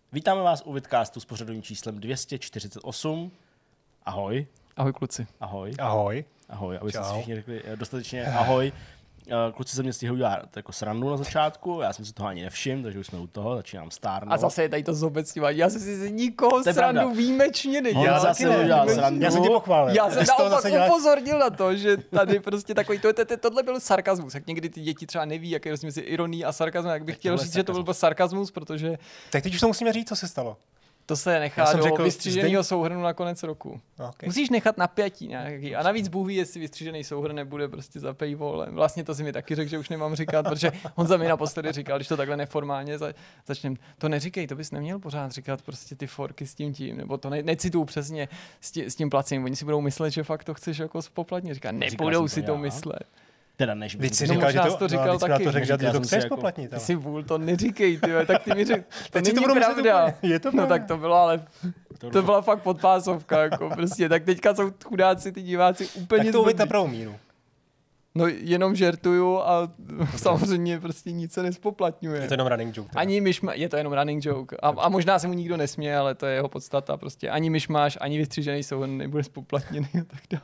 Vítáme vás u Vidcastu s pořadovým číslem 248. Ahoj. Ahoj kluci. Ahoj. Ahoj. Ahoj, aby se všichni řekli dostatečně ahoj. Kluci se mě stihli udělat jako srandu na začátku, já jsem si toho ani nevšiml, takže už jsme u toho, začínám stárnout. A zase je tady to zobecňování, já jsem si nikoho srandu výjimečně nedělal. Já zase udělal srandu. Já jsem tě pochválil. Já jsem naopak upozornil na to, že tady prostě takový, tohle byl sarkazmus, jak někdy ty děti třeba neví, jaký je rozdíl mezi ironií a sarkazmem, jak bych chtěl říct, že to byl sarkazmus, protože... Tak teď už to musíme říct, co se stalo. To se nechá do vystříženého souhrnu na konec roku. Okay. Musíš nechat napětí nějaký. A navíc Bůh ví, jestli vystřížený souhrn nebude prostě za paywallem. Vlastně to si mi taky řekl, že už nemám říkat, protože Honza mi naposledy říkal, když to takhle neformálně začnem. To neříkej, to bys neměl pořád říkat prostě ty forky s tím, nebo to necituju přesně s tím placením. Oni si budou myslet, že fakt to chceš jako spoplatně. Říká, nebudou si to myslet. Teda než bych si říkal, že to říkal taky. To řekl, že to chceš spoplatnit. Ty si vůl, to neříkej, ty, tak ty mi řekl, to není pravda. Je to no tak to bylo, ale to byla fakt podpásovka, jako prostě, tak teďka jsou chudáci, ty diváci úplně tak to uvěď na pravou míru. No jenom žertuju a samozřejmě prostě nic se nespoplatňuje. Je to jenom running joke. Ani je to jenom running joke. A možná se mu nikdo nesměje, ale to je jeho podstata prostě. Ani myšmáš, ani vystřížený souhrn nebude spoplatněný a tak dále.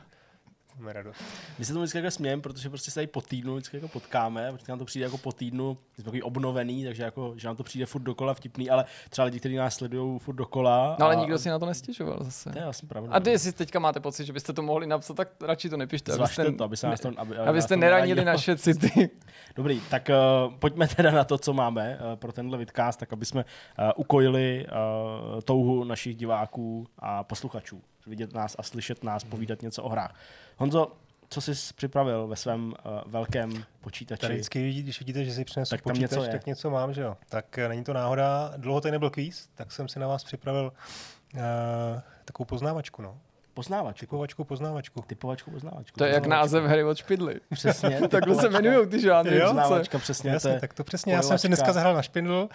My se tomu vždycky jako smějeme, protože prostě se tady po týdnu vždycky jako potkáme, protože nám to přijde jako po týdnu, jsme takový obnovený, takže jako, že nám to přijde furt dokola vtipný, ale třeba lidi, kteří nás sledují furt dokola. No ale nikdo si na to nestěžoval zase. To je vlastně pravda. A jestli teďka máte pocit, že byste to mohli napsat, tak radši to nepište. Abyste neranili naše city. Dobrý, tak pojďme teda na to, co máme pro tenhle vidcast, tak aby jsme ukojili touhu našich diváků a posluchačů. Vidět nás a slyšet nás, povídat něco o hrách. Honzo, co jsi připravil ve svém velkém počítači? Tady vždycky, když vidíte, že si přinesu počítač, tak něco mám, že jo. Tak není to náhoda. Dlouho tady nebyl kvíz, tak jsem si na vás připravil takovou poznávačku, no. Typovačku. To je jak název hry od Špindly. Přesně. Takhle se jmenujou ty žánry. Poznávačka, přesně. Jasně, tak to přesně. Já jsem si dneska zahrál na Špindlu.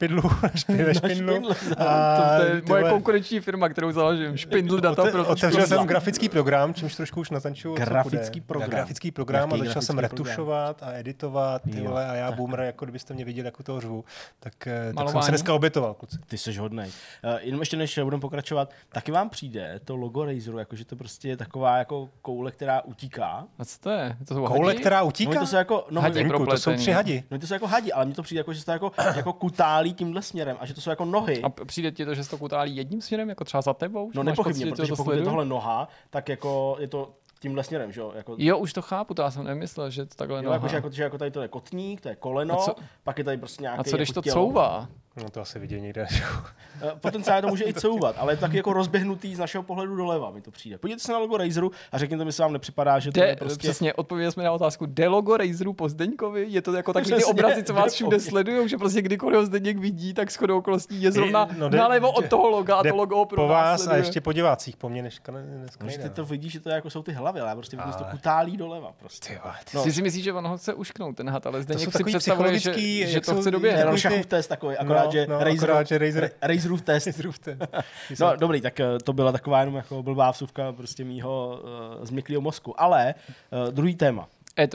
To je moje konkurenční firma, kterou založím. Špindl data pro otevřel jsem grafický program, čímž trošku už natančuju. Grafický program a začal jsem retušovat a editovat. A já boomer, jako kdybyste mě viděli, jako toho řvu. Tak jsem se dneska obětoval, kluci. Ty jsi hodnej. Jenom ještě než budeme pokračovat, taky vám přijde to logo Razeru, jakože to prostě je taková jako koule, která utíká. A co to je? To jsou koule, která utíká? No, to jsou jako to jsou 3 hadi. No to jsou jako hadi, ale mně to přijde jako, že se to jako kutálí tímhle směrem a že to jsou jako nohy. A přijde ti to, že se to kutálí jedním směrem, jako třeba za tebou? No nepochybně, protože pokud je tohle noha, tak jako je to tímhle směrem, že jo? Jako... Jo, už to chápu, to já jsem nemyslel, že to takhle noha. Jako tady to je kotník, to je koleno, pak je tady prostě nějaký. A co když jako to couvá? No to asi vidět někde. Potenciálně to může i couvat, ale je to taky jako rozběhnutý z našeho pohledu doleva, mi to přijde. Podívejte se na logo Razeru a řekněte mi, jestli vám nepřipadá, že to je prostě... Přesně, odpověděli jsme na otázku, jde logo Razeru po Zdeňkovi? Je to jako takový ty obrazy, co vás všude sledujou, že prostě kdykoliv ho Zdeněk vidí, tak shodou okolností je zrovna nalevo od toho loga a to logo pro po vás a ještě po divácích, po mně dneska ty to vidíš, že to jako jsou ty hlavy, ale prostě vidíš to kutálí doleva prostě. Ty si myslíš, že on ho chce ušknout ten had, ale Zdeněk si představuje, že to chce doběhnout. Šachův test takový, akorát že Razerův test. No dobrý, tak to byla taková jenom jako blbá vsuvka prostě mýho změklého mozku. Ale druhý téma.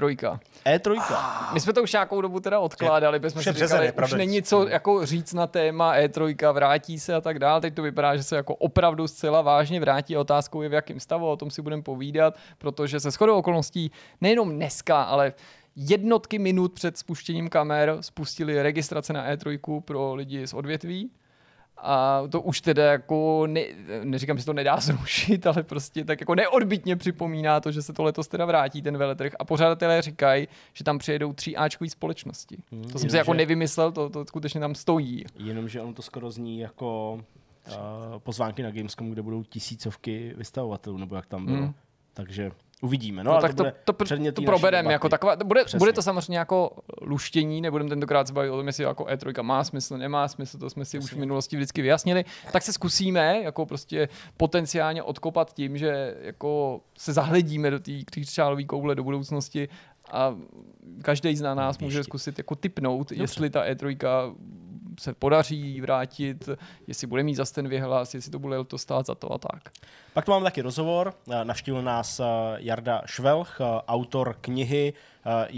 E3. My jsme to už nějakou dobu teda odkládali, protože jsme si říkali, už není co jako říct na téma E3, vrátí se a tak dále. Teď to vypadá, že se jako opravdu zcela vážně vrátí. Otázkou je, v jakém stavu, o tom si budeme povídat, protože se shodou okolností nejenom dneska, ale jednotky minut před spuštěním kamer spustili registrace na E3 pro lidi z odvětví. A to už teda jako, neříkám, že to nedá zrušit, ale prostě tak jako neodbytně připomíná to, že se to letos teda vrátí ten veletrh a pořadatelé říkají, že tam přijedou 3Ačkový společnosti. To jsem si jako nevymyslel, to skutečně tam stojí. Jenomže ono to skoro zní jako pozvánky na Gamescom, kde budou tisícovky vystavovatelů, nebo jak tam bylo. Takže uvidíme. No tak to probereme jako taková. Bude to samozřejmě jako luštění, nebudeme tentokrát se bavit o tom, jestli jako E3 má smysl, nemá smysl, to jsme si už v minulosti vždycky vyjasnili. Tak se zkusíme jako prostě potenciálně odkopat tím, že jako se zahledíme do té křišťálové koule do budoucnosti a každý z nás může zkusit jako tipnout, jestli ta E3 se podaří vrátit, jestli bude mít zase ten vyhlas, jestli to bude to stát za to a tak. Pak tu máme taky rozhovor. Navštívil nás Jarda Švelch, autor knihy Jak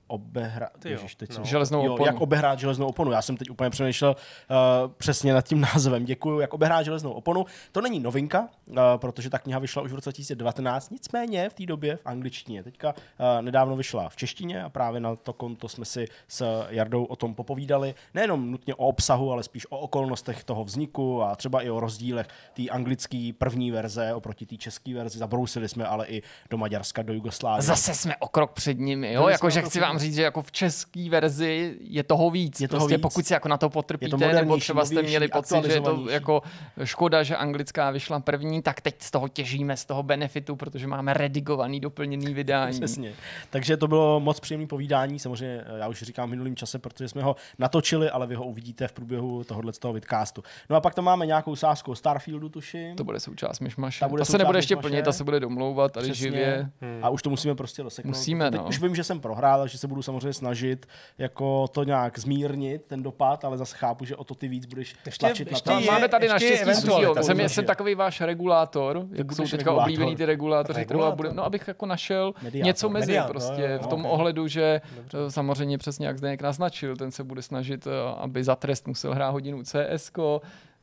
železnou oponu. Jak obehrát železnou oponu. Já jsem teď úplně přemýšlel přesně nad tím názvem. Děkuju, jak obehrát železnou oponu. To není novinka, protože ta kniha vyšla už v roce 2019, nicméně v té době v angličtině. Teďka nedávno vyšla v češtině a právě na to konto jsme si s Jardou o tom popovídali. Nejenom nutně o obsahu, ale spíš o okolnostech toho vzniku a třeba i o rozdílech té anglické první verze oproti té české verzi. Zabrousili jsme ale i do Maďarska, do Jugoslávie. Zase jsme o krok před nimi, jo? Jakože chci vám říct, že jako v české verzi je toho víc. Prostě pokud si jako na to potrpíte, nebo třeba jste měli pocit, že je to jako škoda, že anglická vyšla první, tak teď z toho těžíme, z toho benefitu, protože máme redigovaný, doplněný vydání. Přesně. Takže to bylo moc příjemné povídání, samozřejmě já už říkám v minulém čase, protože jsme ho natočili, ale vy ho uvidíte v průběhu tohoto vidcastu. No a pak tam máme nějakou sázku o Starfieldu, tuším. To bude součást myšmaše. Ta se nebude ještě plnit, ta se bude domlouvat tady živě. A už to musíme prostě doseknout. Musíme, no. Už vím, že jsem prohrál, takže se budu samozřejmě snažit jako to nějak zmírnit, ten dopad, ale zase chápu, že o to ty víc budeš tlačit na to. Máme tady naštěstí Suzyho. Jsem takový váš regulátor, jak jsou teďka oblíbený ty regulátoři, abych jako našel něco mezi prostě v tom ohledu, že samozřejmě přesně jak Zdeněk naznačil, ten se bude snažit, aby za trest musel hrát hodinu CSko.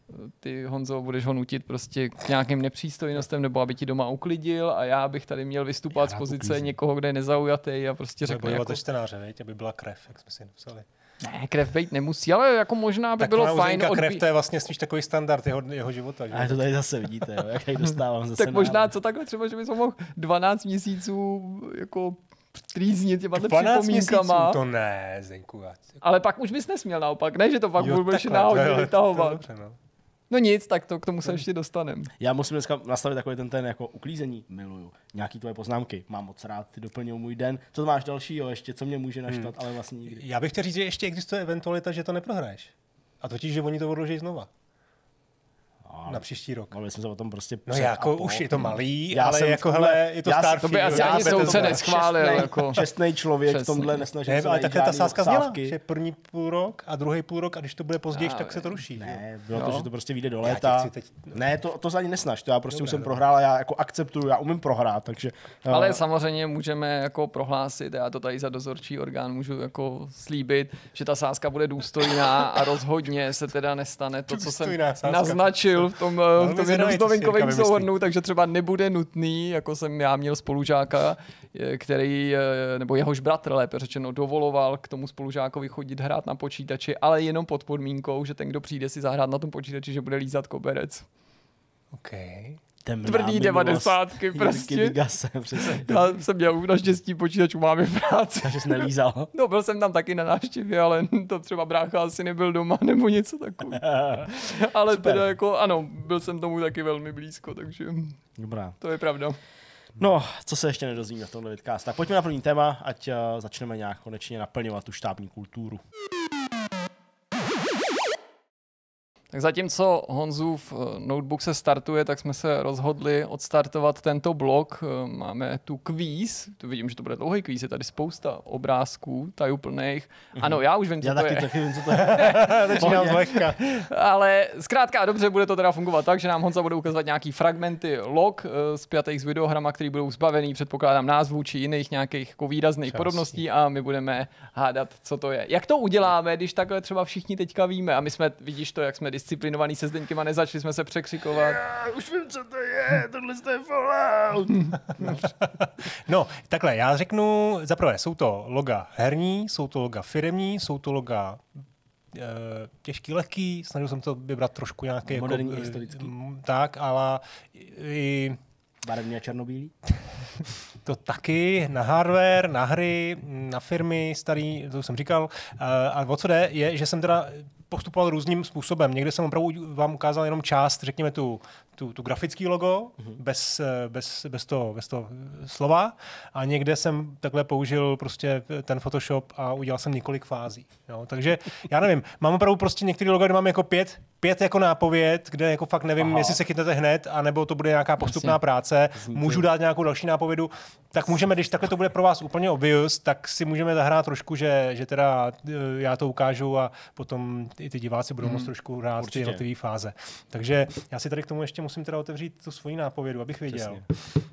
Ty, Honzo, budeš ho nutit prostě k nějakým nepřístojnostem, nebo aby ti doma uklidil a já bych tady měl vystupovat z pozice někoho, kde je nezaujatý a prostě řekne jako... čtenáře, veď, aby byla krev, jak jsme si napsali. Ne, krev být nemusí, ale jako možná by tak bylo fajn. Krev to je vlastně spíš takový standard jeho života. A to tady zase vidíte, jo, jak tady dostávám zase. Tak možná co takhle třeba, že bys mohl 12 měsíců jako trýznit těma připomínkama. To ne, Zdeňku. Ale pak už bys nesměl naopak, ne, že to pak budeš náhodně vytahovat. No nic, tak to k tomu se ještě dostanem. Já musím dneska nastavit takový ten jako uklízení. Miluju. Nějaký tvoje poznámky. Mám moc rád, ty doplňují můj den. Co máš dalšího ještě, co mě může naštvat, ale vlastně nikdy. Já bych chtěl říct, že ještě existuje eventualita, že to neprohraješ. A totiž, že oni to odloží znova. Na příští rok. Mluvili jsme se o tom prostě jako už je to malý, ale jako hele, je to Starfield. To by asi ani soudce neschválil. Čestnej člověk v tomhle nesnaží se. Ale takhle ta sázka zněla, že první půl rok a druhý půl rok a když to bude později, tak se to ruší. Ne, bylo to, že to prostě vyjde do léta. Ne, to se ani nesnaž, to já prostě už jsem prohrál a já jako akceptuju, já umím prohrát, takže... Ale samozřejmě můžeme jako prohlásit, já to tady za dozorčí orgán můžu jako slíbit, že ta sázka bude důstojná a rozhodně se teda nestane to, co jsem naznačil v tom jednom z novinkových souhrnů, takže třeba nebude nutný, jako jsem já měl spolužáka, který, nebo jehož bratr, lépe řečeno, dovoloval k tomu spolužákovi chodit hrát na počítači, ale jenom pod podmínkou, že ten, kdo přijde si zahrát na tom počítači, že bude lízat koberec. Okay. Tvrdý 90 prostě. Já jsem měl naštěstí počítač u mámy v práci. Takže jsi nelízal. No, byl jsem tam taky na návštěvě, ale to třeba brácha asi nebyl doma nebo něco takového. Ale super. Teda jako, ano, byl jsem tomu taky velmi blízko, takže dobrá. To je pravda. No, co se ještě nedozvíme v tomhle vidcastu. Tak pojďme na první téma, ať začneme nějak konečně naplňovat tu štábní kulturu. Tak zatímco Honzův notebook se startuje, tak jsme se rozhodli odstartovat tento blog. Máme tu kvíz, tu vidím, že to bude dlouhý kvíz, je tady spousta obrázků, tajuplných. Ano, já už vím, co to je. Taky vím, co to je. Začínám zlehka. Ale zkrátka a dobře bude to teda fungovat tak, že nám Honza bude ukazovat nějaký fragmenty log spjatých s videohrama, který budou zbavený, předpokládám, názvů či jiných nějakých jako výrazných podobností a my budeme hádat, co to je. Jak to uděláme, když takhle třeba všichni teďka víme a my jsme, vidíš to, jak jsme disciplinovaný se Zdeňkem a nezačali jsme se překřikovat. Už vím, co to je, tohle je Fallout. No, takhle, já řeknu, zaprvé, jsou to loga herní, jsou to loga firemní, jsou to loga těžký, lehký, snažil jsem to vybrat trošku nějaký moderní jako, historický. Tak, ale i barevný a černobílý? To taky, na hardware, na hry, na firmy starý, to jsem říkal. A o co jde, je, že jsem teda postupoval různým způsobem. Někde jsem opravdu vám ukázal jenom část, řekněme tu grafický logo, bez toho slova. A někde jsem takhle použil prostě ten Photoshop a udělal jsem několik fází. Jo? Takže já nevím, mám opravdu prostě některý logo, kde mám jako pět jako nápověd, kde jako fakt nevím, jestli se chytnete hned, anebo to bude nějaká postupná práce. Můžu dát nějakou další nápovědu. Tak můžeme, když takhle to bude pro vás úplně obvious, tak si můžeme zahrát trošku, že teda já to ukážu a potom i ty diváci budou moct trošku hrát ty jednotlivé fáze. Takže já si tady k tomu ještě musím teda otevřít tu svoji nápovědu, abych věděl.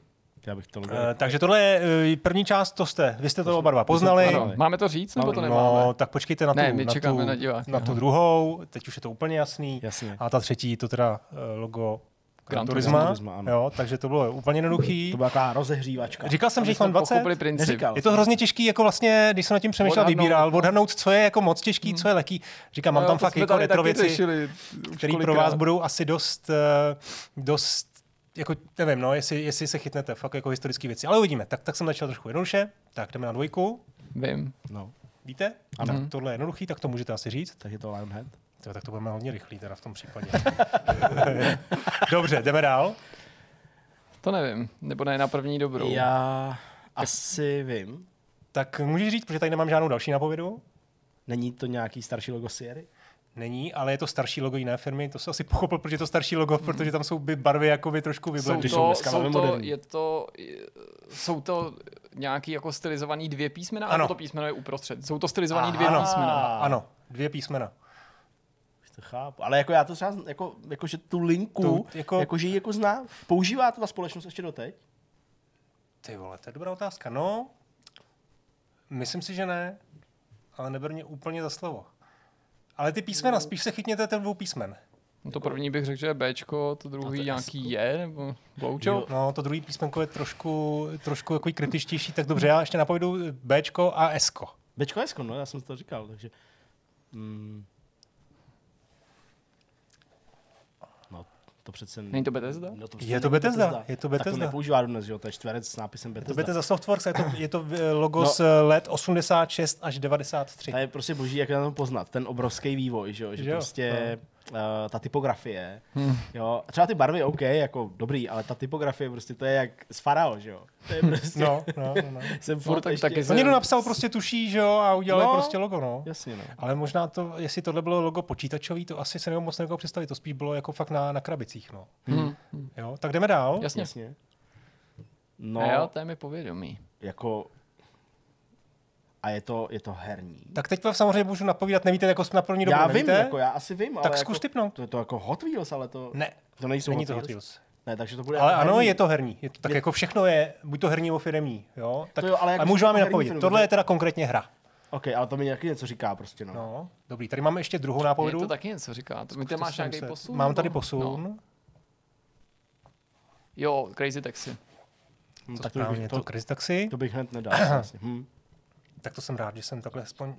Já bych to takže tohle je první část, vy jste to oba dva poznali. Ano. Máme to říct, nebo to nemáme? No, tak počkejte na na tu druhou, teď už je to úplně jasný. Jasně. A ta třetí, to teda logo Gran Turisma, jo, takže to bylo úplně jednoduchý. To byla taková rozehřívačka. Říkal jsem, že jich mám 20. Je to hrozně těžký, jako vlastně, když jsem nad tím přemýšlel, vybíral, odhadnout, co je jako moc těžký, co je lehký. Říkám, mám tam fakt jako retro věci, které pro vás budou asi dost jako nevím, no, jestli se chytnete fakt jako historické věci. Ale uvidíme. Tak jsem začal trošku jednoduše. Tak jdeme na 2. Vím. No. Víte? Ano. Tak tohle je jednoduchý, tak to můžete asi říct. Tak je to Lionhead. Tak to budeme hodně rychlý teda v tom případě. Dobře, jdeme dál. To nevím, nebo ne na první dobrou. Já asi vím. Tak můžeš říct, protože tady nemám žádnou další nápovědu. Není to nějaký starší logo Sierry? Není, ale je to starší logo jiné firmy. To se asi pochopil, protože je to starší logo, protože tam jsou barvy jakoby trošku vyblendlé. Jsou to nějaký jako stylizovaný 2 písmena, ano. a to písmeno je uprostřed. Jsou to stylizovaný 2 písmena. Ano, 2 písmena. To chápu. Ale jako já to třeba, jako že tu linku, jako že ji jako zná, používá to ta společnost ještě doteď? Ty vole, to je dobrá otázka. No, myslím si, že ne, ale neber mě úplně za slovo. Ale ty písmena, spíš se chytněte ten 2 písmen. No to první bych řekl, že je Bčko, to druhý nějaký je, nebo Bloučo. No, to druhý písmenko je trošku jako kritičtější, tak dobře, já ještě napovědu Bčko a Sko. Bčko a Sko, no, já jsem to říkal, takže... No, to přece... Není to Bethesda? No, to je to Bethesda. Tak to nepoužívá dodnes, že jo, to je čtverec s nápisem Bethesda. To Bethesda Softworks, je to logo z let 86 až 93. To je prostě boží, jak na tom poznat, ten obrovský vývoj, že jo, že prostě... ta typografie, jo, třeba ty barvy, OK, jako dobrý, ale ta typografie prostě to je jak z Farao, že jo, to je prostě, no. Jsem furt ještě... To někdo napsal prostě tuší, že jo, a udělali prostě logo, no. Jasně, no. Ale možná to, jestli tohle bylo logo počítačový, to asi se nemůžu moc nekoho představit, to spíš bylo jako fakt na krabicích, no. Jo, tak jdeme dál. Jasně. No, a jo, to je mi povědomí. Jako... A je to herní. Tak teď vám samozřejmě můžu napovídat, nevíte, jako jsme na první dobu, já nevíte? Vím, jako já asi vím, ale tak jako, zkus tipnout. To je to jako Hot Wheels, ale to... Ne, to nejsou není Hot to Wheels. Hot Wheels. Ne, takže to bude ale herní. ano, je to herní. Je to, tak jako všechno je, buď to herní, nebo firemní, jo? Tak, jo, ale jako můžu vám je napovědět. Tohle je teda konkrétně hra. OK, ale to mi nějaký něco říká prostě, no. No, dobrý, tady máme ještě druhou nápovědu. Je to taky něco říká. Ty máš nějaký posun? Mám tady posun. No. Jo, Crazy Taxi. Tak správně, je to Crazy Taxi. To bych hned nedal. Vlastně. Tak to jsem rád, že jsem takhle aspoň...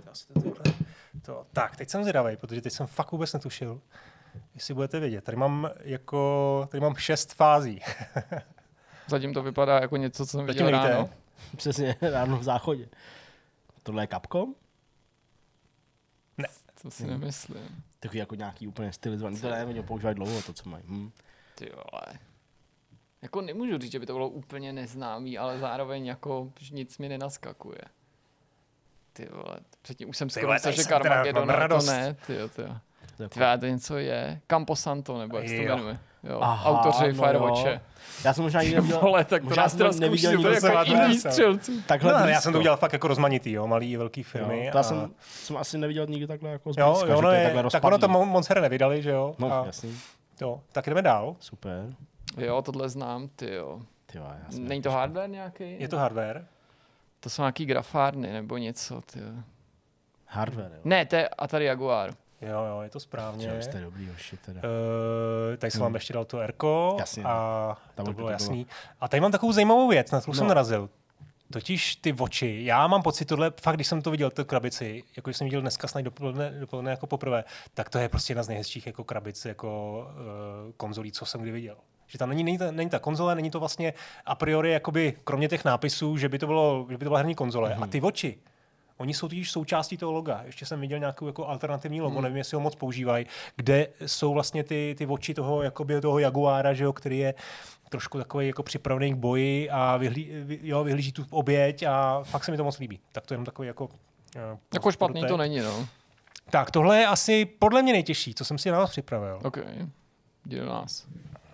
Tak, teď jsem zvědavej, protože teď jsem fakt vůbec netušil, jestli budete vědět. Tady mám 6 fází. Zatím to vypadá jako něco, co jsem viděl ráno. Přesně, ráno v záchodě. Tohle je Capcom? Ne. To si nemyslím. Takový jako nějaký úplně stylizovaný. To nevím, oni používají dlouho to, co mají. Ty vole. Jako nemůžu říct, že by to bylo úplně neznámý, ale zároveň jako nic mi nenaskakuje. Ty vole, předtím už jsem skoro myslel, že Carmageddon, to ne, tyjo. To něco je. Camposanto, nebo jak se to jmenuje. Jo, autoři Firewatche. Já jsem možná nikdy neviděl... Vole, tak to nás teda zkušil, to je jako jiný střelci. Takhle já jsem to udělal fakt jako rozmanitý, jo, malý i velký firmy. Já jsem asi neviděl nikdy takhle jako zblízka, že to je takhle rozpadlý. Tak ono to moc her nevydali, že jo? No, jasný. Jo, tak jdeme dál. Super. Jo, tohle znám, tyjo. Není to hardware nějaký? Je to hardware. To jsou nějaký grafárny nebo něco, tyjo. Hardware, jo. Ne, to je Atari Jaguar. Jo, je to správně. Jste dobrý, hoši, teda. Tady jsem vám ještě dal to Rko a to bylo jasný. A tady mám takovou zajímavou věc, na kterou jsem narazil. Totiž ty oči. Já mám pocit, tohle fakt, když jsem to viděl, tu krabici, jako jsem viděl dneska snad dopoledne jako poprvé, tak to je prostě jedna z nejhezčích jako krabic, jako konzolí, co jsem kdy viděl. Že tam není ta konzole, není to vlastně a priori, jakoby, kromě těch nápisů, že by to byla herní konzole. A ty oči, oni jsou totiž součástí toho loga. Ještě jsem viděl nějakou jako alternativní logo, nevím, jestli ho moc používají, kde jsou vlastně ty oči toho, jakoby, toho Jaguára, že jo, který je trošku takový jako připravený k boji a vyhlíží tu oběť a fakt se mi to moc líbí. Tak to je jenom takový jako... Jako špatný to není, no. Tak, tohle je asi podle mě nejtěžší, co jsem si na vás připravil. OK, jde do nás.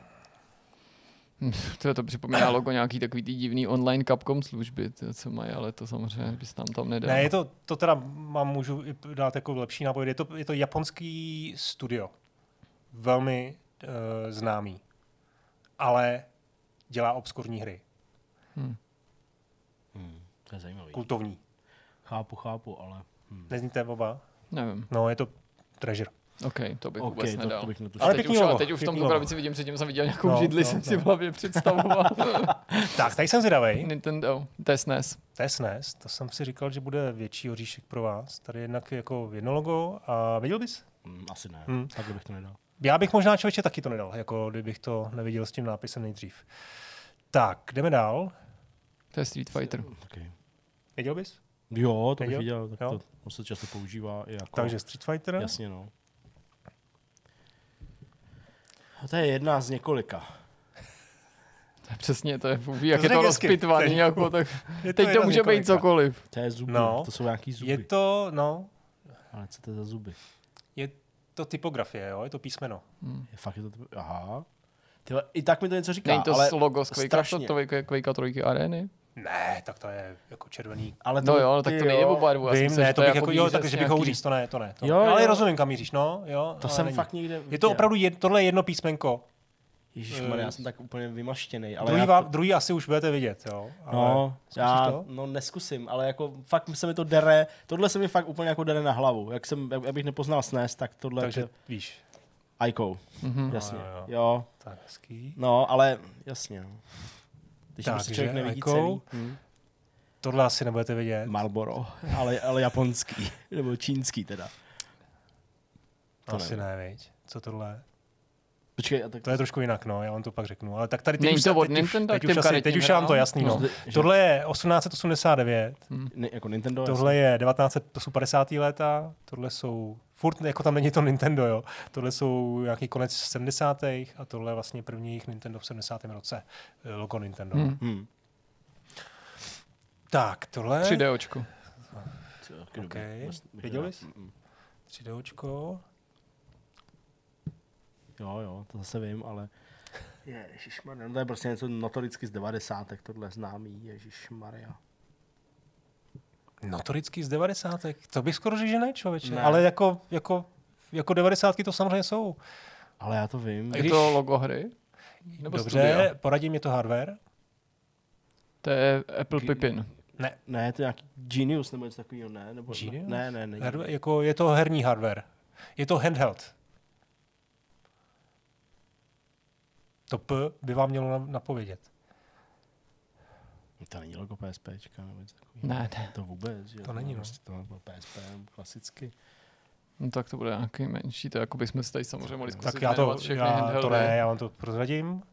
To připomíná logo nějaký takový ty divný online Capcom služby, co mají, ale to samozřejmě bys tam nedal. Ne, to teda můžu dát jako lepší nápověd. Je to japonský studio. Velmi známý. Ale dělá obskurní hry. To je zajímavý. Kultovní. Chápu, ale... Nezníte oba? Nevím. No, je to Treasure. OK, to bych vůbec nedal. To bych netušil. Ale teď už v tom krabici vidím, předtím jsem viděl nějakou židli, jsem si v hlavě představoval. Tak, tady jsem zvědavej. Nintendo, to je SNES. To je SNES, to jsem si říkal, že bude větší oříšek pro vás. Tady jednak jako jedno logo a viděl bys? Asi ne, takhle bych to nedal. Já bych možná člověče taky to nedal, jako kdybych to neviděl s tím nápisem nejdřív. Tak, jdeme dál. To je Street Fighter. Okay. Viděl bys? Jo, to bych viděl, tak to se často používá i jako... Takže Street Fighter? Jasně, no. A to je jedna z několika. To je přesně, to je, jak je to rozpitvaný, jako, tak teď to může být cokoliv. To je zuby, to jsou nějaký zuby. Je to, Ale co to je za zuby? Je to typografie, jo, je to písmeno. Je fakt, je to aha. Tyhle, i tak mi to něco říká, není to ale logo z Quake 3 Areny? Ne, tak to je jako červený. Ale to, no jo, tak to nejde po barvu. Vím, ne, to bych jako, jo, takže bych ho říct, to ne. Jo, ale rozumím, kam míříš, jo. To jsem fakt někde viděl. Je to opravdu tohle jedno písmenko. Ježišmarja, já jsem tak úplně vymaštěnej. Ale druhý asi už budete vidět, jo. Ale no, neskusím, ale jako fakt se mi to dere, tohle se mi fakt úplně jako dere na hlavu. Jak bych nepoznal SNES, tak tohle... Takže víš. Ico, jasně, jo. Tak hezký. No, ale jasně, no. Když prostě člověk nevidí celý. Tohle asi nebudete vidět. Marlboro, ale japonský, nebo čínský teda. To asi ne, viď. Co tohle je? Počkej, to je trošku jinak, no, já vám to pak řeknu. Ale tak tady teď už mám to jasný, no. Tohle je 1889. Jako Nintendo. Tohle je 1950. léta. Tohle jsou furt, jako tam není to Nintendo, jo. Tohle jsou nějaký konec 70. a tohle je vlastně první jejich Nintendo v 70. roce. Logo Nintendo. Tak, tohle... 3Dočko. Okay. Viděli jsi? 3Dočko. Jo, to zase vím, ale... Ježišmarja, to je prostě něco notoricky z 90. tohle známý, ježišmarja. Notoricky z 90. To bych skoro řekl, že ne, člověče. Ne. Ale jako 90. to samozřejmě jsou. Ale já to vím. Je to logo hry? Nebo dobře, studia? poradí mi to hardware. To je Apple Pippin. Ne, je to nějaký Genius nebo něco takového, ne? Nebo Genius? Ne. Jako je to herní hardware. Je to handheld. To P by vám mělo napovědět. To není logo PSPčka nebo něco takového. Ne. To vůbec. Že? To není, no. Prostě to bylo PSP klasicky. No tak to bude nějaký menší, to jako bychom si tady samozřejmě mohli zkusit tak já vám to prozradím.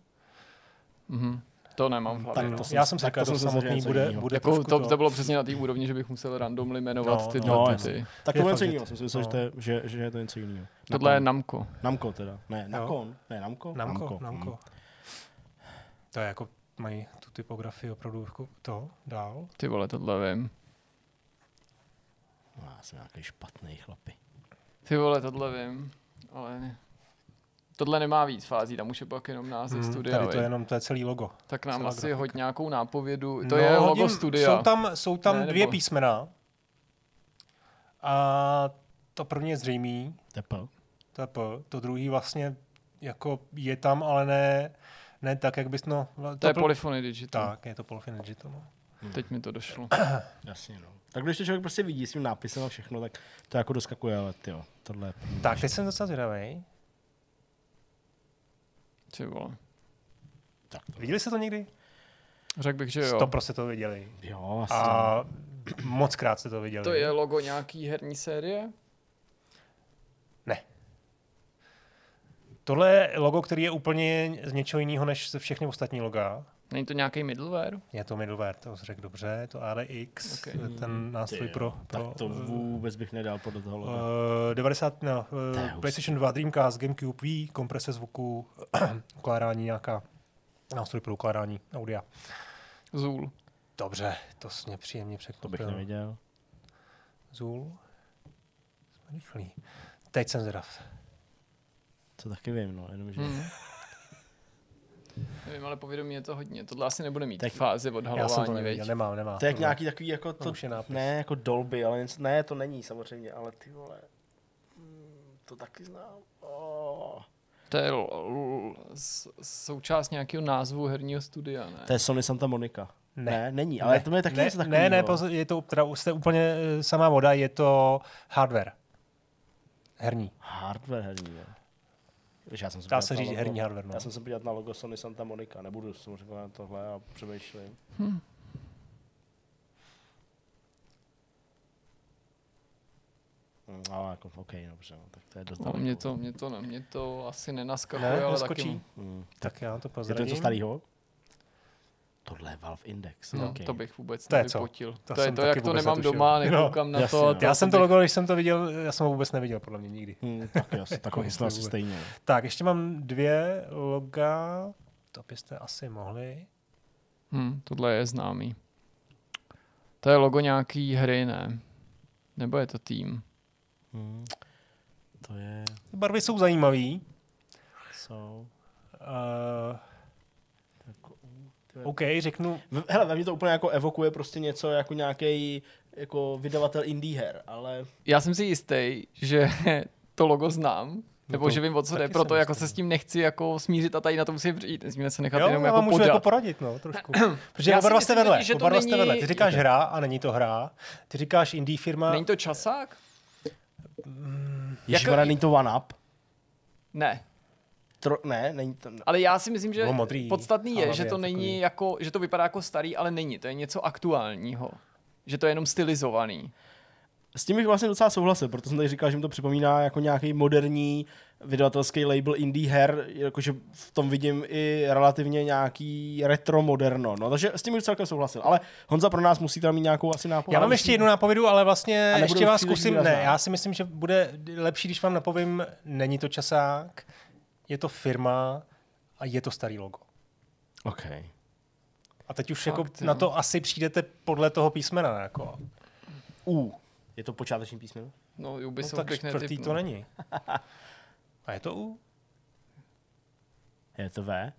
To nemám v hlavě. Já jsem si říkal, že to samotný bude jako to bylo přesně na té úrovni, že bych musel randomly jmenovat tyhle ty. Tak to je něco jiného, jsem si myslel, že je to něco jiného. Tohle je Namco. Namco teda. Ne, Nakon. Ne, Namco? Namco. To je jako, mají tu typografii opravdu jako to dál. Ty vole, tohle vím. Já jsem nějaký špatný chlapi. Ty vole, tohle vím, ale ne. Tohle nemá víc fází, tam už je pak jenom název studia. Tady to je celý logo. Tak nám asi hoď nějakou nápovědu. To je logo studia. Jsou tam dvě písmena. A to první je zřejmý. TP. To druhý vlastně jako je tam, ale ne tak, jak bys to je Polyphony Digital. Tak, je to Polyphony Digital. Teď mi to došlo. Jasně, no. Tak když to člověk prostě vidí s tím nápisem a všechno, tak to jako doskakuje, ale tyjo, tohle je... Tak, teď jsem docela zvědavej. Ty vole. Viděli jste to někdy? Řekl bych, že jo. 100% to viděli. Jo, asi. A moc krát jste to viděli. To je logo nějaký herní série? Ne. Tohle je logo, který je úplně z něčeho jiného než ze všechny ostatní loga. Není to nějaký middleware? Je to middleware, to řekl dobře, je to ADX, ten nástroj pro... Tak to vůbec bych nedal podle toho loga. 90, PlayStation 2, Dreamcast, GameCube, Wii, komprese zvuku, ukládání nějaká, nástroj pro ukládání audia. Zool. Dobře, to mě příjemně překvapilo. To bych neviděl. Zool. Jsme rychlí. Teď jsem zvědav. To taky vím, no, jenom že... Nevím, ale povědomí je to hodně. Tohle asi nebude mít fázi odhalování. Já jsem to neviděl, nemá. To je jak nějaký takový jako to, ne jako Dolby, ale něco, ne, to není samozřejmě, ale ty vole, to taky znám. To je součást nějakého názvu herního studia, ne? To je Sony Santa Monica. Ne, není, ale to je taky něco takového. Ne, je to jste úplně samá voda, je to hardware. Herní. Hardware herní, jo. Dá se říct herní hardware. No. Já jsem se podívat na logo Sony Santa Monica, nebudu samozřejmě na tohle a přemýšlím. No, jako, OK, dobře, no, tak to je dost daleko. Mě to asi nenaskakuje, ale taky... Tak já to Je pozradím. to něco starýho? Tohle je Valve Index. No, okay. To bych vůbec nevypotil. To je to, jak to nemám netušil. doma, nekoukám na to. Já jsem to logo, když jsem to viděl, já jsem ho vůbec neviděl, podle mě nikdy. Takový jsme asi stejně. Tak, ještě mám 2 loga, to byste asi mohli. Tohle je známý. To je logo nějaký hry, ne? Nebo je to tým? To je... Barvy jsou zajímavý. OK, řeknu... Hele, ve mně to úplně jako evokuje prostě něco jako nějaký jako vydavatel indie her, ale... Já jsem si jistý, že to logo znám, nebo že vím, o co jde, proto jako se s tím nechci jako smířit a tady na to musím přijít. Nesmíme se nechat jenom jako můžu podat. jako poradit, no, trošku. Protože oba dva jste vedle. Ty říkáš hra a není to hra. Ty říkáš indie firma. Není to časák? Ježišmarja, není to One Up? Ne. Ne, není to... Ale já si myslím, že modrý, podstatný je, že to není jako, že to vypadá jako starý, ale není. To je něco aktuálního. Že to je jenom stylizovaný. S tím bych vlastně docela souhlasil, protože jsem tady říkal, že mi to připomíná jako nějaký moderní vydavatelský label indie her, jakože v tom vidím i relativně nějaký retro moderno. No, takže s tím bych celkem souhlasil. Ale Honza pro nás musí tam mít nějakou asi nápovědu. Já mám ještě jednu nápovědu, ale vlastně ještě vás zkusím. Ne, já si myslím, že bude lepší, když vám napovím, není to časák, je to firma a je to starý logo. OK. A teď už jako na to asi přijdete podle toho písmena. Jako. Je to počáteční písmeno? No, Ubisoft tak čtvrtý to není. A je to U? Je to V?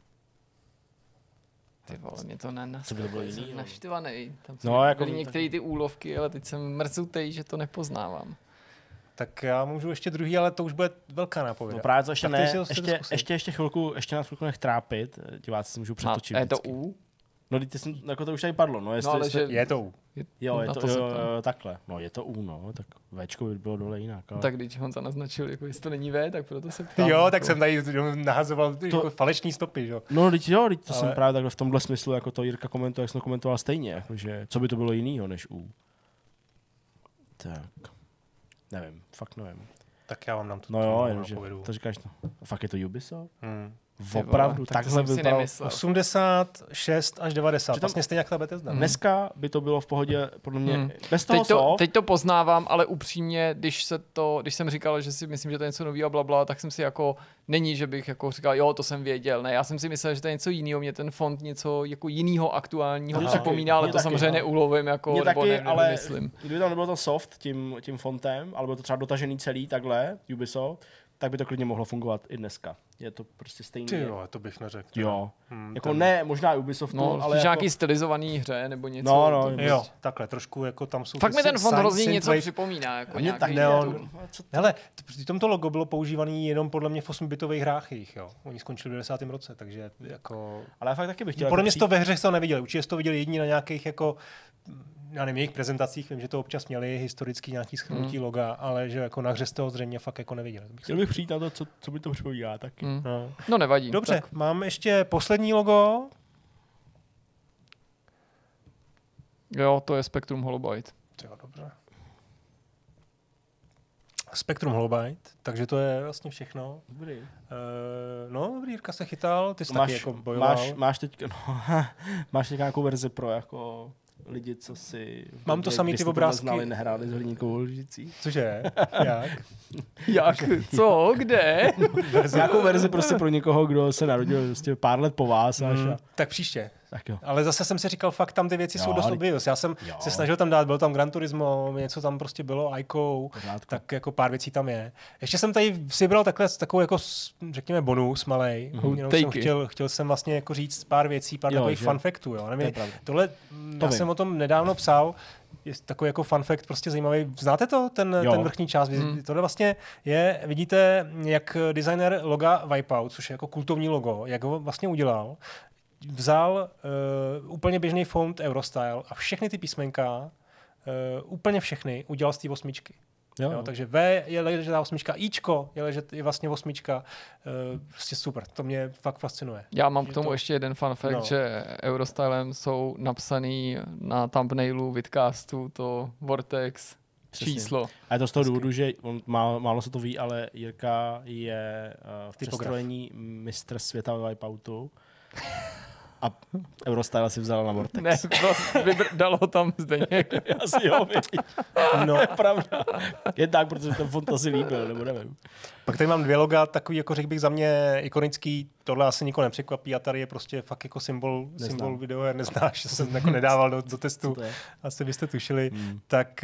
Ty vole, mě to Co by to bylo jiný? Naštvanej. Tam no, jako byly některé ty úlovky, ale teď jsem mrzutej, že to nepoznávám. Tak já můžu ještě druhý, ale to už bude velká nápověda. No právě to ještě ne, ještě chvilku, ještě nás chvilku nech trápit. Diváci si můžou přetočit. A je to U? No, jako to už tady padlo. No, ale že... Je to U. Jo, je to takhle. No, je to U, no. Tak Včko by bylo dole jinak. Ale... Tak když Honza naznačil, jako jestli to není V, tak proto se ptám. Jo, tak jsem tady nahazoval jako falešní stopy, jo. No, teď to jsem právě takhle v tomhle smyslu, jako to Jirka komentuje, jak jsem to komentoval stejně. Jakože, co by to bylo jinýho než U? Tak. Nevím, fakt nevím. Tak já vám dám to. No jo, jenomže to říkáš, no. Fakt je to Ubisoft? Opravdu, tak takhle by bylo 86 až 90, vlastně stejně jak ta Bethesda. Dneska by to bylo v pohodě, podle mě, bez toho teď to poznávám, ale upřímně, když jsem říkal, že si myslím, že to je něco nového a blabla, tak jsem si jako, není, že bych jako říkal, jo, to jsem věděl, ne, já jsem si myslel, že to je něco jiného, mě ten font něco jako jinýho aktuálního připomíná, ale to samozřejmě neulovím, jako, nebo taky, ale myslím. Kdyby tam nebylo to soft tím fontem, ale bylo to třeba dotažený celý takhle, Ubisoft, tak by to klidně mohlo fungovat i dneska. Je to prostě stejný. Ty jo, to bych neřekl. Jo. Jako ne, možná Ubisoftu, ale nějaký jako... stylizovaný hře nebo něco. No, jo, takhle, trošku jako tam jsou... Fakt mi ten fond hrozně něco připomíná. Jako hele, při tomto logo bylo používaný jenom podle mě v 8-bitových hrách jich, jo. Oni skončili v 90. roce, takže jako... Ale já fakt taky bych chtěl... Podle mě to ve hře to neviděli. Určitě to viděli jediní na nějakých jako... Já nevím, jejich prezentacích, vím, že to občas měli historický nějaký shrnutí loga, ale že jako na hře z toho zřejmě fakt jako neviděli. Chtěl bych přijít na to, co by to připomíná taky. No nevadí. Dobře, tak. Mám ještě poslední logo. Jo, to je Spectrum Holobyte. Jo, dobře. Spectrum Holobyte, takže to je vlastně všechno. Dobrý. No, dobrý, Jirka se chytal, ty jsi taky jako bojoval. Máš teď nějakou verzi pro jako lidi, co si... Mám to samý ty obrázky. Znali, nehráli s hliníkovou lžicí. Cože? Jak? Jak? Co? Kde? Nějakou verzi prostě pro někoho, kdo se narodil prostě pár let po vás. Tak příště. Tak jo. Ale zase jsem si říkal, fakt tam ty věci jsou dost obvious. Já jsem se snažil tam dát, byl tam Gran Turismo, něco tam prostě bylo, Ico, tak jako pár věcí tam je. Ještě jsem tady si bral takovou jako, řekněme, bonus malej. Jenom jsem chtěl jsem vlastně jako říct pár věcí, pár takových fun factů. Jo. Nevím, tohle, já jsem o tom nedávno psal, je takový jako fun fact, prostě zajímavý. Znáte to, ten vrchní část? Tohle vlastně je, vidíte, jak designer loga Wipeout, což je jako kultovní logo, jak ho vlastně udělal. vzal úplně běžný font Eurostyle a všechny ty písmenka, úplně všechny, udělal z té 8. Jo, takže V je ležetá 8, Ičko je vlastně 8. Prostě super, to mě fakt fascinuje. Já mám k tomu ještě jeden fun fact, že Eurostylem jsou napsaný na thumbnailu vidcastu to Vortex číslo. A je to z toho důvodu, že málo se to ví, ale Jirka je v přestrojení mistr světa ve Wipeoutu. A Eurostyle si vzal na Vortex. Ne, dal ho tam Zdeněk. Asi jo, no. To je pravda. Je tak, protože ten font asi líbil, nebo nevím. Pak tady mám 2 loga, takový, jako řekl bych za mě ikonický, tohle asi nikoho nepřekvapí a tady je prostě fakt jako symbol videoher, neznáš, jsem jako nedával do testu, asi byste tušili. Tak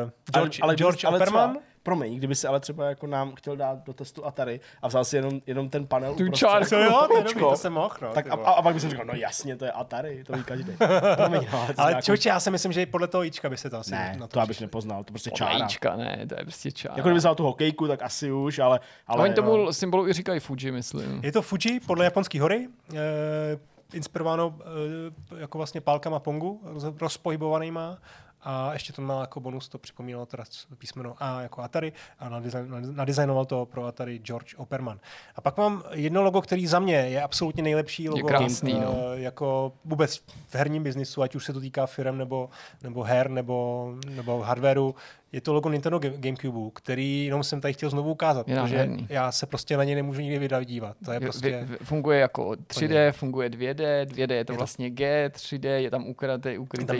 George Opperman. Promiň, kdyby si ale třeba jako nám chtěl dát do testu Atari a vzal si jenom ten panel tu čárku, to jsem mohl, no. Tak a pak bych si říkal, no jasně, to je Atari, to ví každý. Promiň, no, ale člověče, já si myslím, že podle toho Ička by se to asi... Ne, to abych nepoznal, to prostě čára. Ička, ne, to je prostě čára. Jako kdyby vzal tu hokejku, tak asi už, ale oni tomu symbolu i říkají Fuji, myslím. Je to Fuji podle japonský hory, inspirováno jako vlastně pálkama Pongu, rozpohybovanýma. A ještě to má jako bonus, to připomínalo teda písmeno A jako Atari a nadizajnoval to pro Atari George Opperman. A pak mám jedno logo, který za mě je absolutně nejlepší logo. Je krásný, jako vůbec v herním biznisu, ať už se to týká firem nebo her nebo hardwareu. Je to logo Nintendo Gamecube, který jenom jsem tady chtěl znovu ukázat, protože já se prostě na něj nemůžu nikdy vydat dívat. To je prostě... Funguje jako 3D, funguje 2D je to vlastně G, 3D, je tam ukrytý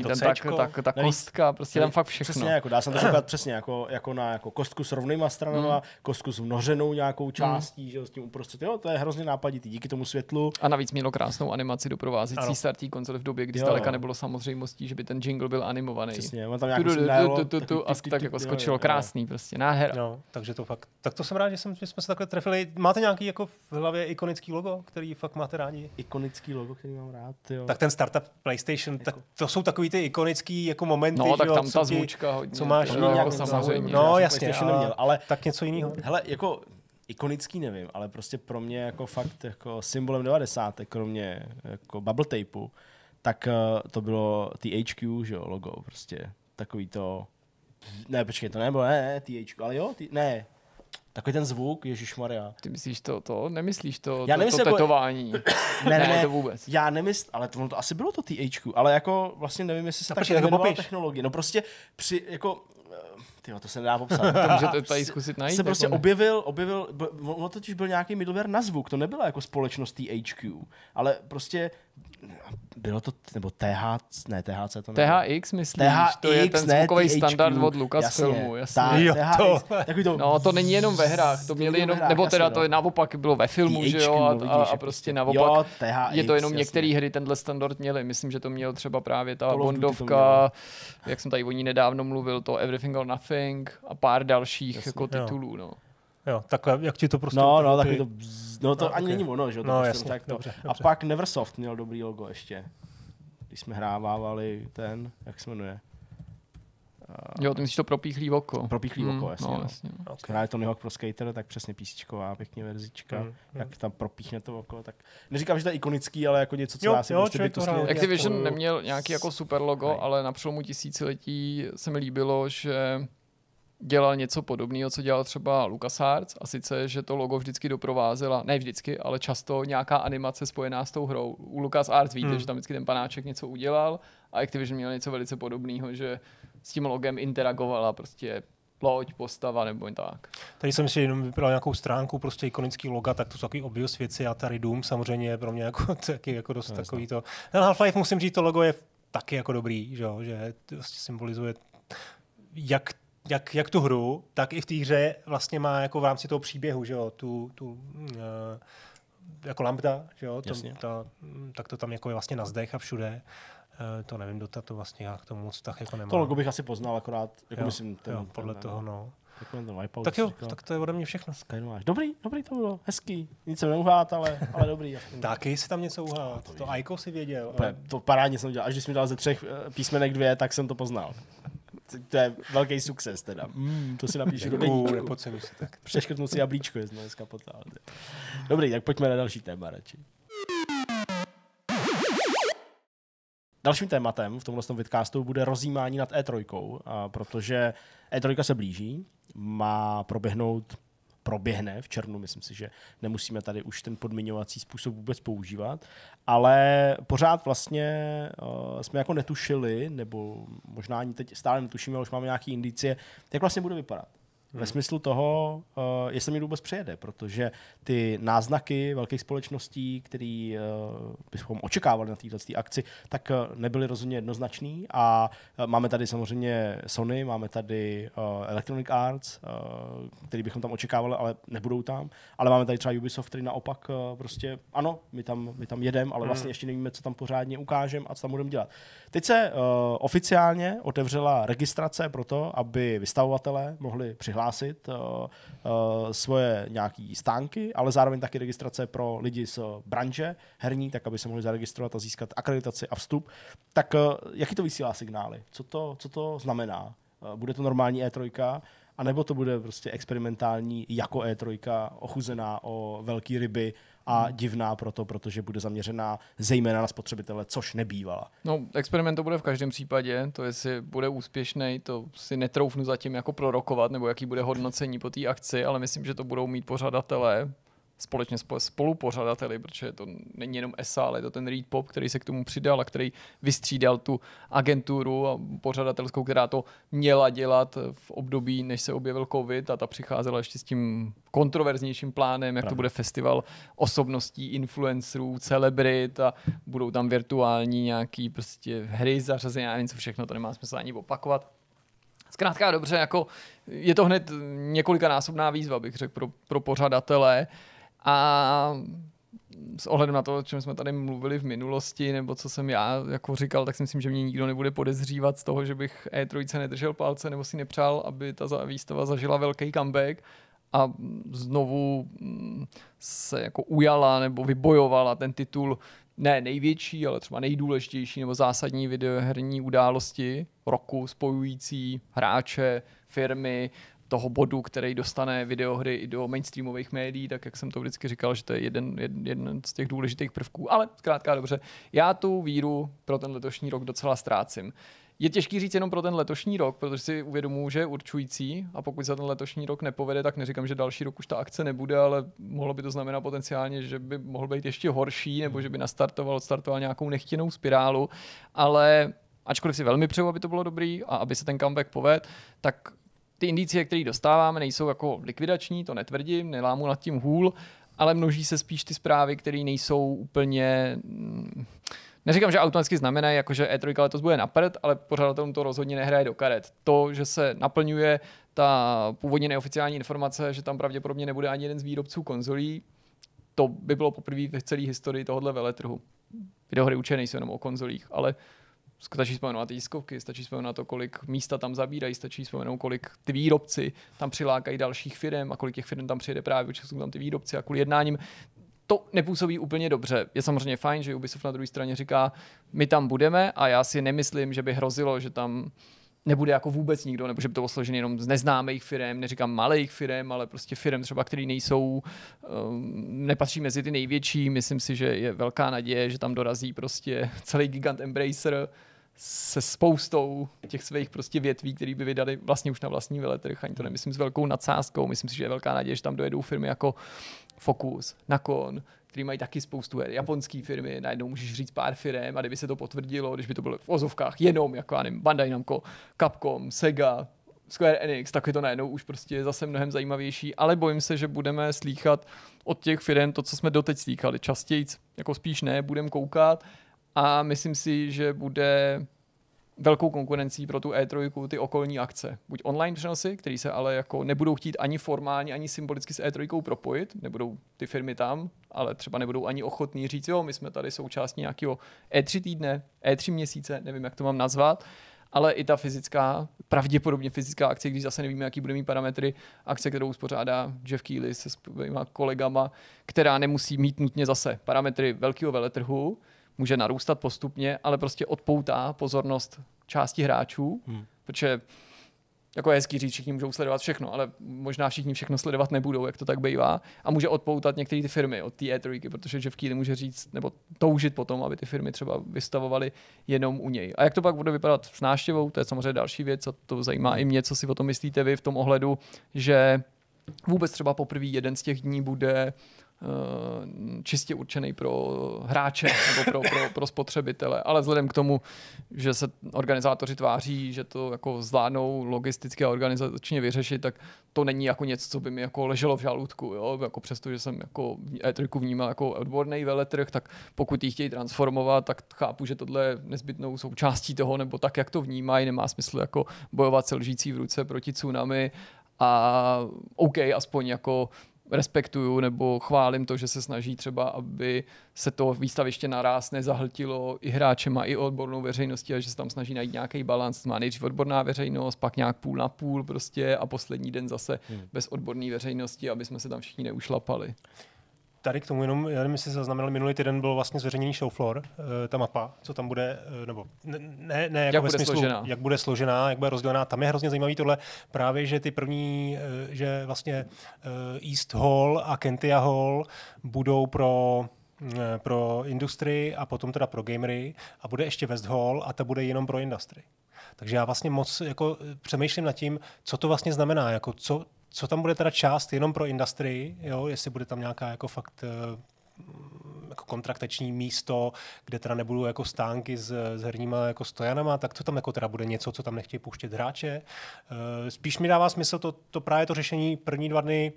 ta kostka, prostě tam fakt všechno. Přesně, jako dá se to říkat přesně jako na jako kostku s rovnýma stranama, kostku s vnořenou nějakou částí, že s tím uprostřed. Jo, to je hrozně nápaditý díky tomu světlu. A navíc mělo krásnou animaci doprovázející startý konzole v době, kdy zdaleka nebylo samozřejmostí, že by ten jingle byl animovaný. Přesně, on tam tak jako skočilo krásný, prostě nádhera. No, takže to fakt. Tak to jsem rád, že jsme se takhle trefili. Máte nějaký jako v hlavě ikonický logo, který fakt máte rádi? Ikonický logo, který mám rád, jo. Tak ten startup PlayStation, jako... tak to jsou takový ty ikonický jako momenty, no, tak tam ta zvučka hodně. Co máš? Jako samozřejmě. No, jasně, neměl, ale tak něco jiného. Hele, jako ikonický nevím, ale prostě pro mě jako fakt jako symbolem 90. kromě jako bubble tapeu, tak to bylo THQ, že jo, logo, prostě takový to. Ne, počkej, to nebylo, ne, THQ, ale jo, ne. Takový ten zvuk, ježišmarja. Ty myslíš to? Nemyslíš to jako... tetování? ne, to vůbec. Já nemyslím, ale to asi bylo to THQ, ale jako vlastně nevím, jestli se tak jmenovala technologie. No prostě při, jako... Tyjo, to se nedá popsat. To můžete tady zkusit najít. Se prostě objevil, ono totiž byl nějaký middleware na zvuk, to nebyla jako společnost THQ, ale prostě bylo to, nebo THC to nebylo. THX myslíš, to je ten zvukový standard od Lucasfilmu, jasně. No to není jenom ve hrách, to měli jenom, nebo teda to je naopak bylo ve filmu, že jo, a prostě naopak je to jenom některé hry tenhle standard měly, myslím, že to měl třeba právě ta Bondovka, jak jsem tady o ní nedávno mluvil, to Everything or Nothing a pár dalších jako titulů, no. Jo, takhle, jak ti to prostě... No, taky to... No to ani není ono, že? No, jasně, tak dobře. A pak Neversoft měl dobrý logo ještě. Když jsme hrávávali ten, jak se jmenuje? Jo, ty myslíš to propíchlý oko. Propíchlý oko, jasně. No, jasně. Okay. Hráli Tony Hawk Pro Skater, tak přesně písíčková, pěkně verzička. Jak tam propíchne to oko, tak... Neříkám, že to je ikonický, ale jako něco, co dá si prostě bytostně... Activision neměl nějaký jako super logo, ale na přelomu tisíciletí se mi líbilo, že dělal něco podobného, co dělal třeba LucasArts, a sice, že to logo vždycky doprovázela, ne vždycky, ale často nějaká animace spojená s tou hrou. U LucasArts víte, že tam vždycky ten panáček něco udělal a Activision měl něco velice podobného, že s tím logem interagovala prostě loď, postava nebo tak. Tady jsem si jenom vypral nějakou stránku, prostě ikonický loga, tak to jsou takový obvious věci, Atari Doom samozřejmě je pro mě jako dost takový to. Ten Half-Life, musím říct, to logo je taky jako dobrý, že symbolizuje jak tu hru, tak i v té hře vlastně má jako v rámci toho příběhu, že jo, jako lambda, že jo, tak to tam jako je vlastně na zdech a všude. To nevím, to vlastně já k tomu moc tak jako nemám. To logo bych asi poznal, akorát, jako myslím, podle toho, no. Tak jo, tak to je ode mě všechno. Dobrý to bylo, hezký. Nic jsem neuhát, ale dobrý. Taky jsi tam něco uhát, to Aiko si věděl. To parádně jsem dělal, až když jsi mi dal ze 3 písmenek 2, tak jsem to poznal. To je velký success teda. To si napíšu do deníčku. Nepodceňuj si tak. Přeškrtnu si jablíčko, jestli dneska potáhl. Dobrý, tak pojďme na další téma radši. Dalším tématem v tomhle vidcastu bude rozjímání nad E3, protože E3 se blíží, má proběhne v červnu, myslím si, že nemusíme tady už ten podmiňovací způsob vůbec používat, ale pořád vlastně jsme jako netušili, nebo možná ani teď stále netušíme, ale už máme nějaké indicie, jak vlastně bude vypadat. Ve smyslu toho, jestli mi vůbec přejede, protože ty náznaky velkých společností, které bychom očekávali na této akci, tak nebyly rozhodně jednoznačný a máme tady samozřejmě Sony, máme tady Electronic Arts, který bychom tam očekávali, ale nebudou tam, ale máme tady třeba Ubisoft, který naopak prostě, ano, my tam jedeme, ale vlastně ještě nevíme, co tam pořádně ukážeme a co tam budeme dělat. Teď se oficiálně otevřela registrace pro to, aby vystavovatelé mohli přihlásit svoje nějaký stánky, ale zároveň taky registrace pro lidi z branže herní, tak aby se mohli zaregistrovat a získat akreditaci a vstup. Tak jaký to vysílá signály? Co to znamená? Bude to normální E3, anebo to bude prostě experimentální jako E3, ochuzená o velký ryby a divná protože bude zaměřená zejména na spotřebitele, což nebývala. No, experiment to bude v každém případě, to jestli bude úspěšný, to si netroufnu zatím jako prorokovat, nebo jaký bude hodnocení po té akci, ale myslím, že to budou mít pořadatelé společně spolupořadateli, protože to není jenom ESA, ale je to ten Reed Pop, který se k tomu přidal a který vystřídal tu agenturu a pořadatelskou, která to měla dělat v období, než se objevil covid a ta přicházela ještě s tím kontroverznějším plánem, jak to bude festival osobností, influencerů, celebrit a budou tam virtuální nějaký prostě hry zařazené, já nevím co všechno, to nemá smysl ani opakovat. Zkrátka dobře, jako je to hned několikanásobná výzva, bych řekl, pro pořadatele. A s ohledem na to, o čem jsme tady mluvili v minulosti, nebo co jsem já jako říkal, tak si myslím, že mě nikdo nebude podezřívat z toho, že bych E3 nedržel palce nebo si nepřál, aby ta výstava zažila velký comeback a znovu se jako ujala nebo vybojovala ten titul ne největší, ale třeba nejdůležitější nebo zásadní videoherní události roku spojující hráče, firmy, toho bodu, který dostane videohry i do mainstreamových médií, tak jak jsem to vždycky říkal, že to je jeden z těch důležitých prvků. Ale zkrátka dobře, já tu víru pro ten letošní rok docela ztrácím. Je těžký říct jenom pro ten letošní rok, protože si uvědomuji, že je určující a pokud se ten letošní rok nepovede, tak neříkám, že další rok už ta akce nebude, ale mohlo by to znamenat potenciálně, že by mohl být ještě horší nebo že by odstartoval nějakou nechtěnou spirálu, ale ačkoliv si velmi přeju, aby to bylo dobrý a aby se ten comeback povedl, tak ty indicie, které dostáváme, nejsou jako likvidační, to netvrdím, nelámu nad tím hůl, ale množí se spíš ty zprávy, které nejsou úplně... Neříkám, že automaticky znamená, jako že E3 letos bude na prd, ale pořadatelům to rozhodně nehraje do karet. To, že se naplňuje ta původně neoficiální informace, že tam pravděpodobně nebude ani jeden z výrobců konzolí, to by bylo poprvé v celé historii tohohle veletrhu. Videohry určitě nejsou jenom o konzolích, ale stačí vzpomenout na ty tiskovky, stačí vzpomenout na to, kolik místa tam zabírají, stačí vzpomenout, kolik ty výrobci tam přilákají dalších firm a kolik těch firm tam přijede právě, protože jsou tam ty výrobci a kvůli jednáním. To nepůsobí úplně dobře. Je samozřejmě fajn, že Ubisoft na druhé straně říká, my tam budeme a já si nemyslím, že by hrozilo, že tam nebude jako vůbec nikdo, nebo že by to bylo složené jenom z neznámých firem, neříkám malých firem, ale prostě firem třeba, které nejsou, nepatří mezi ty největší. Myslím si, že je velká naděje, že tam dorazí prostě celý gigant Embracer se spoustou těch svých prostě větví, které by vydali vlastně už na vlastní veletrh. Ani to nemyslím s velkou nadsázkou. Myslím si, že je velká naděje, že tam dojedou firmy jako Focus, Nakon, který mají taky spoustu her. Japonský firmy, najednou můžeš říct pár firem a kdyby se to potvrdilo, když by to bylo v ozovkách jenom, jako já nevím, Bandai Namco, Capcom, Sega, Square Enix, tak je to najednou už prostě zase mnohem zajímavější, ale bojím se, že budeme slýchat od těch firem to, co jsme doteď slýchali. Častěji, jako spíš ne, budeme koukat a myslím si, že bude velkou konkurencí pro tu E3 ty okolní akce. Buď online přenosy, které se ale jako nebudou chtít ani formálně, ani symbolicky s E3 propojit, nebudou ty firmy tam, ale třeba nebudou ani ochotní říct, jo, my jsme tady součástí nějakého E3 týdne, E3 měsíce, nevím, jak to mám nazvat, ale i ta fyzická, pravděpodobně fyzická akce, když zase nevíme, jaký bude mít parametry, akce, kterou uspořádá Jeff Keighley se svýma kolegama, která nemusí mít nutně zase parametry velkého veletrhu, může narůstat postupně, ale prostě odpoutá pozornost části hráčů, protože jako hezký říct, všichni můžou sledovat všechno, ale možná všichni všechno sledovat nebudou, jak to tak bývá, a může odpoutat některé ty firmy od té E3, protože Jeff Keighley může říct nebo toužit potom, aby ty firmy třeba vystavovaly jenom u něj. A jak to pak bude vypadat s návštěvou, to je samozřejmě další věc, a to zajímá i mě, co si o tom myslíte vy v tom ohledu, že vůbec třeba poprvé jeden z těch dní bude čistě určený pro hráče nebo pro spotřebitele, ale vzhledem k tomu, že se organizátoři tváří, že to jako zvládnou logisticky a organizačně vyřešit, tak to není jako něco, co by mi jako leželo v žaludku, jo? Jako přesto, že jsem jako E3 vnímal jako odborný veletrh, tak pokud ji chtějí transformovat, tak chápu, že tohle je nezbytnou součástí toho, nebo tak, jak to vnímají, nemá smysl jako bojovat se lžící v ruce proti tsunami. A OK, aspoň jako respektuju nebo chválím to, že se snaží třeba, aby se to výstaviště naráz nezahltilo i hráčema, i odbornou veřejností, a že se tam snaží najít nějaký balans. Má nejdřív odborná veřejnost, pak nějak půl na půl prostě a poslední den zase bez odborné veřejnosti, aby jsme se tam všichni neušlapali. Tady k tomu jenom, já nevím, jestli zaznamenali, minulý týden byl vlastně zveřejněný show floor, ta mapa, co tam bude, nebo ne jako jak ve bude smyslu, složená. jak bude složená, jak bude rozdělená. Tam je hrozně zajímavý tohle právě, že ty první, že vlastně East Hall a Kentia Hall budou pro industry a potom teda pro gamery a bude ještě West Hall a ta bude jenom pro industry. Takže já vlastně moc jako přemýšlím nad tím, co to vlastně znamená, jako co tam bude teda část jenom pro industry, jo? Jestli bude tam nějaká jako fakt jako kontraktační místo, kde teda nebudou jako stánky s herníma jako stojanama, tak to tam jako teda bude něco, co tam nechtějí pouštět hráče. Spíš mi dává smysl to právě to řešení první 2 dny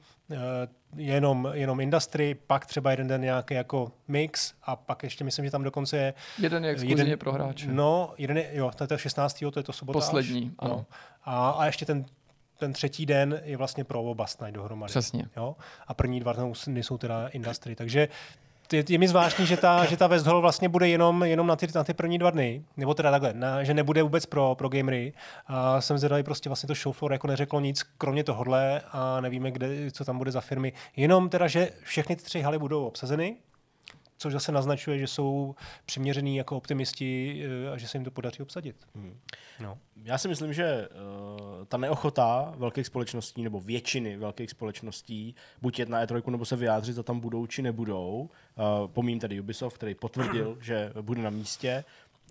jenom industry, pak třeba jeden den nějaký jako mix a pak ještě myslím, že tam dokonce je jeden je exkluzivně pro hráče. No, jeden je, jo, to je 16. to je to sobota. Poslední, ano. No. A ještě ten třetí den je vlastně pro oba Night dohromady. Přesně. Jo? A první 2 dny jsou teda industry. Takže je mi zvláštní, že ta West Hall vlastně bude jenom na ty první 2 dny. Nebo teda takhle, že nebude vůbec pro gamery. A jsem zvědavý, prostě vlastně to show floor jako neřeklo nic, kromě tohodle a nevíme, co tam bude za firmy. Jenom teda, že všechny ty 3 haly budou obsazeny, což zase naznačuje, že jsou přiměřený jako optimisti a že se jim to podaří obsadit. No. Já si myslím, že ta neochota velkých společností nebo většiny velkých společností buď jet na E3 nebo se vyjádřit, zda tam budou či nebudou, pomím tedy Ubisoft, který potvrdil, že bude na místě,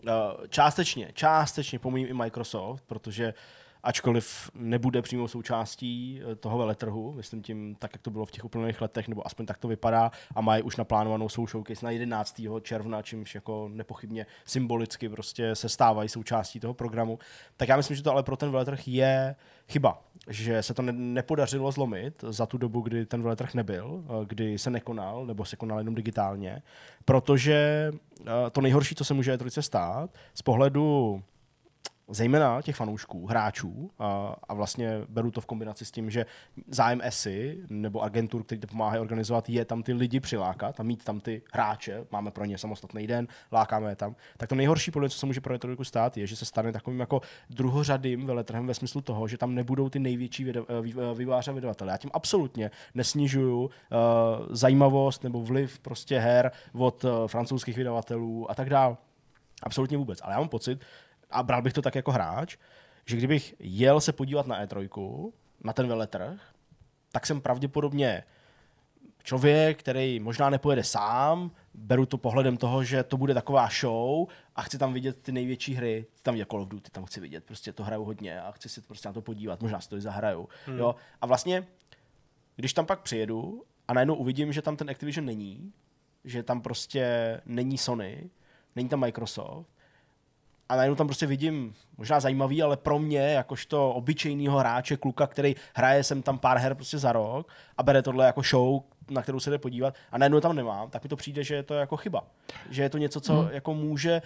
částečně pomím i Microsoft, protože ačkoliv nebude přímou součástí toho veletrhu, myslím tím tak, jak to bylo v těch uplynulých letech, nebo aspoň tak to vypadá, a mají už naplánovanou svou showcase na 11. června, čímž jako nepochybně symbolicky prostě se stávají součástí toho programu, tak já myslím, že to ale pro ten veletrh je chyba, že se to nepodařilo zlomit za tu dobu, kdy ten veletrh nebyl, kdy se nekonal, nebo se konal jenom digitálně, protože to nejhorší, co se může E3 stát, z pohledu zejména těch fanoušků, hráčů, a vlastně beru to v kombinaci s tím, že zájem ESI nebo agentur, který to pomáhají organizovat, je tam ty lidi přilákat a mít tam ty hráče, máme pro ně samostatný den, lákáme je tam. Tak to nejhorší, podle co se může pro E3 stát, je, že se stane takovým jako druhořadým veletrhem ve smyslu toho, že tam nebudou ty největší vývojáři a vydavatelé. Já tím absolutně nesnižuju zajímavost nebo vliv prostě her od francouzských vydavatelů a tak dál. Absolutně vůbec. Ale já mám pocit, a bral bych to tak jako hráč, že kdybych jel se podívat na E3, na ten veletrh, tak jsem pravděpodobně člověk, který možná nepojede sám, beru to pohledem toho, že to bude taková show a chci tam vidět ty největší hry, chci tam vidět Call of Duty, tam chci vidět, prostě to hraju hodně a chci si prostě na to podívat, možná si to i zahraju. Jo? A vlastně, když tam pak přijedu a najednou uvidím, že tam ten Activision není, že tam prostě není Sony, není tam Microsoft, a najednou tam prostě vidím, možná zajímavý, ale pro mě, jakožto obyčejného hráče, kluka, který hraje sem tam pár her prostě za rok a bere tohle jako show, na kterou se jde podívat, a najednou tam nemám, tak mi to přijde, že je to jako chyba. Že je to něco, co jako může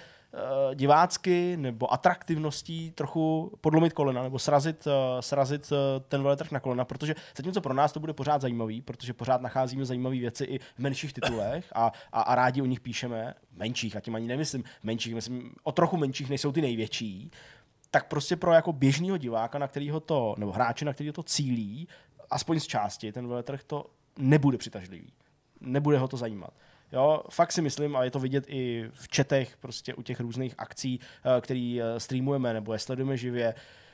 divácky nebo atraktivností trochu podlomit kolena nebo srazit ten veletrh na kolena, protože zatímco pro nás to bude pořád zajímavý, protože pořád nacházíme zajímavé věci i v menších titulech a rádi o nich píšeme, menších, a tím ani nemyslím menších, myslím o trochu menších, než jsou ty největší, tak prostě pro jako běžného diváka, na kterýho to, nebo hráče, na kterýho to cílí, aspoň z části, ten veletrh to nebude přitažlivý. Nebude ho to zajímat. Jo, fakt si myslím, a je to vidět i v chatech, prostě u těch různých akcí, který streamujeme nebo je sledujeme živě,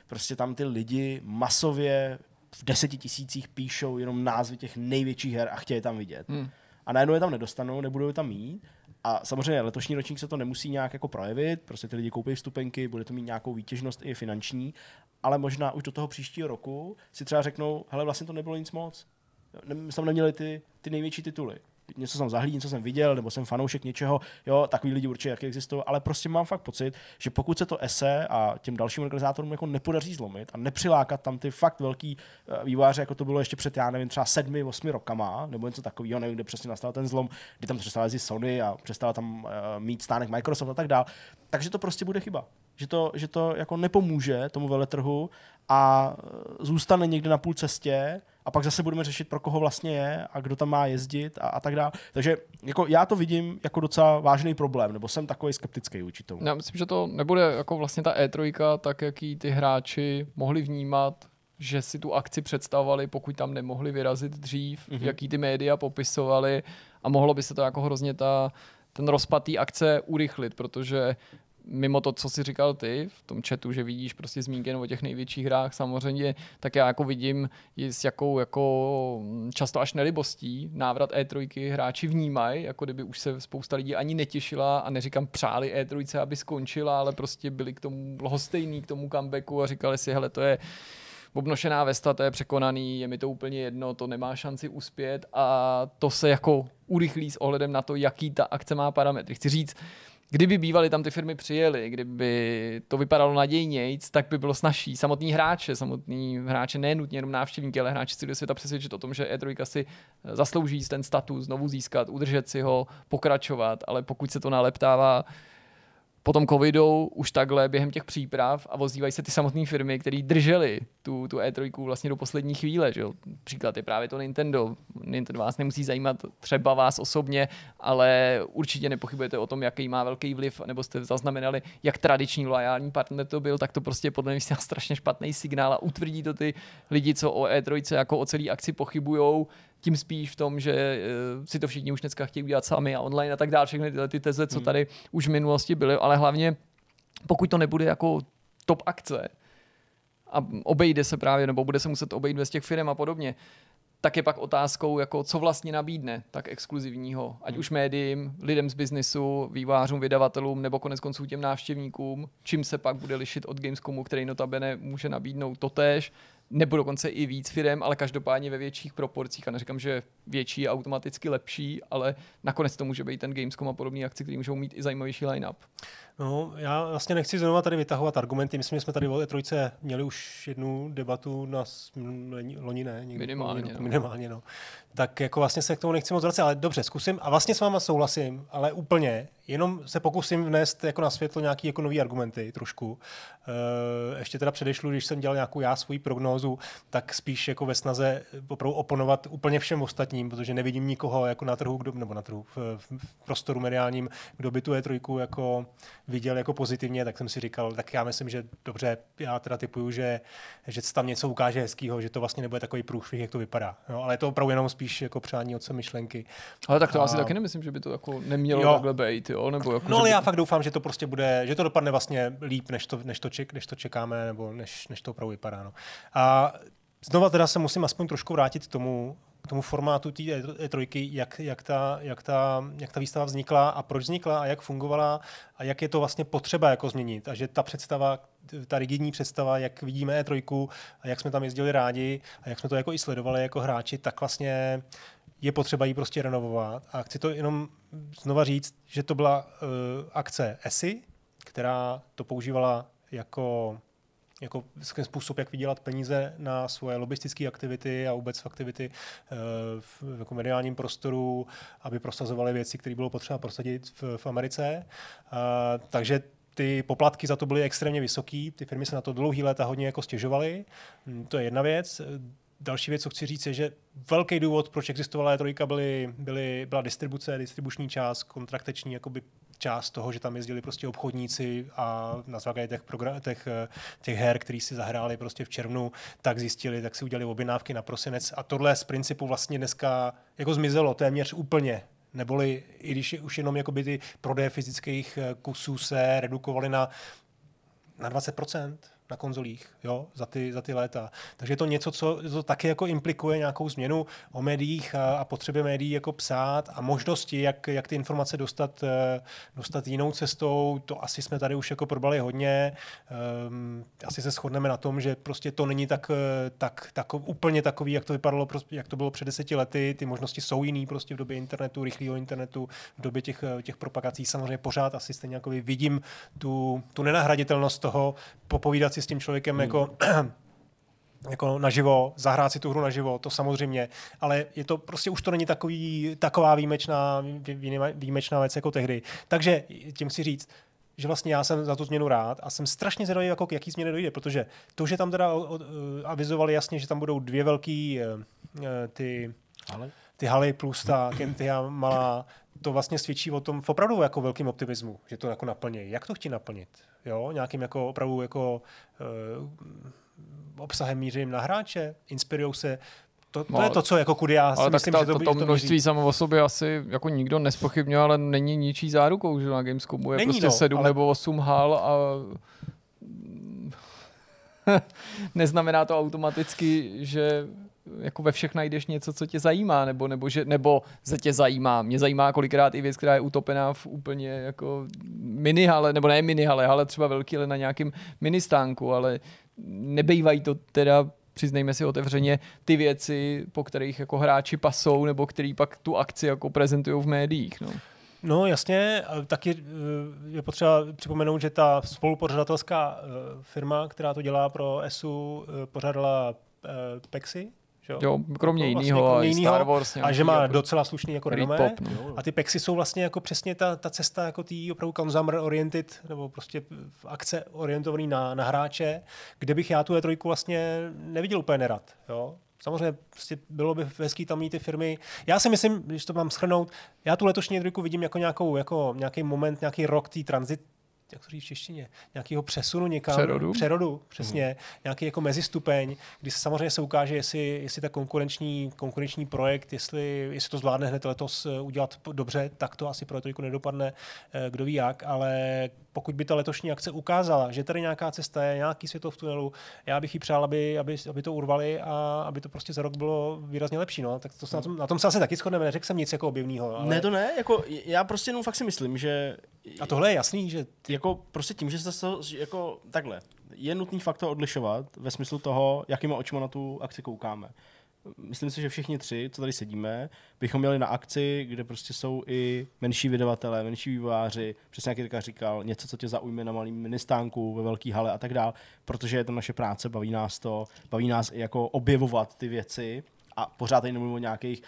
prostě tam ty lidi masově v 10 000 píšou jenom názvy těch největších her a chtějí je tam vidět. A najednou je tam nedostanou, nebudou je tam mít. A samozřejmě letošní ročník se to nemusí nějak jako projevit, prostě ty lidi koupí vstupenky, bude to mít nějakou výtěžnost i finanční, ale možná už do toho příštího roku si třeba řeknou, hele, vlastně to nebylo nic moc. My jsme neměli ty největší tituly. Něco jsem zahlídl, něco jsem viděl, nebo jsem fanoušek něčeho, jo, takový lidi určitě jaký existují, ale prostě mám fakt pocit, že pokud se to ESE a těm dalším organizátorům jako nepodaří zlomit a nepřilákat tam ty fakt velký vývojáře, jako to bylo ještě před, já nevím, třeba 7-8 rokama, nebo něco takového, nevím, kde přesně nastal ten zlom, kdy tam přestala jezdit Sony a přestala tam mít stánek Microsoft a tak dál, takže to prostě bude chyba. Že to jako nepomůže tomu veletrhu a zůstane někde na půl cestě a pak zase budeme řešit, pro koho vlastně je a kdo tam má jezdit a tak dále. Takže jako já to vidím jako docela vážný problém, nebo jsem takový skeptický vůči tomu. Já myslím, že to nebude jako vlastně ta E3, tak jak ji ty hráči mohli vnímat, že si tu akci představovali, pokud tam nemohli vyrazit dřív, jaký ty média popisovali a mohlo by se to jako hrozně ten rozpad té akce urychlit, protože mimo to, co jsi říkal ty v tom chatu, že vidíš prostě zmínky o těch největších hrách samozřejmě, tak já jako vidím s jakou jako často až nelibostí návrat E3 hráči vnímají, jako kdyby už se spousta lidí ani netěšila a neříkám přáli E3, aby skončila, ale prostě byli k tomu lhostejní, k tomu comebacku a říkali si, hele, to je obnošená vesta, to je překonaný, je mi to úplně jedno, to nemá šanci uspět a to se jako urychlí s ohledem na to, jaký ta akce má parametry. Chci říct, kdyby bývaly tam ty firmy přijeli, kdyby to vypadalo nadějnějc, tak by bylo snazší. Samotní hráče, ne nutně jenom návštěvníky, ale hráči si do světa přesvědčit o tom, že E3 si zaslouží ten status znovu získat, udržet si ho, pokračovat, ale pokud se to naleptává po tom covidu už takhle během těch příprav a ozývají se ty samotné firmy, které držely tu E3 vlastně do poslední chvíle. Že jo? Příklad je právě to Nintendo. Nintendo vás nemusí zajímat třeba vás osobně, ale určitě nepochybujete o tom, jaký má velký vliv, nebo jste zaznamenali, jak tradiční loajální partner to byl, tak to prostě podle mě je strašně špatný signál a utvrdí to ty lidi, co o E3 jako o celý akci pochybujou, tím spíš v tom, že si to všichni už dneska chtějí udělat sami a online a tak dále, všechny tyhle ty teze, co tady už v minulosti byly, ale hlavně pokud to nebude jako top akce a obejde se právě, nebo bude se muset obejít bez těch firm a podobně, tak je pak otázkou, jako co vlastně nabídne tak exkluzivního, ať už médiím, lidem z biznisu, vývojářům, vydavatelům, nebo konec konců těm návštěvníkům, čím se pak bude lišit od Gamescomu, který notabene může nabídnout totéž, nebo dokonce i víc firem, ale každopádně ve větších proporcích. A neříkám, že větší je automaticky lepší, ale nakonec to může být ten Gamescom a podobné akce, které můžou mít i zajímavější line-up. No, já vlastně nechci znovu tady vytahovat argumenty. Myslím, že jsme tady o E3 měli už jednu debatu na loni, ne? Minimálně, no. Tak jako vlastně se k tomu nechci moc vracet, ale dobře, zkusím. A vlastně s váma souhlasím, ale úplně. Jenom se pokusím vnést jako na světlo nějaký jako nový argumenty trošku. Ještě teda předešlu, když jsem dělal nějakou svoji prognózu, tak spíš jako ve snaze opravdu oponovat úplně všem ostatním, protože nevidím nikoho jako na trhu, v prostoru mediálním, kdo by tu E3 jako viděl jako pozitivně, tak jsem si říkal, tak já myslím, že dobře, já teda typuju, že se tam něco ukáže hezkýho, že to vlastně nebude takový průšvih, jak to vypadá. No, ale je to opravdu jenom spíš jako přání otce myšlenky. Ale tak to asi taky nemyslím, že by to jako nemělo takhle být, jo? Nebo jako, no ale já fakt doufám, že to prostě bude, že to dopadne vlastně líp, než to čekáme, nebo než to opravdu vypadá. No. A znova teda se musím aspoň trošku vrátit k tomu formátu té E3, jak ta výstava vznikla a proč vznikla a jak fungovala a jak je to vlastně potřeba jako změnit. A že ta představa, ta rigidní představa, jak vidíme E3 a jak jsme tam jezdili rádi a jak jsme to jako i sledovali jako hráči, tak vlastně je potřeba ji prostě renovovat. A chci to jenom znova říct, že to byla akce ESI, která to používala jako způsob, jak vydělat peníze na svoje lobistické aktivity a vůbec aktivity v jako mediálním prostoru, aby prosazovali věci, které bylo potřeba prosadit v Americe. Takže ty poplatky za to byly extrémně vysoký, ty firmy se na to dlouhý léta hodně jako stěžovaly. To je jedna věc. Další věc, co chci říct, je, že velký důvod, proč existovala E3, byla distribuční část, kontraktační jakoby část toho, že tam jezdili prostě obchodníci a na základě těch her, který si zahráli prostě v červnu, tak si udělali objednávky na prosinec a tohle z principu vlastně dneska jako zmizelo téměř úplně. Neboli i když už jenom jakoby ty prodeje fyzických kusů se redukovaly na 20%, na konzolích, jo, za ty léta. Takže je to něco, co to taky jako implikuje nějakou změnu o médiích a potřebě médií jako psát a možnosti, jak ty informace dostat jinou cestou. To asi jsme tady už jako probrali hodně. Asi se shodneme na tom, že prostě to není tak úplně takový, jak to vypadalo, jak to bylo před 10 lety. Ty možnosti jsou jiný prostě v době internetu, rychlého internetu, v době těch propagací. Samozřejmě pořád asi stejně jako vidím tu nenahraditelnost toho popovídat si s tím člověkem jako naživo, zahrát si tu hru naživo, to samozřejmě, ale je to prostě už to není taková výjimečná věc jako tehdy. Takže tím chci říct, že vlastně já jsem za tu změnu rád a jsem strašně zvědavý, jako k jaký změně dojde, protože to, že tam teda avizovali jasně, že tam budou 2 velký ty haly plus ta Kentia malá, to vlastně svědčí o tom opravdu jako velkým optimismu, že to jako naplní. Jak to chtějí naplnit? Jo? Nějakým jako opravdu jako obsahem mířím na hráče, inspirujou se. To je to, co jako kudy já si myslím, že to množství samo o sobě asi jako nikdo nespochybňuje, ale není ničí zárukou, že na Gamescomu je prostě 7 nebo 8 hal a neznamená to automaticky, že jako ve všech najdeš něco, co tě zajímá, nebo se tě zajímá. Mě zajímá kolikrát i věc, která je utopená v úplně jako minihale, nebo ne minihale, ale třeba velký, ale na nějakém ministánku, ale nebejvají to teda, přiznejme si otevřeně, ty věci, po kterých jako hráči pasou, nebo který pak tu akci jako prezentují v médiích. No jasně, taky je potřeba připomenout, že ta spolupořadatelská firma, která to dělá pro ESU, pořádala PEXy. Jo, kromě jiného vlastně, a Star Wars. A že má docela slušný jako renomé. No. A ty PEXy jsou vlastně jako přesně ta cesta jako tý opravdu consumer oriented, nebo prostě akce orientovaný na hráče, kde bych já tu E3 vlastně neviděl úplně nerad. Jo? Samozřejmě prostě bylo by hezký tam mít ty firmy. Já si myslím, když to mám shrnout, já tu letošní E3 vidím jako nějaký moment, nějaký rok té tranzit, jak to říct v češtině, nějakého přesunu někam. Přerodu, přesně. Nějaký jako mezistupeň, kdy samozřejmě se ukáže, jestli ta konkurenční projekt, jestli to zvládne hned letos udělat dobře, tak to asi pro E3 nedopadne, kdo ví jak, ale pokud by ta letošní akce ukázala, že tady nějaká cesta je, nějaký světlo v tunelu, já bych jí přál, aby to urvali a aby to prostě za rok bylo výrazně lepší. No. Tak na tom se asi taky shodneme, neřekl jsem nic jako objevného. Ale... Ne, to ne, jako já prostě jenom fakt si myslím, že... A tohle je jasný, že... Jako prostě tím, že se to jako takhle, je nutný fakt to odlišovat ve smyslu toho, jakýma očima na tu akci koukáme. Myslím si, že všichni 3, co tady sedíme, bychom měli na akci, kde prostě jsou i menší vydavatelé, menší vývojáři, přesně jak Jirka říkal, něco, co tě zaujme na malým ministánku, ve velký hale a tak dál, protože je to naše práce, baví nás i jako objevovat ty věci. A pořád tady nemluvím o nějakých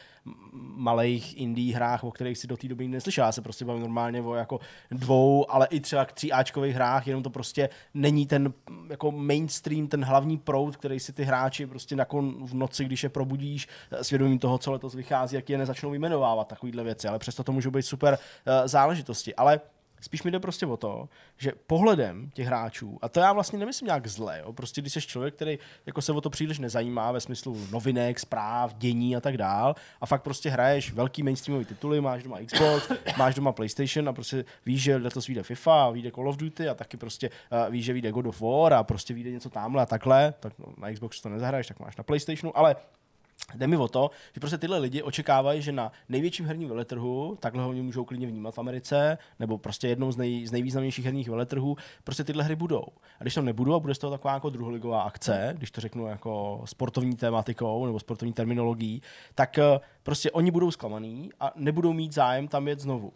malých indie hrách, o kterých si do té doby neslyšel. Já se prostě bavím normálně o jako 2, ale i třeba 3áčkových hrách, jenom to prostě není ten jako mainstream, ten hlavní proud, který si ty hráči prostě v noci, když je probudíš, svědomím toho, co letos vychází, jak je nezačnou vyjmenovávat takovýhle věci, ale přesto to můžou být super záležitosti. Ale spíš mi jde prostě o to, že pohledem těch hráčů, a to já vlastně nemyslím nějak zle, jo? Prostě když jsi člověk, který jako se o to příliš nezajímá ve smyslu novinek, zpráv, dění a tak dál, a fakt prostě hraješ velký mainstreamový tituly, máš doma Xbox, máš doma PlayStation a prostě víš, že letos vyjde FIFA, vyjde Call of Duty a taky prostě víš, že vyjde God of War a prostě vyjde něco tamhle a takhle, tak no, na Xboxu to nezahraješ, tak máš na PlayStationu, ale jde mi o to, že prostě tyhle lidi očekávají, že na největším herním veletrhu, takhle ho oni můžou klidně vnímat v Americe, nebo prostě jednou z nejvýznamnějších herních veletrhů, prostě tyhle hry budou. A když tam nebudou a bude z toho taková jako druholigová akce, když to řeknu jako sportovní tématikou nebo sportovní terminologií, tak prostě oni budou zklamaný a nebudou mít zájem tam jet znovu.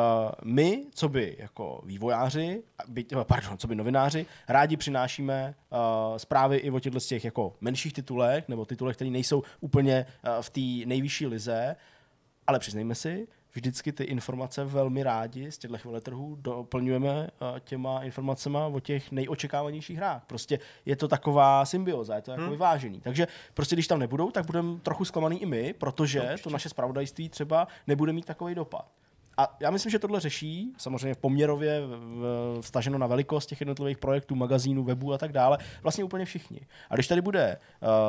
My, co by jako vývojáři, co by novináři, rádi přinášíme zprávy i o těchto z těch jako menších titulech, nebo titulech, které nejsou úplně v té nejvyšší lize, ale přiznejme si, vždycky ty informace velmi rádi z těchto veletrhů doplňujeme těma informacema o těch nejočekávanějších hrách. Prostě je to taková symbioza, je to jako vyvážený. Takže prostě když tam nebudou, tak budeme trochu zklamaný i my, protože to naše zpravodajství třeba nebude mít takový dopad. A já myslím, že tohle řeší, samozřejmě poměrově vztaženo na velikost těch jednotlivých projektů, magazínů, webů a tak dále, vlastně úplně všichni. A když tady bude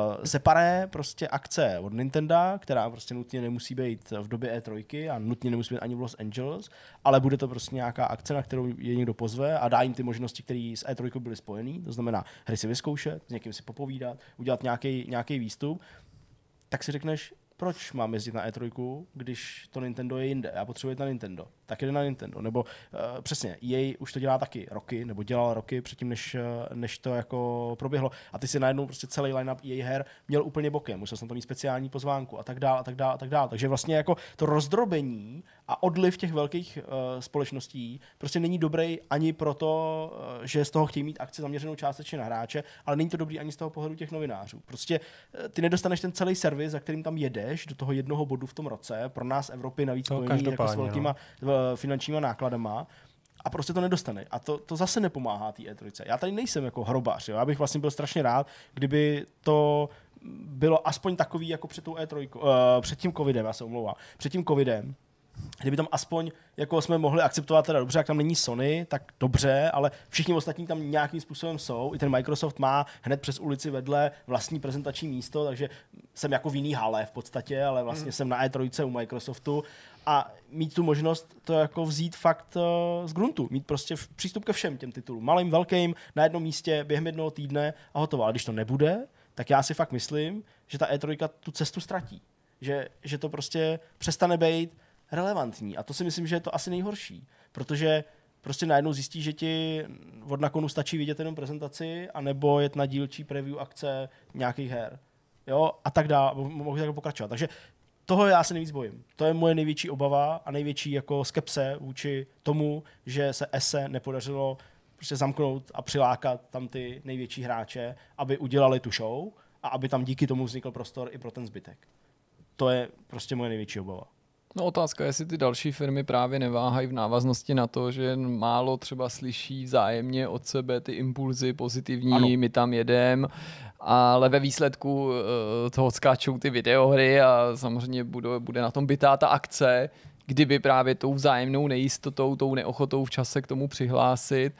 separé prostě akce od Nintendo, která prostě nutně nemusí být v době E3 a nutně nemusí být ani v Los Angeles, ale bude to prostě nějaká akce, na kterou je někdo pozve a dá jim ty možnosti, které s E3 byly spojené, to znamená hry si vyzkoušet, s někým si popovídat, udělat nějaký výstup, tak si řekneš, proč mám jezdit na E3, když to Nintendo je jinde? Já potřebuji jít na Nintendo. Tak jde na Nintendo. Nebo přesně, EA už to dělá taky roky, nebo dělal roky předtím, než to jako proběhlo. A ty si najednou prostě celý line-up EA her měl úplně bokem. Musel jsem to mít speciální pozvánku a tak dál. Takže vlastně jako to rozdrobení a odliv těch velkých společností prostě není dobrý ani proto, že z toho chtějí mít akci zaměřenou částečně na hráče, ale není to dobrý ani z toho pohledu těch novinářů. Prostě ty nedostaneš ten celý servis, za kterým tam jedeš do toho jednoho bodu v tom roce, pro nás Evropy navíc spojený jako s velkýma finančníma nákladama, a prostě to nedostane. A to zase nepomáhá té E3. Já tady nejsem jako hrobař, jo? Já bych vlastně byl strašně rád, kdyby to bylo aspoň takový jako před tou E3, před tím covidem, já se omlouvám, před tím covidem, kdyby tam aspoň jako jsme mohli akceptovat, teda dobře, jak tam není Sony, tak dobře, ale všichni ostatní tam nějakým způsobem jsou. I ten Microsoft má hned přes ulici vedle vlastní prezentační místo, takže jsem jako v jiný hale v podstatě, ale vlastně jsem na E3 u Microsoftu a mít tu možnost to jako vzít fakt z gruntu, mít prostě přístup ke všem těm titulům, malým, velkým, na jednom místě, během jednoho týdne a hotovo. Ale když to nebude, tak já si fakt myslím, že ta E3 tu cestu ztratí. Že to prostě přestane být relevantní. A to si myslím, že je to asi nejhorší. Protože prostě najednou zjistí, že ti od nakonu stačí vidět jenom prezentaci anebo jet na dílčí preview akce nějakých her. Jo? A tak dále. Mohu tak pokračovat. Takže toho já se nejvíc bojím. To je moje největší obava a největší jako skepse vůči tomu, že se ESE nepodařilo prostě zamknout a přilákat tam ty největší hráče, aby udělali tu show a aby tam díky tomu vznikl prostor i pro ten zbytek. To je prostě moje největší obava. No otázka, jestli ty další firmy právě neváhají v návaznosti na to, že málo třeba slyší vzájemně od sebe ty impulzy pozitivní, ano. My tam jedem, ale ve výsledku toho skáčou ty videohry a samozřejmě bude na tom bytá ta akce, kdyby právě tou vzájemnou nejistotou, tou neochotou v čase k tomu přihlásit,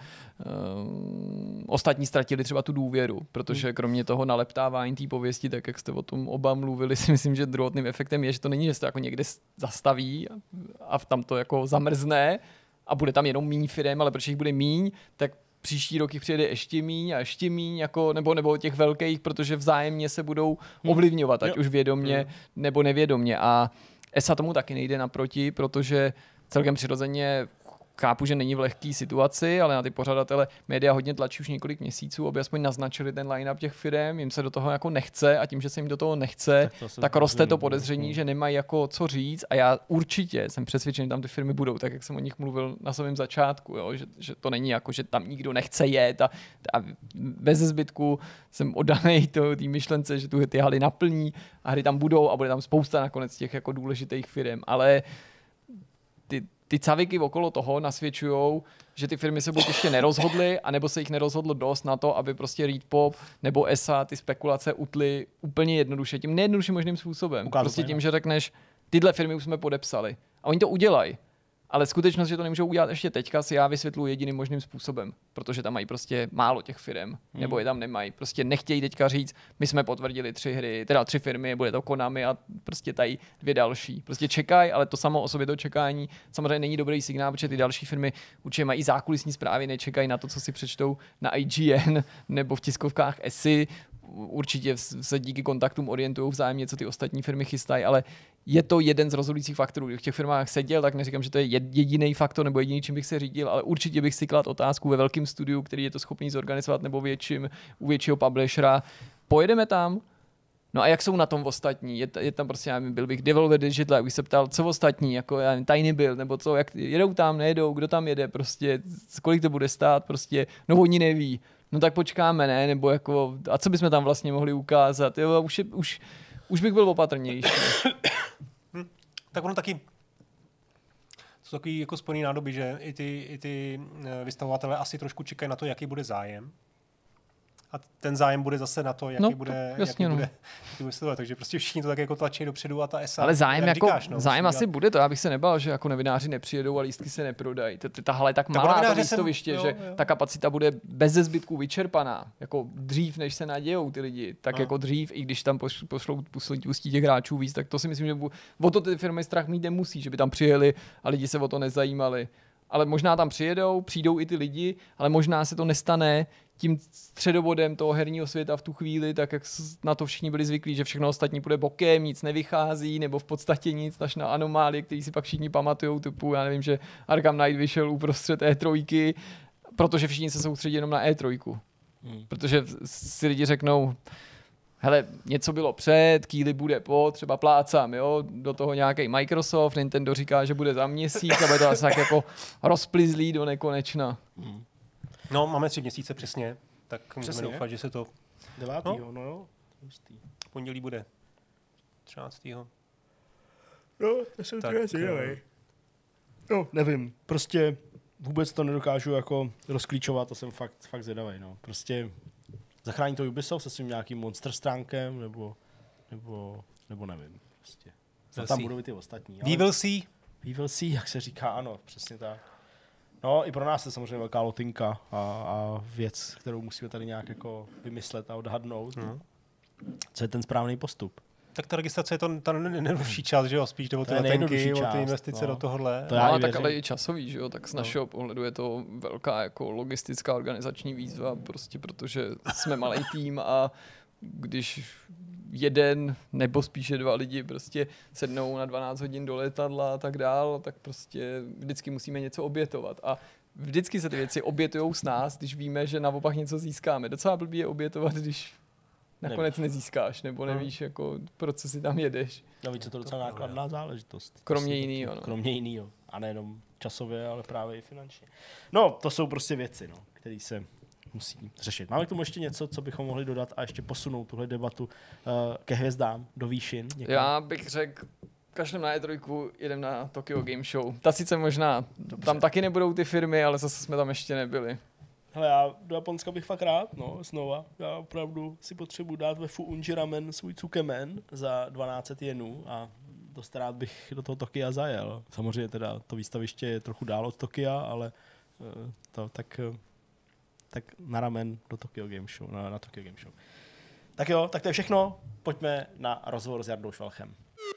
ostatní ztratili třeba tu důvěru, protože kromě toho naleptávání té pověsti, tak jak jste o tom oba mluvili, si myslím, že druhotným efektem je, že to není, že se to jako někde zastaví a tam to jako zamrzne a bude tam jenom míň firem, ale protože jich bude míň, tak příští rok jich přijede ještě míň, jako, nebo těch velkých, protože vzájemně se budou ovlivňovat, ať už vědomně nebo nevědomně. A ESA tomu taky nejde naproti, protože celkem přirozeně chápu, že není v lehké situaci, ale na ty pořadatele média hodně tlačí už několik měsíců, aby aspoň naznačili ten line-up těch firem, jim se do toho jako nechce a tím, že se jim do toho nechce, tak roste to podezření, že nemají jako co říct a já určitě jsem přesvědčen, že tam ty firmy budou, tak jak jsem o nich mluvil na samém začátku, jo? Že to není jako, že tam nikdo nechce jet a bez zbytku jsem oddanej té myšlence, že ty haly naplní a hry tam budou a bude tam spousta nakonec těch jako důležitých firem, ale ty caviky okolo toho nasvědčujou, že ty firmy se buď ještě nerozhodly, anebo se jich nerozhodlo dost na to, aby prostě ReadPop nebo ESA ty spekulace utly úplně jednoduše, tím nejjednodušším možným způsobem. Prostě tím, že řekneš, tyhle firmy už jsme podepsali. A oni to udělají. Ale skutečnost, že to nemůžou udělat ještě teďka, si já vysvětluji jediným možným způsobem, protože tam mají prostě málo těch firm, nebo je tam nemají. Prostě nechtějí teďka říct, my jsme potvrdili 3 firmy, bude to Konami a prostě tady 2 další. Prostě čekají, ale to samo o sobě to čekání samozřejmě není dobrý signál, protože ty další firmy určitě mají zákulisní zprávy, nečekají na to, co si přečtou na IGN nebo v tiskovkách ESI. Určitě se díky kontaktům orientují vzájemně, co ty ostatní firmy chystají, ale je to jeden z rozhodujících faktorů. Když v těch firmách seděl, tak neříkám, že to je jediný faktor nebo jediný, čím bych se řídil, ale určitě bych si kladl otázku ve velkém studiu, který je to schopný zorganizovat, nebo u většího publishera. Pojedeme tam? No a jak jsou na tom ostatní? Je tam prostě, byl bych Devolver Digital, už se ptal, co ostatní, jako Tiny Build, nebo co, jak jedou tam, nejedou, kdo tam jede, prostě, kolik to bude stát, prostě, no oni neví. No tak počkáme, ne? Nebo jako, a co bychom tam vlastně mohli ukázat? Jo, už bych byl opatrnější. Tak ono taky jsou takový jako spojený nádoby, že i ty vystavovatelé asi trošku čekají na to, jaký bude zájem. a ten zájem bude zase na to, jaký bude sledovat. Takže prostě všichni to tak jako tlačí dopředu a ta ESA. Ale zájem, jako, říkáš, zájem asi bude to, já bych se nebál, že jako novináři nepřijedou a lístky se neprodají. Ta hala je tak malá, to místoviště, že ta kapacita bude bez zbytků vyčerpaná. Jako dřív, než se nadějou ty lidi, tak jako dřív, i když tam pustí těch hráčů víc, tak to si myslím, že o to ty firmy strach mít nemusí, že by tam přijeli a lidi se o to nezajímali. Ale možná tam přijdou i ty lidi, ale možná se to nestane tím středobodem toho herního světa v tu chvíli, tak jak na to všichni byli zvyklí, že všechno ostatní půjde bokem, nic nevychází, nebo v podstatě nic, až na anomálie, který si pak všichni pamatujou, typu, já nevím, že Arkham Knight vyšel uprostřed E3, protože všichni se soustředí jenom na E3. Protože si lidi řeknou, hele, něco bylo před, Keighley bude po, třeba plácám, jo, do toho nějaký Microsoft, Nintendo říká, že bude za měsíc, a bude to asi tak jako rozplizlý do nekonečna. No, máme 3 měsíce přesně, tak můžeme doufat, že se to... 9. No jo. Pondělí bude 13. No, to jsem tak zvědavý. No, nevím, prostě vůbec to nedokážu jako rozklíčovat, to jsem fakt zvědavý, no. Prostě zachrání to Ubisoft se svým nějakým monster stránkem, nebo nevím, prostě. Tam budou i ty ostatní. We will see. We will see, jak se říká, ano, přesně tak. No, i pro nás je samozřejmě velká lotinka a věc, kterou musíme tady nějak jako vymyslet a odhadnout. Co je ten správný postup? Tak ta registrace je to ta nejjednodušší část, že jo? Spíš jde o ty letenky, o ty investice do tohohle. To no, tak ale i časový, že jo? Tak z našeho pohledu je to velká jako logistická organizační výzva, prostě protože jsme malý tým a když jeden nebo spíše 2 lidi prostě sednou na 12 hodin do letadla a tak dál, tak prostě vždycky musíme něco obětovat. A vždycky se ty věci obětujou s nás, když víme, že naopak něco získáme. Docela blbý je obětovat, když nakonec nezískáš, nebo nevíš, jako, pro co si tam jedeš. Navíc je to docela nákladná záležitost. Kromě jinýho. No. Kromě jinýho. A nejenom časově, ale právě i finančně. No, to jsou prostě věci, no, které se musí řešit. Máme k tomu ještě něco, co bychom mohli dodat a ještě posunout tuhle debatu ke hvězdám, do výšin? Někam? Já bych řekl, kašlem na E3, jedem na Tokyo Game Show. Ta sice možná, tam taky nebudou ty firmy, ale zase jsme tam ještě nebyli. Hele, já do Japonska bych fakt rád, no, znova. Já opravdu si potřebuji dát ve Fuunji Ramen svůj Tsukemen za 1200 jenů a dost rád bych do toho Tokia zajel. Samozřejmě teda to výstaviště je trochu dál od Tokia, ale tak na ramen do Tokyo Game Show, na Tokyo Game Show. Tak jo, tak to je všechno. Pojďme na rozhovor s Jardou Švalchem.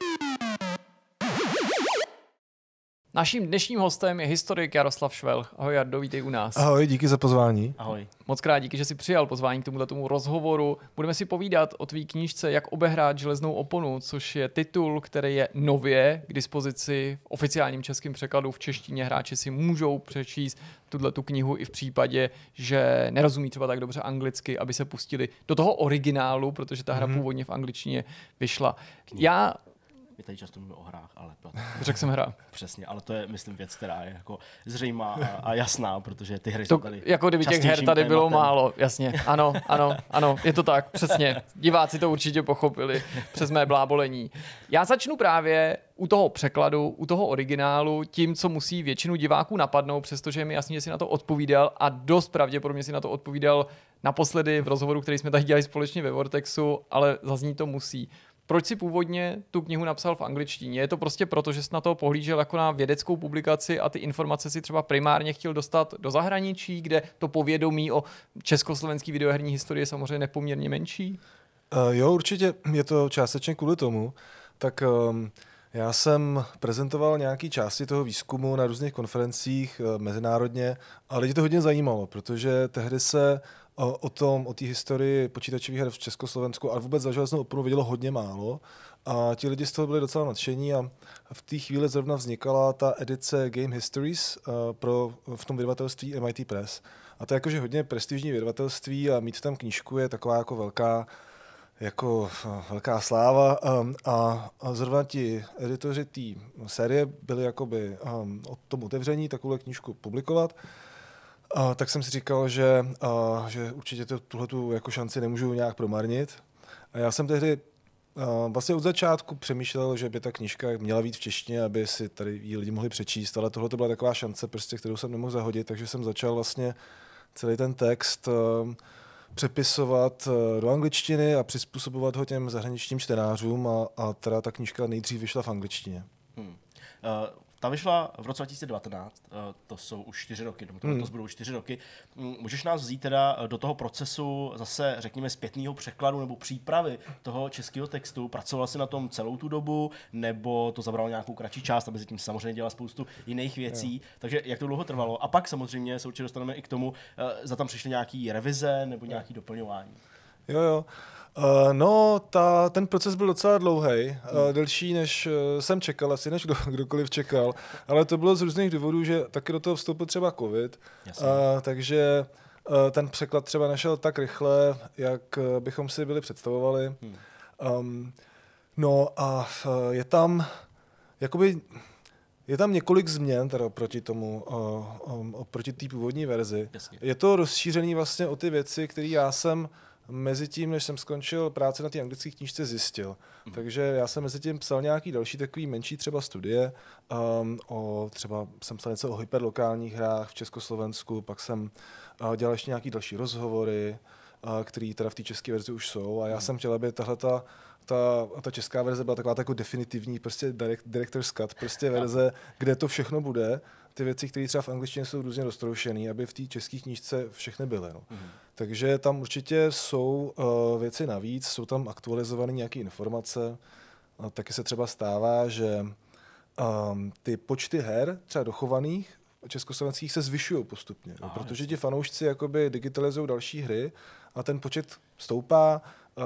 Naším dnešním hostem je historik Jaroslav Švelch. Ahoj Jardo, vítej u nás. Ahoj, díky za pozvání. Ahoj. Moc krát díky, že jsi přijal pozvání k tomuto rozhovoru. Budeme si povídat o tvý knížce Jak obehrát železnou oponu, což je titul, který je nově k dispozici v oficiálním českém překladu v češtině. Hráči si můžou přečíst tu knihu i v případě, že nerozumí třeba tak dobře anglicky, aby se pustili do toho originálu, protože ta hra původně v angličtině vyšla. My tady často mluvíme o hrách, ale... Řekl jsem hra. Přesně, ale to je, myslím, věc, která je jako zřejmá a jasná, protože ty hry jsou tady... Jako kdyby těch her tady bylo málo, jasně. Ano, je to tak, přesně. Diváci to určitě pochopili přes mé blábolení. Já začnu právě u toho překladu, u toho originálu, tím, co musí většinu diváků napadnout, přestože je mi jasně, že si na to odpovídal a dost pravděpodobně si na to odpovídal naposledy v rozhovoru, který jsme tady dělali společně ve Vortexu, ale zaznít to musí. Proč si původně tu knihu napsal v angličtině? Je to prostě proto, že jsi na to pohlížel jako na vědeckou publikaci a ty informace si třeba primárně chtěl dostat do zahraničí, kde to povědomí o československý videoherní historii je samozřejmě nepoměrně menší? Jo, určitě je to částečně kvůli tomu. Tak já jsem prezentoval nějaké části toho výzkumu na různých konferencích mezinárodně a lidi to hodně zajímalo, protože tehdy se o té historii počítačových her v Československu a vůbec za železnou oponu vědělo hodně málo a ti lidi z toho byli docela nadšení a v té chvíli zrovna vznikala ta edice Game Histories v tom vydavatelství MIT Press. A to je jakože hodně prestižní vydavatelství a mít tam knížku je taková jako velká sláva a zrovna ti editoři té série byli jakoby o tom otevření takovou knížku publikovat. Tak jsem si říkal, že určitě tuhletu jako šanci nemůžu nějak promarnit. A já jsem tehdy vlastně od začátku přemýšlel, že by ta knížka měla být v češtině, aby si tady ji lidi mohli přečíst, ale tohle to byla taková šance, prostě, kterou jsem nemohl zahodit, takže jsem začal vlastně celý ten text přepisovat do angličtiny a přizpůsobovat ho těm zahraničním čtenářům a teda ta knížka nejdřív vyšla v angličtině. Ta vyšla v roce 2019, to jsou už 4 roky, to budou 4 roky. Můžeš nás vzít teda do toho procesu zase, řekněme, zpětného překladu nebo přípravy toho českého textu? Pracoval jsi na tom celou tu dobu, nebo to zabralo nějakou kratší část, aby se tím samozřejmě dělala spoustu jiných věcí? Takže jak to dlouho trvalo? A pak samozřejmě se určitě dostaneme i k tomu, za tam přišly nějaký revize nebo nějaký doplňování. Jo. Ten proces byl docela dlouhý, delší, než jsem čekal, asi než kdokoliv čekal, ale to bylo z různých důvodů, že taky do toho vstoupil třeba covid, takže ten překlad třeba nešel tak rychle, jak bychom si byli představovali. Je tam několik změn teda oproti té původní verzi. Jasně. Je to rozšířený vlastně o ty věci, které já jsem mezi tím, než jsem skončil práci na té anglické knížce, zjistil. Takže já jsem mezi tím psal nějaký další takový menší třeba studie. Třeba jsem psal něco o hyperlokálních hrách v Československu, pak jsem dělal ještě nějaký další rozhovory, které teda v té české verzi už jsou. A já jsem chtěl, aby ta česká verze byla taková jako definitivní, prostě director's cut, prostě verze, kde to všechno bude. Ty věci, které třeba v angličtině jsou různě roztroušený, aby v té české knížce všechny byly. No. Takže tam určitě jsou věci navíc, jsou tam aktualizované nějaké informace. Taky se třeba stává, že ty počty her, třeba dochovaných československých, se zvyšují postupně. Protože ti fanoušci jakoby digitalizují další hry a ten počet stoupá.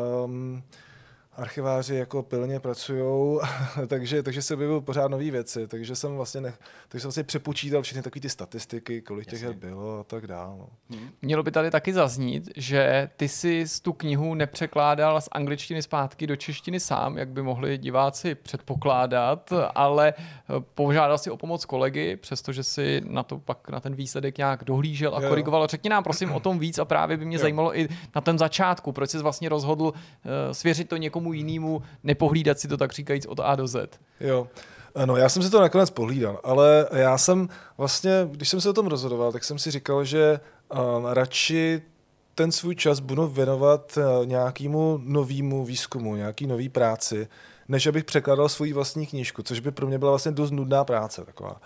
Archiváři jako pilně pracujou, takže se objevují pořád nové věci. Takže jsem vlastně přepočítal všechny takové ty statistiky, kolik těch her bylo a tak dále. No. Mělo by tady taky zaznít, že ty jsi tu knihu nepřekládal z angličtiny zpátky do češtiny sám, jak by mohli diváci předpokládat, ale požádal si o pomoc kolegy, přestože si na ten výsledek nějak dohlížel a korigoval. Řekni nám prosím o tom víc a právě by mě zajímalo i na tom začátku, proč jsi vlastně rozhodl svěřit to někomu jinému, nepohlídat si to tak říkajíc od A do Z. Jo. No, já jsem si to nakonec pohlídal, ale já jsem vlastně, když jsem se o tom rozhodoval, tak jsem si říkal, že radši ten svůj čas budu věnovat nějakému novému výzkumu, nějaký nový práci, než abych překládal svou vlastní knížku, což by pro mě byla vlastně dost nudná práce taková.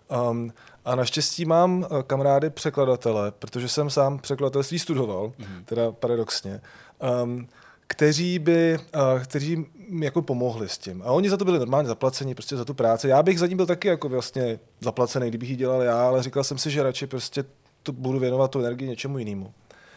A naštěstí mám kamarády překladatele, protože jsem sám překladatelství studoval, teda paradoxně, kteří mi jako pomohli s tím. A oni za to byli normálně zaplaceni, prostě za tu práci. Já bych za ní byl taky jako vlastně zaplacený, kdybych ji dělal já, ale říkal jsem si, že radši prostě budu věnovat tu energii něčemu jinému.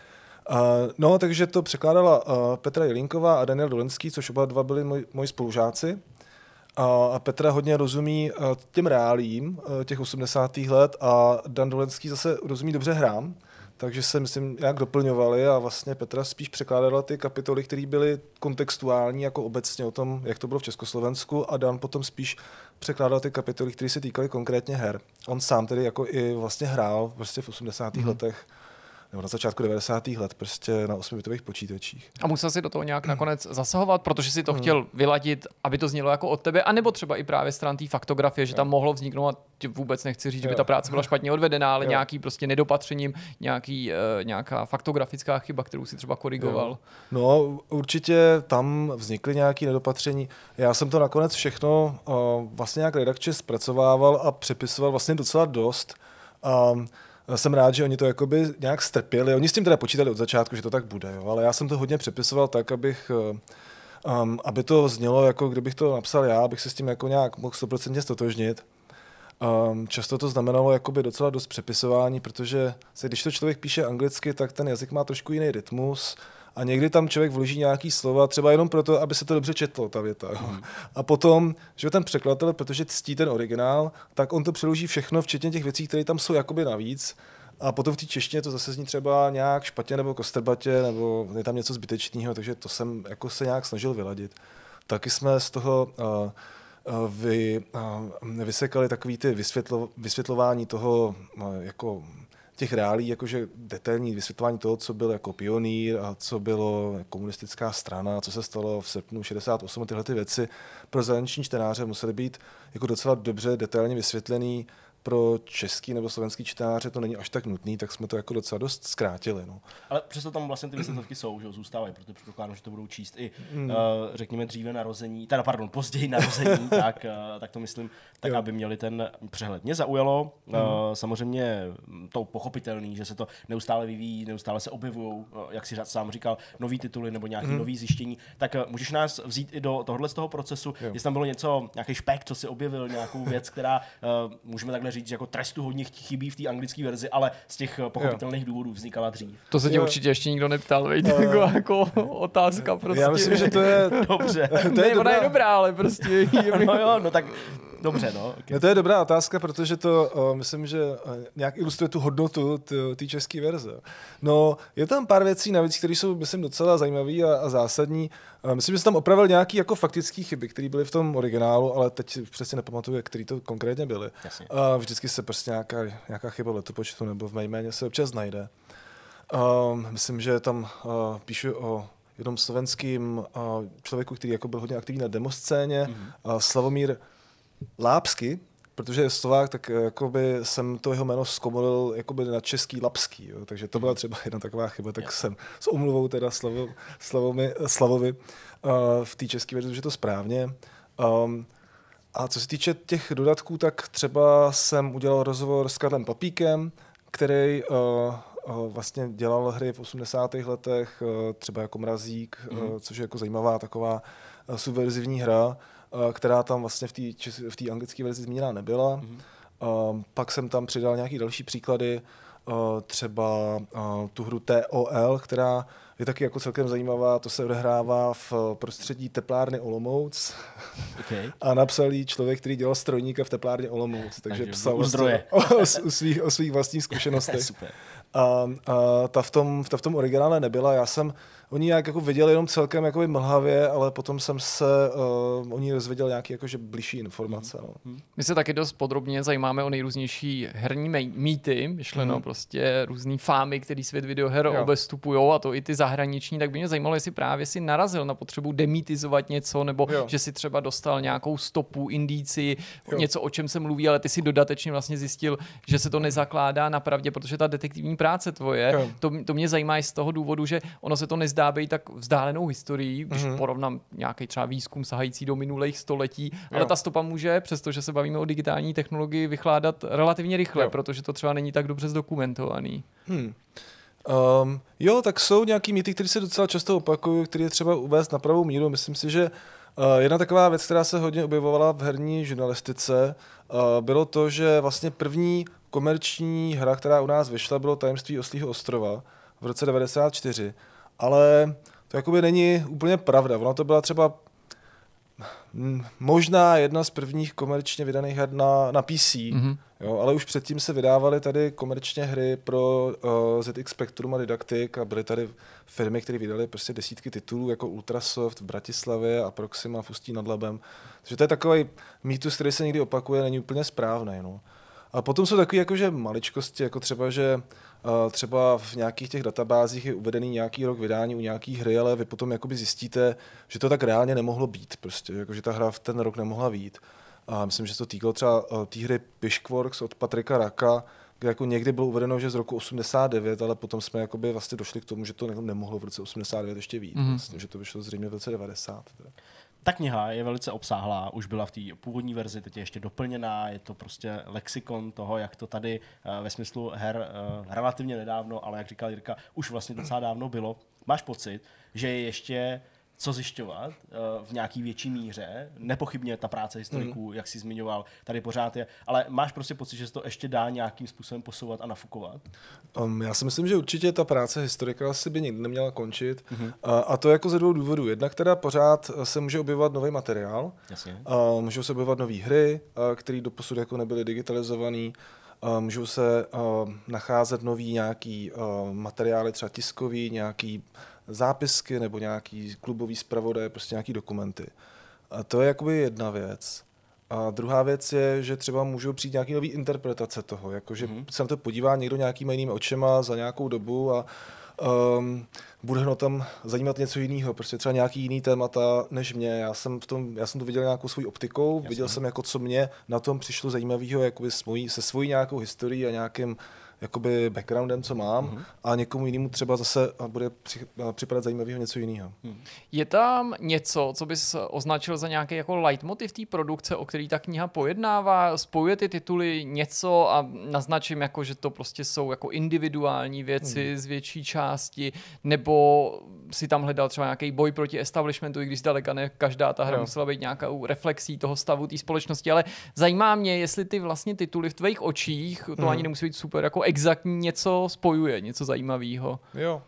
Takže to překládala Petra Jelínková a Daniel Dolenský, což oba dva byli moji spolužáci. A Petra hodně rozumí těm reálím těch 80. let a Dan Dolenský zase rozumí dobře hrám. Takže se, myslím, nějak doplňovali a vlastně Petra spíš překládala ty kapitoly, které byly kontextuální, jako obecně o tom, jak to bylo v Československu, a Dan potom spíš překládal ty kapitoly, které se týkaly konkrétně her. On sám tedy jako i vlastně hrál prostě v 80. letech nebo na začátku 90. let prostě na 8bitových počítačích. A musel si do toho nějak nakonec zasahovat, protože si to chtěl vyladit, aby to znělo jako od tebe, anebo třeba i právě stran té faktografie, že tam mohlo vzniknout, a vůbec nechci říct, že by ta práce byla špatně odvedená, ale nějaký prostě nedopatřením, nějaká faktografická chyba, kterou si třeba korigoval. No, určitě tam vznikly nějaké nedopatření. Já jsem to nakonec všechno vlastně nějak redakčně zpracovával a přepisoval vlastně docela dost. Jsem rád, že oni to jakoby nějak strpěli. Oni s tím teda počítali od začátku, že to tak bude, jo? Ale já jsem to hodně přepisoval tak, aby to znělo, jako kdybych to napsal já, abych se s tím jako nějak mohl 100% stotožnit. Často to znamenalo jakoby docela dost přepisování, protože když to člověk píše anglicky, tak ten jazyk má trošku jiný rytmus a někdy tam člověk vloží nějaký slova, třeba jenom proto, aby se to dobře četlo, ta věta. Jo. A potom, že ten překladatel, protože ctí ten originál, tak on to přeloží všechno, včetně těch věcí, které tam jsou jakoby navíc. A potom v té češtině to zase zní třeba nějak špatně nebo kostrbatě, nebo je tam něco zbytečného, takže to jsem jako se nějak snažil vyladit. Taky jsme z toho vysekali takový ty vysvětlování toho jako těch reálí, jakože detailní vysvětlování toho, co byl jako pionýr a co bylo komunistická strana, co se stalo v srpnu 68, tyhle ty věci pro zahraniční čtenáře musely být jako docela dobře detailně vysvětlený, pro český nebo slovenský čtenáře to není až tak nutný, tak jsme to jako docela dost zkrátili. No. Ale přesto tam vlastně ty vysvětlovky jsou, že zůstávají, protože předpokládám, že to budou číst i, řekněme, dříve narození, později narození, tak to myslím, tak aby měli ten přehled. Mě zaujalo, samozřejmě to pochopitelný, že se to neustále vyvíjí, neustále se objevují, jak si sám říkal, nový tituly nebo nějaký nový zjištění, tak můžeš nás vzít i do tohohle z toho procesu, jestli tam bylo něco, nějaký špek, co si objevil, nějakou věc, která můžeme takhle říct, že jako trestu hodně chybí v té anglické verzi, ale z těch pochopitelných důvodů vznikala dřív. To se tě určitě ještě nikdo neptal, jako otázka prostě. Já myslím, že to je dobře. Ona je dobrá, ale prostě. No tak dobře, no. Okay. No to je dobrá otázka, protože to myslím, že nějak ilustruje tu hodnotu té české verze. No, je tam pár věcí navíc, které jsou, myslím, docela zajímavé a zásadní. Myslím, že jsem tam opravil nějaké jako faktické chyby, které byly v tom originálu, ale teď přesně nepamatuju, které to konkrétně byly. Vždycky se prostě nějaká chyba v letopočtu nebo v mé jméně se občas najde. Myslím, že tam píšu o jednom slovenským člověku, který jako byl hodně aktivní na demoscéně, Slavomír Lápsky, protože je Slovák, tak jakoby jsem to jeho jméno zkomolil jakoby na český Lapský, jo, takže to byla třeba jedna taková chyba, tak jsem s omluvou teda Slavovi v té české verzi, že to správně. A co se týče těch dodatků, tak třeba jsem udělal rozhovor s Karlem Papíkem, který vlastně dělal hry v 80. letech, třeba jako Mrazík, což je jako zajímavá taková subverzivní hra, která tam vlastně v té anglické verzi zmíněná nebyla. Pak jsem tam přidal nějaké další příklady, třeba tu hru TOL, která je taky jako celkem zajímavá, to se odehrává v prostředí teplárny Olomouc. Okay. A napsal jí člověk, který dělal strojníka v teplárně Olomouc, takže psal o svých vlastních zkušenostech. Super. Ta v tom originále nebyla, oni nějak jako viděli jenom celkem jakoby mlhavě, ale potom jsem se o ní dozvěděl nějaké jakože bližší informace. No. My se taky dost podrobně zajímáme o nejrůznější herní mýty, myšleno prostě různý fámy, který svět videoher obestupujou, a to i ty zahraniční, tak by mě zajímalo, jestli právě si narazil na potřebu demýtizovat něco, nebo že si třeba dostal nějakou stopu, indici, něco, o čem se mluví, ale ty si dodatečně vlastně zjistil, že se to nezakládá na pravdě, protože ta detektivní práce tvoje, to mě zajímá i z toho důvodu, že ono se to nezdá být tak vzdálenou historií, když porovnám nějaký třeba výzkum sahající do minulých století, ale ta stopa může, přestože se bavíme o digitální technologii, vychládat relativně rychle, protože to třeba není tak dobře zdokumentovaný. Tak jsou nějaký mýty, které se docela často opakují, které je třeba uvést na pravou míru. Myslím si, že jedna taková věc, která se hodně objevovala v herní žurnalistice, bylo to, že vlastně první komerční hra, která u nás vyšla, bylo Tajemství Oslího ostrova v roce 1994. Ale to jakoby není úplně pravda. Ona to byla třeba možná jedna z prvních komerčně vydaných her na PC, jo, ale už předtím se vydávaly tady komerčně hry pro ZX Spectrum a Didactic a byly tady firmy, které vydaly prostě desítky titulů, jako Ultrasoft v Bratislavě a Proxima v Ústí nad Labem. Takže to je takový mýtus, který se někdy opakuje, není úplně správný. No. A potom jsou takové jakože maličkosti, jako třeba, že třeba v nějakých těch databázích je uvedený nějaký rok vydání u nějaký hry, ale vy potom jakoby zjistíte, že to tak reálně nemohlo být, prostě, jakože ta hra v ten rok nemohla být. A myslím, že se to týkalo třeba té hry Pishkworks od Patrika Raka, kde jako někdy bylo uvedeno, že z roku 89, ale potom jsme jakoby vlastně došli k tomu, že to nemohlo v roce 89 ještě být, vlastně, že to vyšlo zřejmě v roce 90. Teda. Ta kniha je velice obsáhlá, už byla v té původní verzi, teď je ještě doplněná, je to prostě lexikon toho, jak to tady ve smyslu her relativně nedávno, ale jak říkal Jirka, už vlastně docela dávno bylo. Máš pocit, že je ještě co zjišťovat v nějaký větší míře? Nepochybně ta práce historiků, jak jsi zmiňoval, tady pořád je, ale máš prostě pocit, že se to ještě dá nějakým způsobem posouvat a nafukovat? Já si myslím, že určitě ta práce historika asi by nikdy neměla končit. A to jako ze dvou důvodů. Jedna, která pořád se může objevovat nový materiál. Jasně. Můžou se objevovat nové hry, které doposud jako nebyly digitalizované. Můžou se nacházet nový nějaký materiály, třeba tiskový, nějaký zápisky nebo nějaký klubový zpravodaj, prostě nějaký dokumenty. A to je jakoby jedna věc. A druhá věc je, že třeba můžou přijít nějaký nový interpretace toho, jakože se na to podívá někdo nějakýma jinými očima za nějakou dobu a bude ho tam zajímat něco jiného, prostě třeba nějaký jiný témata než mě. Já jsem to viděl nějakou svou optikou, jasně. Viděl jsem, jako co mě na tom přišlo zajímavého, jakoby se svojí nějakou historií a nějakým jakoby backgroundem, co mám, a někomu jinému třeba zase bude připadat zajímavého něco jiného. Je tam něco, co bys označil za nějaký jako leitmotiv té produkce, o který ta kniha pojednává, spojuje ty tituly něco a naznačím, jako, že to prostě jsou jako individuální věci z větší části, nebo si tam hledal třeba nějaký boj proti establishmentu, i když zdaleka ne každá ta hra musela být nějakou reflexí toho stavu té společnosti, ale zajímá mě, jestli ty vlastně tituly v tvých očích, to ani nemusí být super jako exaktní, něco spojuje, něco zajímavého. Jo.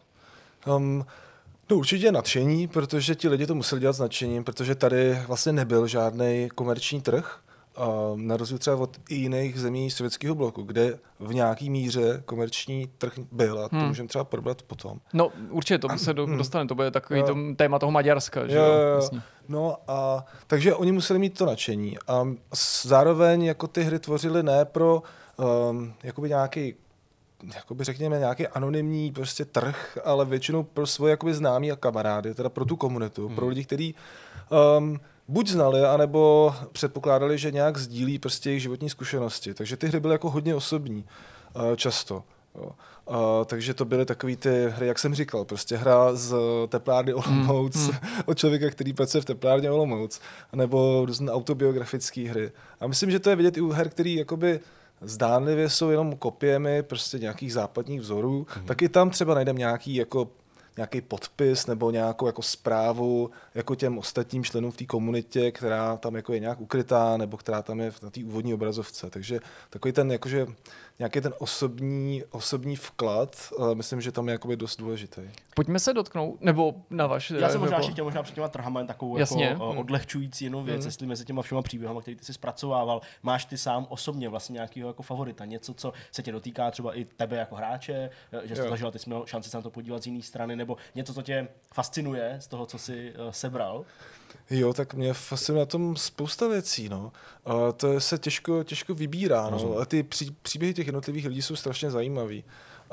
No určitě nadšení, protože ti lidi to museli dělat s nadšením, protože tady vlastně nebyl žádný komerční trh, na rozdíl třeba od jiných zemí sovětského bloku, kde v nějaký míře komerční trh byl, a to můžeme třeba probrat potom. No určitě, to se dostane, to bude takový to téma toho Maďarska, že jo? Vlastně. No a takže oni museli mít to nadšení a zároveň jako ty hry tvořily ne pro jakoby nějaký, jakoby řekněme nějaký anonymní prostě trh, ale většinou pro svoje jakoby známí a kamarády, teda pro tu komunitu, pro lidi, kteří buď znali, anebo předpokládali, že nějak sdílí prostě jejich životní zkušenosti. Takže ty hry byly jako hodně osobní, často. Jo. Takže to byly takový ty hry, jak jsem říkal, prostě hra z teplárny Olomouc od člověka, který pracuje v teplárně Olomouc, nebo různé autobiografické hry. A myslím, že to je vidět i u her, který jakoby zdánlivě jsou jenom kopiemi prostě nějakých západních vzorů, tak i tam třeba najdeme nějaký podpis nebo nějakou jako zprávu jako těm ostatním členům v té komunitě, která tam jako je nějak ukrytá nebo která tam je na té úvodní obrazovce. Takže takový ten jakože nějaký ten osobní vklad, myslím, že tam je jakoby dost důležitý. Pojďme se dotknout, nebo na vaše... Já jsem možná chtěl před těma trhama takovou jako odlehčující jinou věc, jestli mezi těma všema příběhama, který ty jsi zpracovával, máš ty sám osobně vlastně nějakého jako favorita, něco, co se tě dotýká třeba i tebe jako hráče, že jsi to zažil, ty jsi měl šanci se na to podívat z jiné strany, nebo něco, co tě fascinuje z toho, co jsi sebral? Jo, tak mě fascinuje na tom spousta věcí, no. To se těžko vybírá, no. A ty příběhy těch jednotlivých lidí jsou strašně zajímavý.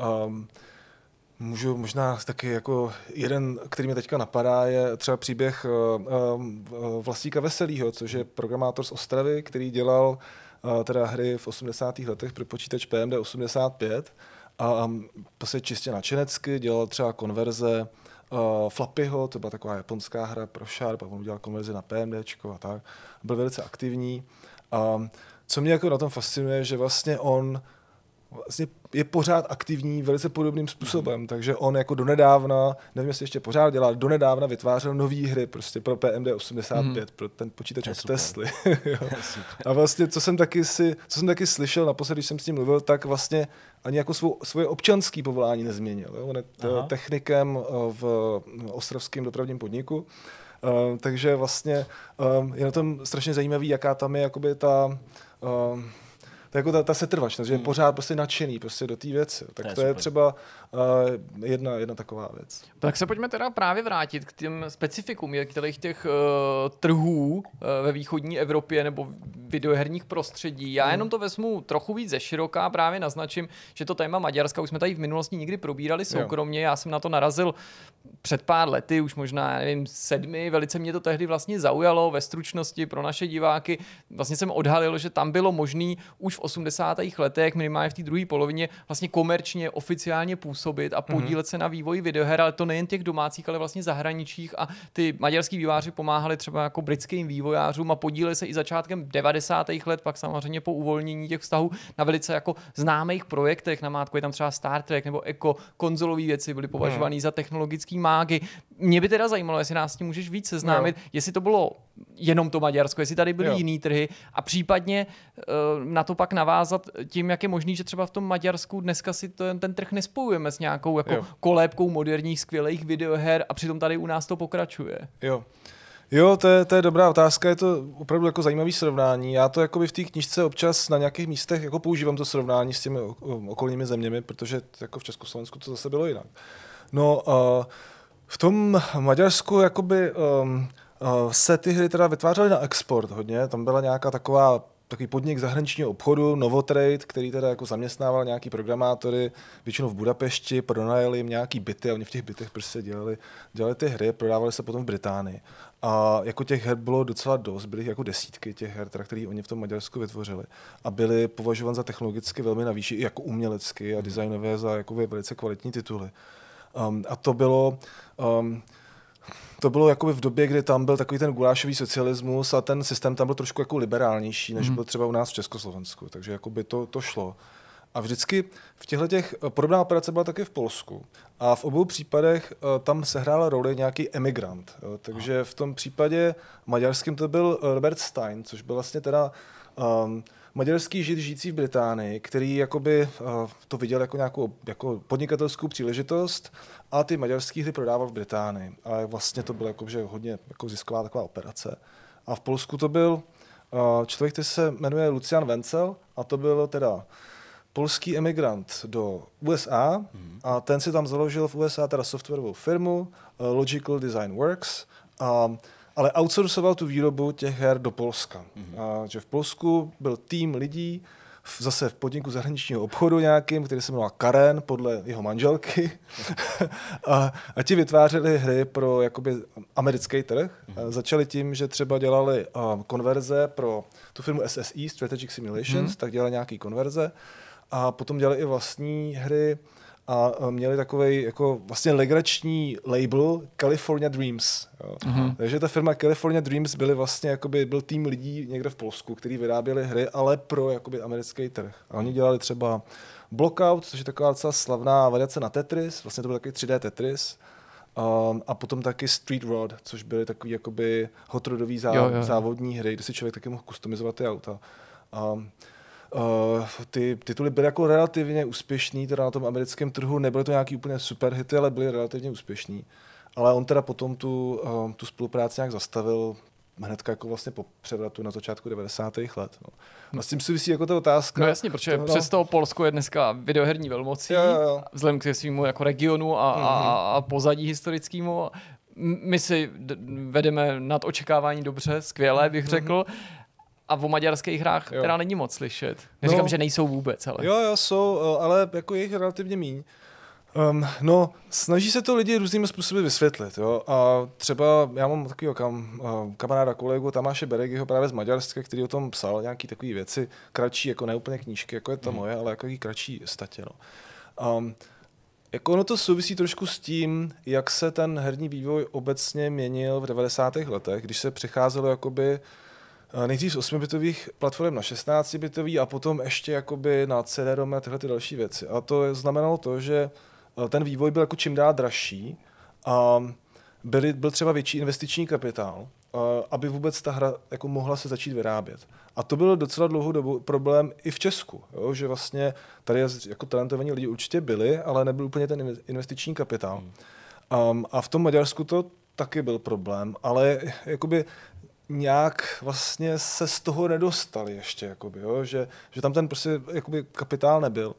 Můžu možná taky jako jeden, který mě teďka napadá, je třeba příběh Vlastíka Veselýho, což je programátor z Ostravy, který dělal teda hry v 80. letech pro počítač PMD 85 a prostě čistě nadšenecky dělal třeba konverze Flappyho, to byla taková japonská hra pro Sharp, a on udělal konverzi na PMDčko a tak. Byl velice aktivní. Co mě jako na tom fascinuje, že vlastně on vlastně je pořád aktivní velice podobným způsobem, takže on jako donedávna, nevím, jestli ještě pořád dělá, donedávna vytvářel nový hry prostě pro PMD 85, pro ten počítač od Tesly. A vlastně, co jsem taky slyšel naposledy, když jsem s ním mluvil, tak vlastně ani jako svoje občanské povolání nezměnil. Jo? On je technikem v ostravském dopravním podniku, takže vlastně je na tom strašně zajímavý, jaká tam je jakoby ta setrvačnost, že je pořád prostě nadšený prostě do té věci. Tak to je třeba jedna taková věc. Tak se pojďme teda právě vrátit k těm specifikům těch trhů ve východní Evropě nebo videoherních prostředí. Já jenom to vezmu trochu víc ze široká, právě naznačím, že to téma Maďarska už jsme tady v minulosti nikdy probírali soukromně. Já jsem na to narazil před pár lety, už možná, nevím, 7, velice mě to tehdy vlastně zaujalo ve stručnosti pro naše diváky. Vlastně jsem odhalil, že tam bylo možný už v 80. letech, minimálně v té druhé polovině, vlastně komerčně, oficiálně působit a podílet se na vývoji videoher, ale to nejen těch domácích, ale vlastně zahraničích, a ty maďarský vývojáři pomáhali třeba jako britským vývojářům a podíleli se i začátkem 90. let, pak samozřejmě po uvolnění těch vztahů na velice jako známých projektech, namátko je tam třeba Star Trek nebo Eko, konzolové věci byly považovaný za technologický mágy. Mě by teda zajímalo, jestli nás s tím můžeš víc seznámit, jestli to bylo jenom to Maďarsko, jestli tady byly jiný trhy a případně na to pak navázat tím, jak je možný, že třeba v tom Maďarsku dneska si ten trh nespojujeme s nějakou jako kolébkou moderních skvělých videoher a přitom tady u nás to pokračuje. Jo, to je dobrá otázka, je to opravdu jako zajímavý srovnání. Já to jakoby v té knížce občas na nějakých místech jako používám to srovnání s těmi okolními zeměmi, protože jako v Československu to zase bylo jinak. No, v tom Maďarsku jakoby se ty hry teda vytvářely na export hodně, tam byla nějaká taková takový podnik zahraničního obchodu, Novotrade, který teda jako zaměstnával nějaký programátory, většinou v Budapešti, pronajali jim nějaký byty a oni v těch bytech prostě dělali ty hry, prodávaly se potom v Británii. A jako těch her bylo docela dost, byly jako desítky těch her, které oni v tom Maďarsku vytvořili. A byly považovány za technologicky velmi na výši, i jako umělecky a designově za jako velice kvalitní tituly. A to bylo jakoby v době, kdy tam byl takový ten gulášový socialismus a ten systém tam byl trošku jako liberálnější, než byl třeba u nás v Československu. Takže jakoby to šlo. A vždycky v těchto podobná operace byla taky v Polsku. A v obou případech tam sehrála roli nějaký emigrant. Takže v tom případě maďarským to byl Robert Stein, což byl vlastně teda maďarský žid žijící v Británii, který jakoby to viděl jako nějakou jako podnikatelskou příležitost a ty maďarský hry prodával v Británii. A vlastně to bylo jakože hodně jako zisková taková operace. A v Polsku to byl člověk, který se jmenuje Lucian Wenzel a to byl teda polský emigrant do USA a ten si tam založil v USA teda softwarovou firmu Logical Design Works, ale outsourcoval tu výrobu těch her do Polska. A že v Polsku byl tým lidí, zase v podniku zahraničního obchodu nějakým, který se jmenoval Karen podle jeho manželky a ti vytvářeli hry pro jakoby americký trh. Začali tím, že třeba dělali konverze pro tu firmu SSE, Strategic Simulations, tak dělali nějaký konverze a potom dělali i vlastní hry a měli takovej jako vlastně legrační label California Dreams. Takže ta firma California Dreams byl tým lidí někde v Polsku, kteří vyráběli hry, ale pro jakoby americký trh. A oni dělali třeba Blockout, což je taková docela slavná variace na Tetris, vlastně to byl takový 3D Tetris. A potom taky Street Rod, což byly takový jakoby hotrodový závodní hry, kde si člověk taky mohl customizovat ty auta. Ty tituly byly jako relativně úspěšný, teda na tom americkém trhu nebyly to nějaký úplně super hity, ale byly relativně úspěšný. Ale on teda potom tu spolupráci nějak zastavil hnedka jako vlastně po převratu na začátku 90. let. No. A s tím souvisí jako ta otázka. No jasně, protože přesto Polsko je dneska videoherní velmocí, vzhledem k svému jako regionu a pozadí historickému. My si vedeme nad očekávání dobře, skvěle bych řekl. A o maďarských hrách teda není moc slyšet. Neříkám, že nejsou vůbec, ale... Jo, jsou, ale jako jich relativně míň. Snaží se to lidi různými způsoby vysvětlit. Jo? A třeba já mám takového kamaráda, kolegu Tamáše Beregiho právě z Maďarska, který o tom psal nějaký takové věci, kratší, jako ne úplně knížky, jako je ta moje, ale jako kratší statě. No. Jako ono to souvisí trošku s tím, jak se ten herní vývoj obecně měnil v 90. letech, když se přecházelo jakoby nejdřív z 8-bitových platform na 16-bitový a potom ještě jakoby na CD-ROM a tyhle ty další věci. A to znamenalo to, že ten vývoj byl jako čím dál dražší a byl třeba větší investiční kapitál, aby vůbec ta hra jako mohla se začít vyrábět. A to byl docela dlouhou dobu problém i v Česku, jo? Že vlastně tady jako talentovaní lidi určitě byli, ale nebyl úplně ten investiční kapitál. A v tom Maďarsku to taky byl problém, ale jakoby nějak vlastně se z toho nedostali ještě, jakoby, jo? Že tam ten prostě jakoby kapitál nebyl.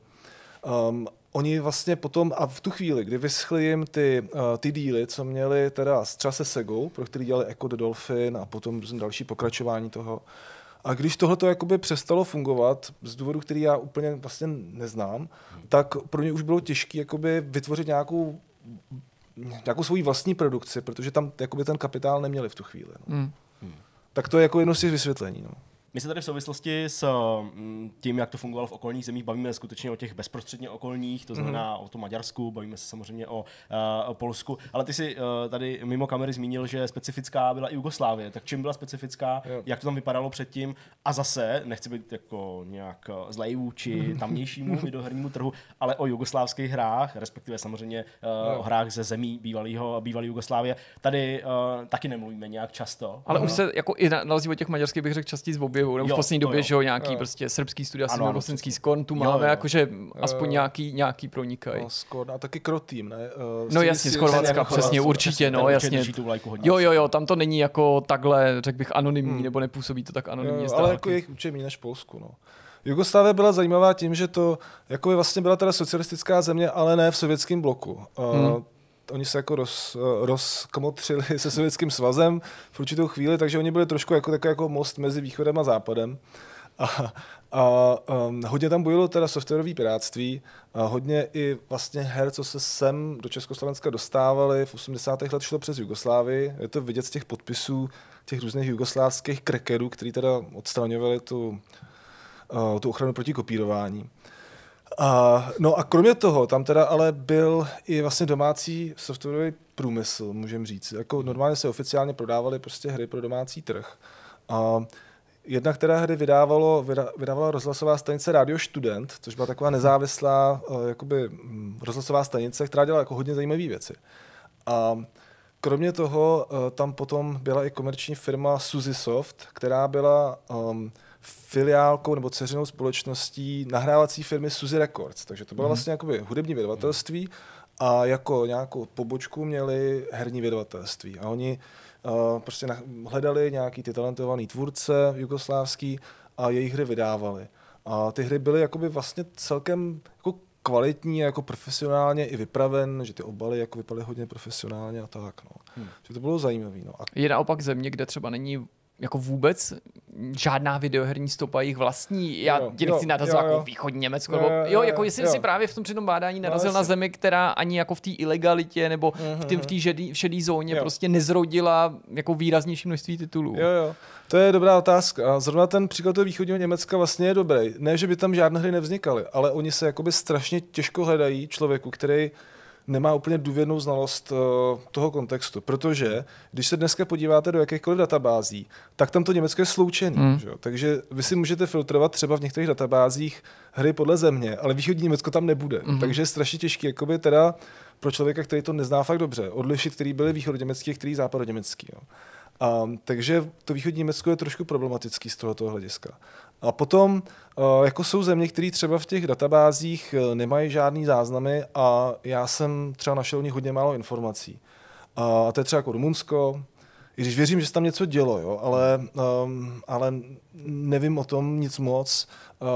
Oni vlastně potom, a v tu chvíli, kdy vyschly jim ty díly, co měli teda třeba se Segou, pro který dělali Echo the Dolphin a potom další pokračování toho. A když tohleto jakoby přestalo fungovat, z důvodu, který já úplně vlastně neznám, tak pro ně už bylo těžké jakoby vytvořit nějakou svoji vlastní produkci, protože tam jakoby ten kapitál neměli v tu chvíli. No. Tak to je jako jedno z těch vysvětlení. No. My se tady v souvislosti s tím, jak to fungovalo v okolních zemích, bavíme skutečně o těch bezprostředně okolních, to znamená o tom Maďarsku, bavíme se samozřejmě o Polsku, ale ty si tady mimo kamery zmínil, že specifická byla i Jugoslávie. Tak čím byla specifická, jak to tam vypadalo předtím a zase, nechci být jako nějak zlej vůči tamnějšímu videohernímu trhu, ale o jugoslávských hrách, respektive samozřejmě o hrách ze zemí bývalé Jugoslávie, tady taky nemluvíme nějak často. Ale už se jako i na rozdíl od těch maďarských bych řekl častěji z objevu, nebo v poslední době, že jo, nějaký prostě srbský studia, nebo bosenský Skorn, tu máme, jakože aspoň nějaký pronikají. Skorn a taky Krotým, ne? No jasně, z Chorvatska, přesně, určitě, no jasně. Jo, tam to není jako takhle, řekl bych, anonymní, nebo nepůsobí to tak anonymně. Ale jako jich určitě méně než Polsku, no. Jugoslávie byla zajímavá tím, že to jako vlastně byla teda socialistická země, ale ne v sovětském bloku. Oni se jako rozkmotřili se Sovětským svazem v určitou chvíli, takže oni byli trošku jako most mezi východem a západem. Hodně tam bojilo teda softwarové pirátství, hodně i vlastně her, co se sem do Československa dostávaly v 80. letech, šlo přes Jugoslávii. Je to vidět z těch podpisů těch různých jugoslávských crackerů, který teda odstraňovali tu ochranu proti kopírování. No a kromě toho, tam teda ale byl i vlastně domácí softwarový průmysl, můžeme říct. Jako normálně se oficiálně prodávaly prostě hry pro domácí trh. Jedna, která hry vydávala rozhlasová stanice Radio Student, což byla taková nezávislá jakoby rozhlasová stanice, která dělala jako hodně zajímavé věci. A kromě toho tam potom byla i komerční firma Suzisoft, která byla filiálkou nebo dceřinou společností nahrávací firmy Suzy Records. Takže to bylo vlastně jakoby hudební vydavatelství a jako nějakou pobočku měli herní vydavatelství. A oni prostě hledali nějaký ty talentovaný tvůrce jugoslávský a jejich hry vydávali. A ty hry byly jakoby vlastně celkem jako kvalitní, jako profesionálně i vypraven, že ty obaly jako vypadaly hodně profesionálně a tak. No. Že to bylo zajímavé. No. Je naopak země, kde třeba není jako vůbec žádná videoherní stopa jich vlastní. Já tě nechci natazovat jako východní Německo. Jako jestli si právě v tom při tom bádání narazil na zemi, která ani jako v té ilegalitě nebo v té šedé zóně prostě nezrodila jako výraznější množství titulů. Jo. To je dobrá otázka. A zrovna ten příklad toho východního Německa vlastně je dobrý. Ne, že by tam žádné hry nevznikaly, ale oni se jakoby strašně těžko hledají člověku, který nemá úplně důvěrnou znalost toho kontextu, protože když se dneska podíváte do jakýchkoliv databází, tak tam to Německo je sloučený. Že? Takže vy si můžete filtrovat třeba v některých databázích hry podle země, ale východní Německo tam nebude. Takže je strašně těžký jakoby teda pro člověka, který to nezná fakt dobře, odlišit, který byly východoněmecký a který západoněmecký. Jo. Takže to východní Německo je trošku problematický z tohoto hlediska. A potom jako jsou země, které třeba v těch databázích nemají žádný záznamy a já jsem třeba našel o nich hodně málo informací. A to je třeba jako Rumunsko, i když věřím, že se tam něco dělo, jo, ale nevím o tom nic moc.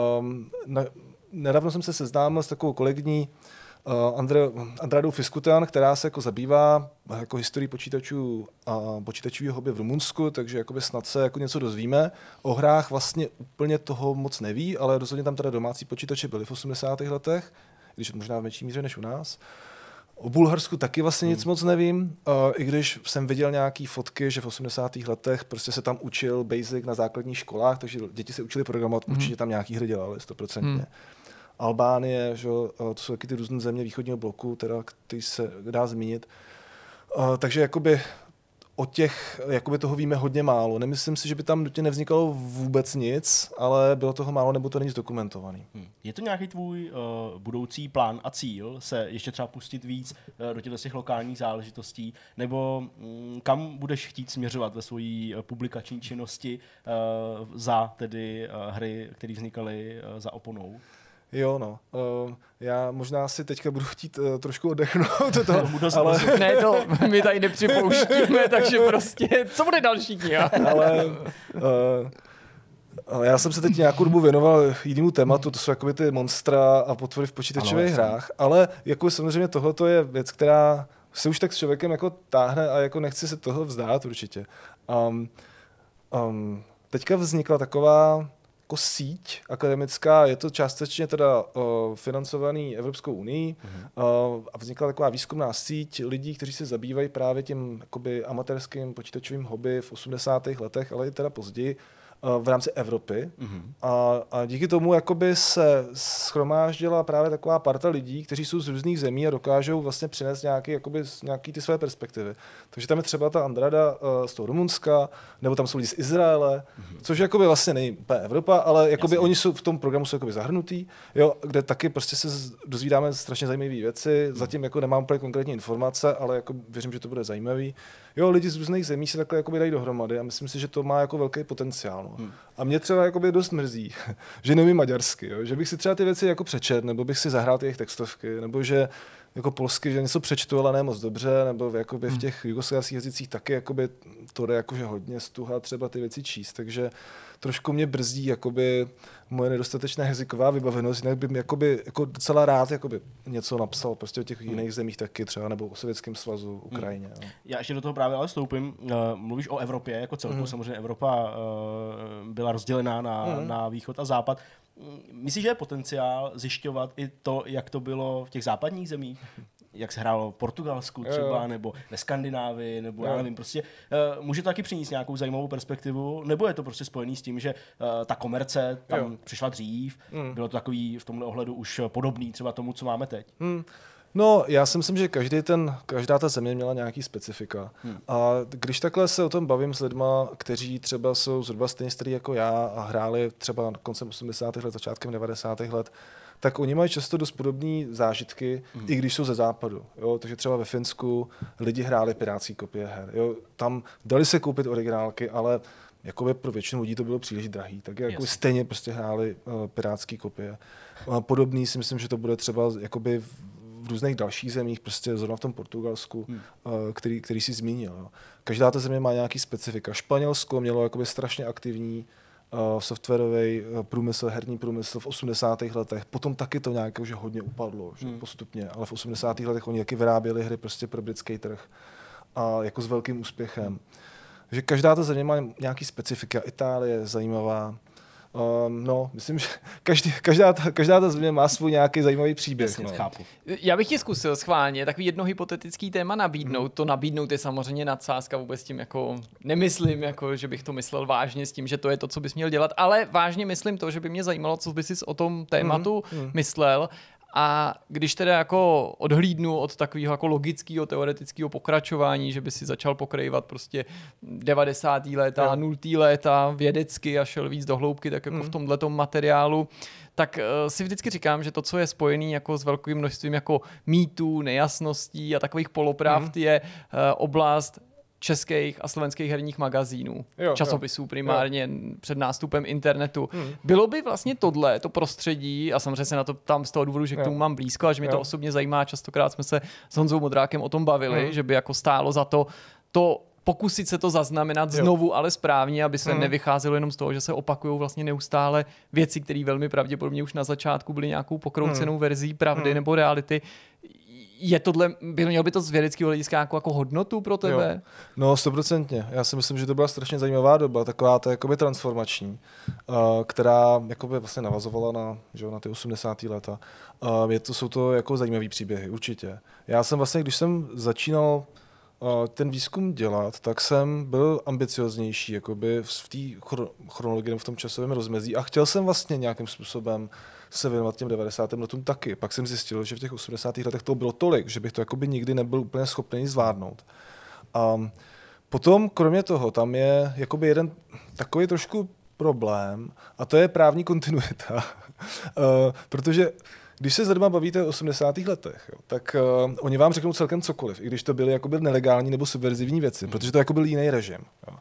Nedávno jsem se seznámil s takovou kolegyní Andradou Fiskutan, která se jako zabývá jako historií počítačů a počítačového hobby v Rumunsku, takže jakoby snad se jako něco dozvíme. O hrách vlastně úplně toho moc neví, ale rozhodně tam teda domácí počítače byly v 80. letech, když možná v menší míře než u nás. O Bulharsku taky vlastně nic moc nevím, i když jsem viděl nějaký fotky, že v 80. letech prostě se tam učil Basic na základních školách, takže děti se učili programovat, určitě tam nějaký hry dělali 100%. Albánie, že, to jsou taky ty různé země východního bloku, teda, který se dá zmínit. Takže jakoby o těch jakoby toho víme hodně málo. Nemyslím si, že by tam nutně nevznikalo vůbec nic, ale bylo toho málo, nebo to není zdokumentovaný. Je to nějaký tvůj budoucí plán a cíl se ještě třeba pustit víc do těch lokálních záležitostí, nebo kam budeš chtít směřovat ve své publikační činnosti za tedy hry, které vznikaly za oponou? Jo, no. Já možná si teďka budu chtít trošku oddechnout. Ale... Ne, to my tady nepřipouštíme, takže prostě, co bude další kniha? Ale já jsem se teď nějakou dobu věnoval jinému tématu, to jsou jakoby ty monstra a potvory v počítačových hrách, ale jako samozřejmě tohle je věc, která se už tak s člověkem jako táhne a jako nechci se toho vzdát určitě. Teďka vznikla taková jako síť akademická, je to částečně teda financovaný Evropskou unii a vznikla taková výzkumná síť lidí, kteří se zabývají právě tím jakoby amatérským počítačovým hobby v 80. letech, ale i teda později v rámci Evropy. A díky tomu jakoby se shromáždila právě taková parta lidí, kteří jsou z různých zemí a dokážou vlastně přinést nějaký ty své perspektivy. Takže tam je třeba ta Andrada z toho Rumunska, nebo tam jsou lidi z Izraele, což jakoby vlastně není úplně Evropa, ale jakoby oni jsou v tom programu jsou jakoby zahrnutý, jo, kde taky prostě se dozvídáme strašně zajímavé věci. Zatím jako nemám úplně konkrétní informace, ale jako věřím, že to bude zajímavý. Jo, lidi z různých zemí se takhle jakoby dají dohromady a myslím si, že to má jako velký potenciál. No. A mě třeba jakoby dost mrzí, že neumím maďarsky, jo? Že bych si třeba ty věci jako přečet, nebo bych si zahrál ty jejich textovky, nebo že jako polsky, že něco přečtu, ale ne moc dobře, nebo jakoby v těch jugoslávských jazycích taky jakoby to jde jakože hodně stuha třeba ty věci číst, takže trošku mě brzdí jakoby moje nedostatečná jazyková vybavenost, jinak bych jakoby, jako docela rád jakoby něco napsal prostě o těch jiných zemích taky třeba, nebo o Sovětském svazu, Ukrajině. No. Já ještě do toho právě ale vstoupím. Mluvíš o Evropě jako celku, samozřejmě Evropa byla rozdělená na východ a západ. Myslíš, že je potenciál zjišťovat i to, jak to bylo v těch západních zemích? Jak se hrálo v Portugalsku třeba, nebo ve Skandinávii, nebo já nevím, prostě může to taky přinést nějakou zajímavou perspektivu, nebo je to prostě spojený s tím, že ta komerce tam přišla dřív, bylo to takový v tomhle ohledu už podobný třeba tomu, co máme teď? No, já si myslím, že každá ta země měla nějaký specifika. A když takhle se o tom bavím s lidma, kteří třeba jsou zhruba stejně starý jako já a hráli třeba koncem 80. let, začátkem 90. let, tak oni mají často dost podobné zážitky, i když jsou ze západu. Jo? Takže třeba ve Finsku lidi hráli pirátský kopie her. Jo? Tam dali se koupit originálky, ale jakoby pro většinu lidí to bylo příliš drahý, tak jako stejně prostě hráli pirátský kopie. Podobný si myslím, že to bude třeba jakoby v různých dalších zemích, prostě zrovna v tom Portugalsku, který si zmínil. Jo. Každá ta země má nějaký specifika. Španělsko mělo jakoby strašně aktivní softwarový průmysl, herní průmysl v 80. letech. Potom taky to nějak že hodně upadlo, že postupně, ale v 80. letech oni taky vyráběli hry prostě pro britský trh a jako s velkým úspěchem. Takže každá ta země má nějaký specifika. Itálie je zajímavá. No, myslím, že každá ta země má svůj nějaký zajímavý příběh. No. Já bych ti zkusil schválně takový jedno hypotetický téma nabídnout. To nabídnout je samozřejmě nadsázka, vůbec tím jako nemyslím, jako, že bych to myslel vážně s tím, že to je to, co bys měl dělat, ale vážně myslím to, že by mě zajímalo, co bys si o tom tématu myslel. A když teda jako odhlídnu od takového jako logického, teoretického pokračování, že by si začal pokrývat prostě 90. léta, 0. léta vědecky a šel víc do hloubky, tak jako v tomhletom materiálu, tak si vždycky říkám, že to, co je spojený jako s velkým množstvím jako mýtů, nejasností a takových polopravd, je oblast českých a slovenských herních magazínů, časopisů primárně před nástupem internetu. Bylo by vlastně tohle, to prostředí, a samozřejmě se na to tam z toho důvodu, že k tomu mám blízko a že mě to osobně zajímá, častokrát jsme se s Honzou Modrákem o tom bavili, že by jako stálo za to pokusit se to zaznamenat znovu, ale správně, aby se nevycházelo jenom z toho, že se opakujou vlastně neustále věci, které velmi pravděpodobně už na začátku byly nějakou pokroucenou verzí pravdy nebo reality. Je tohle, mělo by to z vědeckého hlediska jako hodnotu pro tebe? Jo. No, 100%. Já si myslím, že to byla strašně zajímavá doba, taková ta jakoby transformační, která jakoby vlastně navazovala na ty 80. léta. Jsou to jako zajímavý příběhy, určitě. Já jsem vlastně, když jsem začínal ten výzkum dělat, tak jsem byl ambicioznější jakoby v té chronologii, v tom časovém rozmezí a chtěl jsem vlastně nějakým způsobem se věnovat těm 90. letům taky. Pak jsem zjistil, že v těch 80. letech to bylo tolik, že bych to jakoby nikdy nebyl úplně schopný zvládnout. A potom, kromě toho, tam je jakoby jeden takový trošku problém a to je právní kontinuita. Protože když se s lidma bavíte o 80. letech, tak oni vám řeknou celkem cokoliv, i když to byly jakoby nelegální nebo subverzivní věci, protože to jako byl jiný režim.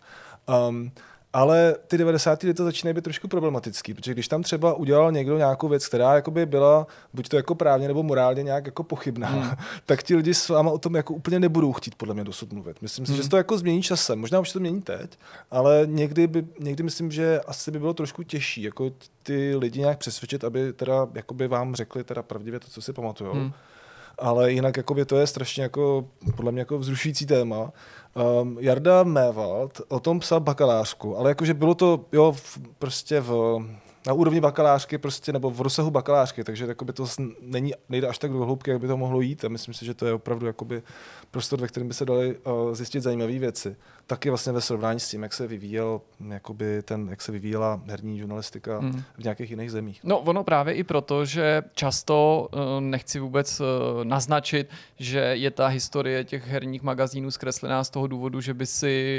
Ale ty 90. leta začínají být trošku problematický, protože když tam třeba udělal někdo nějakou věc, která jakoby byla buď to jako právně nebo morálně nějak jako pochybná, tak ti lidi s váma o tom jako úplně nebudou chtít podle mě dosud mluvit. Myslím si, že se to jako změní časem. Možná už to mění teď, ale někdy myslím, že asi by bylo trošku těžší jako ty lidi nějak přesvědčit, aby teda jakoby vám řekli teda pravdivě to, co si pamatujou. Ale jinak jakoby to je strašně jako podle mě jako vzrušující téma. Jarda Mévald o tom psal bakalářku, ale jakože bylo to prostě na úrovni bakalářky prostě, nebo v rozsahu bakalářky, takže jakoby to nejde až tak do hloubky, jak by to mohlo jít a myslím si, že to je opravdu jakoby prostor, ve kterém by se daly zjistit zajímavé věci. Taky vlastně ve srovnání s tím, jak se jak se vyvíjela herní žurnalistika v nějakých jiných zemích. No ono právě i proto, že často nechci vůbec naznačit, že je ta historie těch herních magazínů zkreslená z toho důvodu, že by si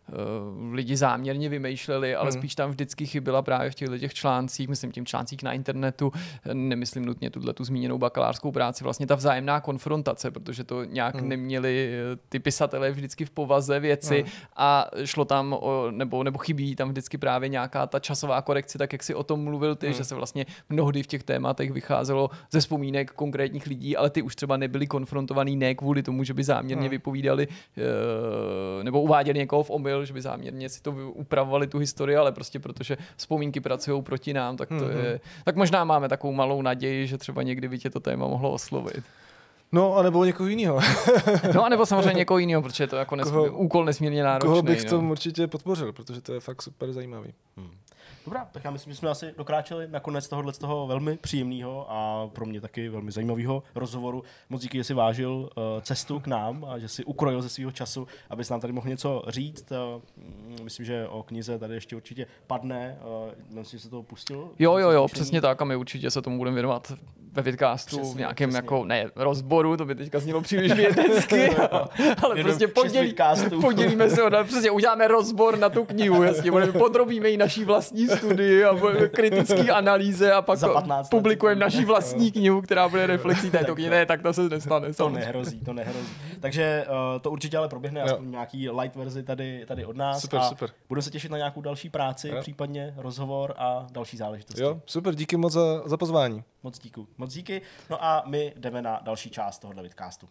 lidi záměrně vymýšleli, ale spíš tam vždycky chyběla právě v těch článcích, myslím tím článcích na internetu, nemyslím nutně tu zmíněnou bakalářskou práci, vlastně ta vzájemná konfrontace, protože to nějak neměli ty pisatelé vždycky v povaze věci a šlo tam nebo chybí tam vždycky právě nějaká ta časová korekce, tak jak si o tom mluvil ty, že se vlastně mnohdy v těch tématech vycházelo ze vzpomínek konkrétních lidí, ale ty už třeba nebyli konfrontovaný ne kvůli tomu, že by záměrně vypovídali nebo uváděli někoho v omyl, že by záměrně si to upravovali tu historii, ale prostě protože vzpomínky pracují proti nám, tak to je. Tak možná máme takovou malou naději, že třeba někdy by tě to téma mohlo oslovit. No, anebo někoho jiného. No, anebo samozřejmě někoho jiného, protože je to jako úkol nesmírně náročný. Koho bych tomu určitě podpořil, protože to je fakt super zajímavý. Dobrá, tak já myslím, že jsme asi dokráčeli na konec tohohle z toho velmi příjemného a pro mě taky velmi zajímavého rozhovoru. Moc díky, že jsi vážil cestu k nám a že jsi ukrojil ze svého času, abys nám tady mohl něco říct. Myslím, že o knize tady ještě určitě padne. Myslím, že se to pustil. Jo, přesně tak a my určitě se tomu budeme věnovat ve vidcastu, v nějakém jako, ne rozboru, to by teďka znělo příliš vědecky, ale prostě podělíme se, přesně uděláme rozbor na tu knihu, jasně, podrobíme ji naší vlastní studii a kritické analýze a pak publikujeme naší vlastní knihu, která bude reflexí této knihy. Ne, tak to se nestane. To nehrozí. Takže to určitě ale proběhne aspoň nějaký light verzi tady od nás. Super. Budeme se těšit na nějakou další práci, případně rozhovor a další záležitosti. Jo, super, díky moc za pozvání. Moc díky. No a my jdeme na další část tohohle vidcastu.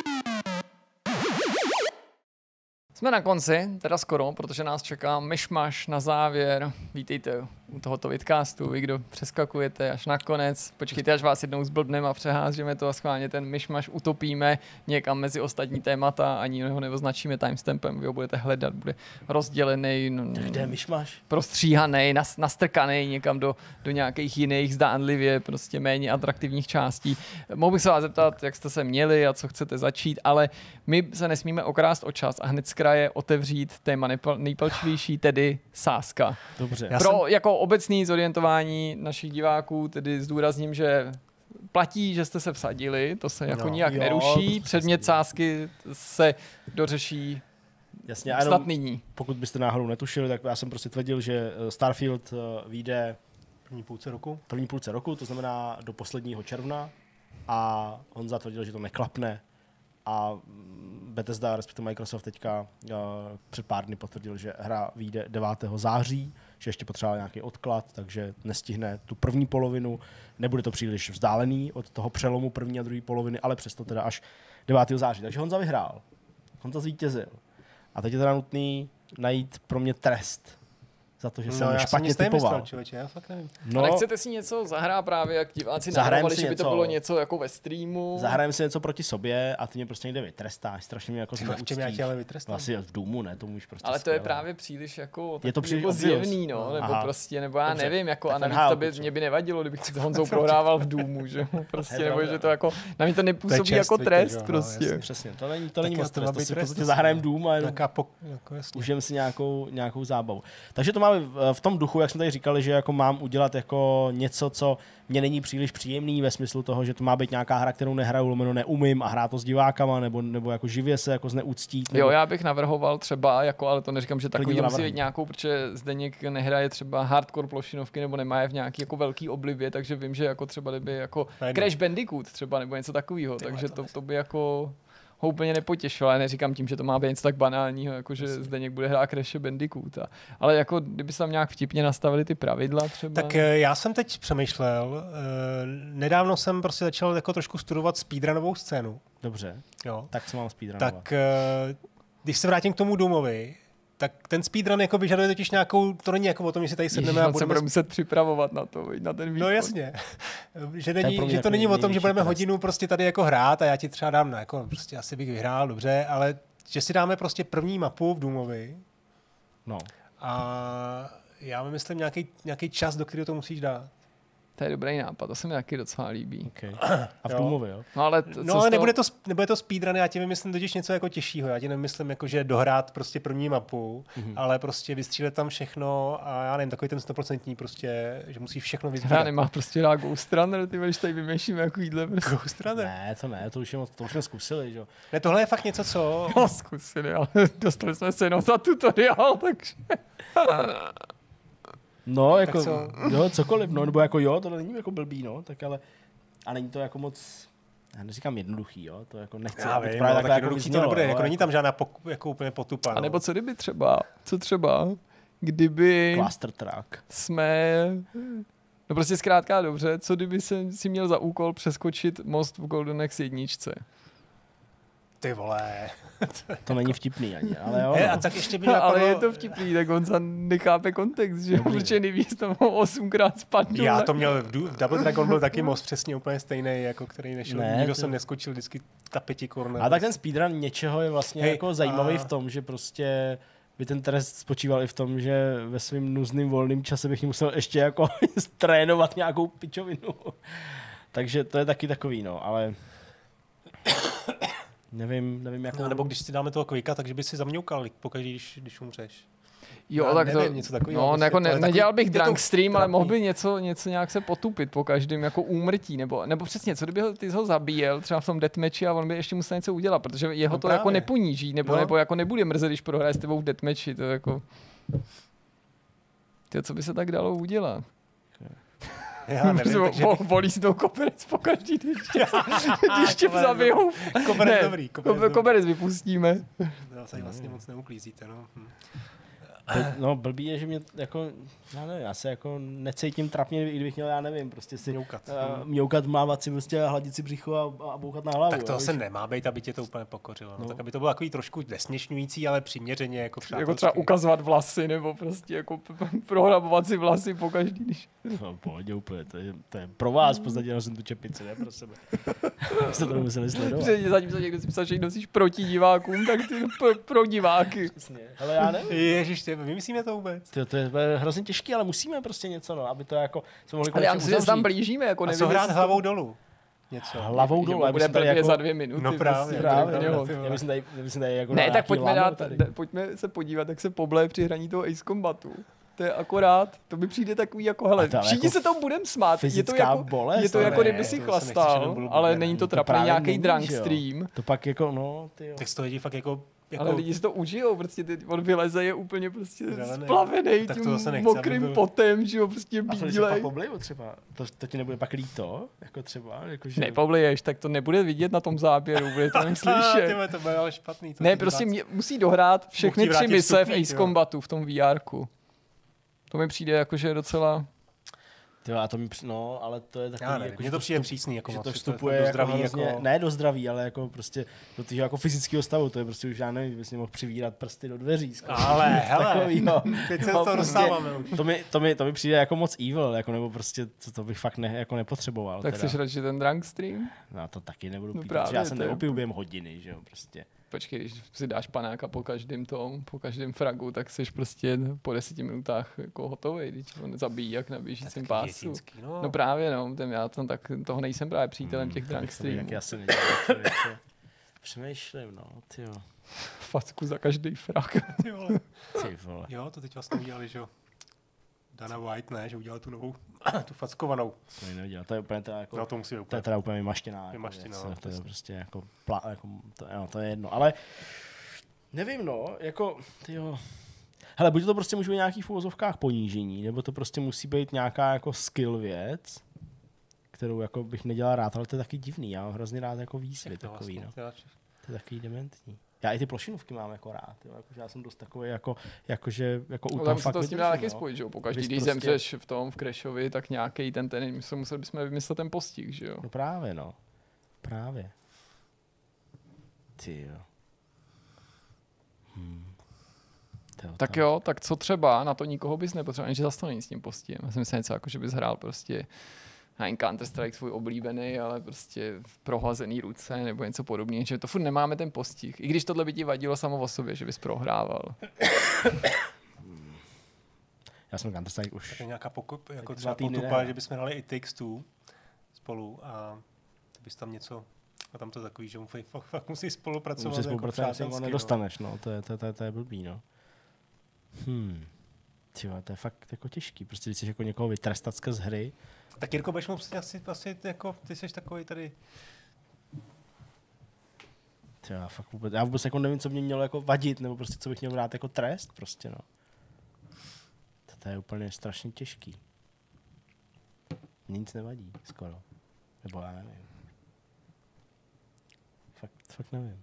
Jsme na konci, teda skoro, protože nás čeká myšmaš na závěr. Vítejte u tohoto vidcastu, vy, kdo přeskakujete až na konec. Počkejte, až vás jednou zblbneme a přeházíme to a schválně ten myšmaš utopíme někam mezi ostatní témata, ani ho neoznačíme timestampem, vy ho budete hledat, bude rozdělený, kde je myšmaš? Prostříhaný, nastrkaný někam do nějakých jiných zdánlivě prostě méně atraktivních částí. Mohl bych se vás zeptat, jak jste se měli a co chcete začít, ale my se nesmíme okrást o čas a hned z kraje otevřít téma nejpalčivější, tedy sázka. Dobře. Jako obecný zorientování našich diváků, tedy zdůrazním, že platí, že jste se vsadili, to se jako nijak neruší, předmět sázky se dořeší jasně, snad nyní. Pokud byste náhodou netušili, tak já jsem prostě tvrdil, že Starfield vyjde první půlce roku, to znamená do posledního června a Honza tvrdil, že to neklapne. A Bethesda, respektive Microsoft teďka před pár dny potvrdil, že hra vyjde 9. září, že ještě potřeboval nějaký odklad, takže nestihne tu první polovinu. Nebude to příliš vzdálený od toho přelomu první a druhé poloviny, ale přesto teda až 9. září. Takže Honza vyhrál. Honza zvítězil. A teď je teda nutný najít pro mě trest za to, že jsem špatně typoval. Já fakt nevím. No, ale chcete si něco zahrát právě, jak diváci navrhovali, že by to bylo něco jako ve streamu? Zahrajeme si něco proti sobě a ty mě prostě někde vytrestáš. Strašně mě jako v čem já tě ale vytrestám? Asi v Důmu, ne? To můžeš prostě ale to je právě příliš jako je to příliš jako zjevný, no, nebo prostě, nebo já nevím, jako a navíc mě by nevadilo, kdybych si s Honzou prohrával v Důmu, že prostě, nebo že to jako, na mě to nepůsobí jako trest prostě. Přesně, to není moc trest, to si v podstatě zahrajeme Dům a užijeme si nějakou zábavu. Takže to v tom duchu, jak jsme tady říkali, že jako mám udělat jako něco, co mě není příliš příjemný ve smyslu toho, že to má být nějaká hra, kterou nehraju, lomeno neumím a hrát to s divákama, nebo jako živě se jako zneuctít. Jo, já bych navrhoval třeba, jako, ale to neříkám, že takový musí být nějakou, protože Zdeněk nehraje třeba hardcore plošinovky nebo nemá je v nějaký jako velký oblibě, takže vím, že jako třeba kdyby jako Crash Bandicoot třeba nebo něco takového, takže to by jako ho úplně nepotěšilo, ale neříkám tím, že to má být něco tak banálního, jako že Zdeněk bude hrát Crash Bandicoota. Ale jako kdyby se tam nějak vtipně nastavili ty pravidla třeba. Tak já jsem teď přemýšlel, nedávno jsem prostě začal jako trošku studovat speedrunovou scénu. Dobře, jo. Tak co mám speedrunovat? Tak když se vrátím k tomu Doomovi, tak ten speedrun jako vyžaduje totiž nějakou, to není jako o tom, že si tady sedneme a budeme muset připravovat na to, na ten výkon. No jasně. že to není o tom, že budeme hodinu prostě tady jako hrát a já ti třeba dám, jako prostě asi bych vyhrál, dobře, ale že si dáme prostě první mapu v Doomovi. No. A já myslím nějaký čas, do kterého to musíš dát. To je dobrý nápad, to se mi taky docela líbí. Okay. A v Doomovi, jo? No ale, ale nebude to speedrun, já ti vymyslím totiž něco jako těžšího. Já ti nemyslím jako, že dohrát prostě první mapu, ale prostě vystřílet tam všechno a já nevím, takový ten 100% prostě, že musí všechno vyzbírat. Já nemá prostě rád Ghost Runner, ty když tady vymýšlíme jako jídle. Prostě. Ghost Runner? Ne, to už jsme zkusili, že jo? Ne, tohle je fakt něco, co... No, zkusili, ale dostali jsme se jenom za tutoriál, takže... No, jako, jo, cokoliv, no, nebo jako jo, to není jako blbý, no, tak ale, a není to jako moc, já neříkám jednoduchý, jo, to jako nechci, já aby vím, právě takhle jako vyznělo, to nebude, no, jako není tam žádná jako úplně potupa, A nebo co kdyby Cluster Track. jsme, no prostě zkrátka dobře, co kdyby si měl za úkol přeskočit most v Golden Axe 1. Ty vole. To není vtipný ani, ale jo. A tak ještě by ale je to vtipný, tak on se nechápe kontext, že? Protože neví, že tam 8krát spadnul. Já to měl, v Double Dragon byl taky most přesně úplně stejný, jako který nešel. Nikdo jsem neskočil vždycky ta 5 korun. A tak ten speedrun něčeho je vlastně jako zajímavý v tom, že prostě by ten trest spočíval i v tom, že ve svým nuzným volným čase bych musel ještě jako trénovat nějakou pičovinu. Takže to je taky takový, no, ale... Nevím jak... No, nebo když si dáme toho Quicka, takže by si zamňoukal pokaždé, když umřeš. Jo, já tak nevím, to... něco takového. No, jako nedělal bych drunk stream, ale mohl by něco nějak se potupit po každém jako úmrtí, nebo přesně, co kdyby ty ho zabíjel třeba v tom deathmatchi a on by ještě musel něco udělat, protože jeho to jako neponíží, nebo jako nebude mrzet, když prohraje s tebou v deathmatchi, to jako... Tyjo, co by se tak dalo udělat? Já nevím, takže... Volí si to koberec po každý, když tě zabijou. Koberec dobrý. Koberec vypustíme. To se vlastně moc neuklízíte, no. No, blbý je, že mě jako, já se jako necítím trapně, i kdybych měl, já nevím, prostě si mňoukat, mávat si prostě, hladit si břicho a bouchat na hlavu. Tak to se nemá být, aby tě to úplně pokořilo. No. Tak aby to bylo takový trošku desměšňující, ale přiměřeně jako přátelský. Jako třeba ukazovat vlasy, nebo prostě jako prohrabovat si vlasy po každý, když... No, pohodě úplně, to je pro vás, v podstatě nosim tu čepici, ne pro sebe. Jste to museli sledovat. Zatímco někdo si psal, že nosíš proti divákům, tak ty pro diváky. Přesně. Ale já nevím. Ježiš, vymyslíme to vůbec. To je hrozně těžký, ale musíme prostě něco, no, aby to jako jsme mohli ale já myslím, že se tam blížíme, jako nevím. A co hrát hlavou dolů? Něco. Hlavou dolů, bude blbě jako... za 2 minuty. No právě. Já myslím tady jako ne, tak pojďme se podívat, jak se pobleje při hraní toho Ace Combatu. To je akorát, to mi přijde takový jako, hele, všichni jako se tomu budeme smát. Je to jako kdyby si chlastal, ale není to trapný nějaký drunk stream. To pak jako, no, tyjo. Tak to lidi fakt jako... Ale lidi si to užijou, prostě on vyleze, je úplně prostě splavený tím mokrým potem, že jo, prostě bílej. A pak pobliju třeba, to ti nebude pak líto, jako třeba, jakože... Nepobleješ, tak to nebude vidět na tom záběru, bude to slyšet. To bude ale špatný. Ne, prostě musí dohrát všechny 3 mise v Ace Combatu v tom VR-ku. To mi přijde jakože docela... Tyjo, a to mi no, ale to je takový... Jako, mně to přijde přísný. Jako že to vstupuje do zdraví, jako hrozně, jako... ne do zdraví, ale jako prostě do těch jako fyzického stavu. To je prostě už, já nevím, bys mohl přivírat prsty do dveří. Ale hele, teď se to dostáváme už. To mi přijde jako moc evil, jako, nebo prostě to bych fakt jako nepotřeboval. Tak chceš radši ten drunk stream? No to taky nebudu pít, protože já se neopiju během hodiny, že jo, prostě. Počkej, když si dáš panáka po každém fragu, tak jsi prostě po 10 minutách jako hotovej, když on zabíjí jak na běžícím pásu. No právě, no, já tam tak toho nejsem právě přítelem těch drunk streamů. Jak já se nedělám, přemýšlím, no, tyjo. Facku za každý frak. Ty vole. Jo, to teď vlastně udělali, že jo. Dana White, ne, že udělal tu novou, tu fackovanou. To ji neviděl, to je úplně teda jako, no, to musí úplně. To je teda úplně vymaštěná. Vymaštěná, jako to je prostě jako, to je jedno, ale nevím, no, jako, tyjo. Hele, buď to prostě může být nějaký v uvozovkách ponížení, nebo to prostě musí být nějaká jako skill věc, kterou jako bych nedělal rád, ale to je taky divný, já mám hrozně rád jako výzvy takový, vlastně, no. To je takový dementní. Já i ty plošinovky mám jako rád, jo, jakože já jsem dost takový jakože u toho fakt to s tím dá taky spojit, že jo, pokaždý, když zemřeš v Crashovi, tak nějaký ten museli bychom vymyslet ten postih, že jo. No právě, no. Právě. Ty jo. Tak jo, tak co třeba, na to nikoho bys nepotřeboval, že zase to není s tím postihem. Já jsem myslel něco jako, že bys hrál prostě na Counter-Strike svůj oblíbený, ale prostě v prohlazený ruce nebo něco podobného, že to furt nemáme ten postih. I když tohle by ti vadilo samo o sobě, že bys prohrával. Já jsem Counter-Strike už... Tak je nějaká jako třeba potupa, že bychom dali i Takes Two spolu a ty bys tam něco... A tam to takový, že fakt musí spolupracovat. Musí spolupracovat, jako nedostaneš, no. To je blbý, no. Tyjo, to je fakt jako těžký. Prostě když chceš jako někoho vytrestat skrz hry. Tak Jirko, budeš mu asi jako, ty jsi takový tady... Tyjo, já vůbec jako nevím, co mě mělo jako vadit, nebo prostě co bych měl brát jako trest, prostě, no. To je úplně strašně těžký. Nic nevadí, skoro. Nebo já nevím. Fakt nevím.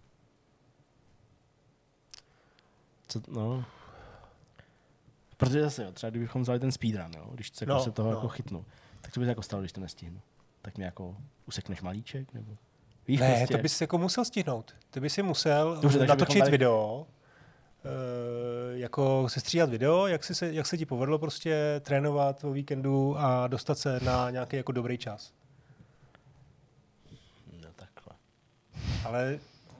No. Protože zase, jo, třeba kdybychom vzali ten speedrun, jo, když se toho jako chytnu, tak co bys jako stalo, když to nestihnu? Tak mě jako usekneš malíček, nebo... Víš, ne, prostě... to bys jako musel stihnout. Ty bys si musel natočit video, jako sestříhat video, jak se ti povedlo prostě trénovat o víkendu a dostat se na nějaký jako dobrý čas. No takhle. Ale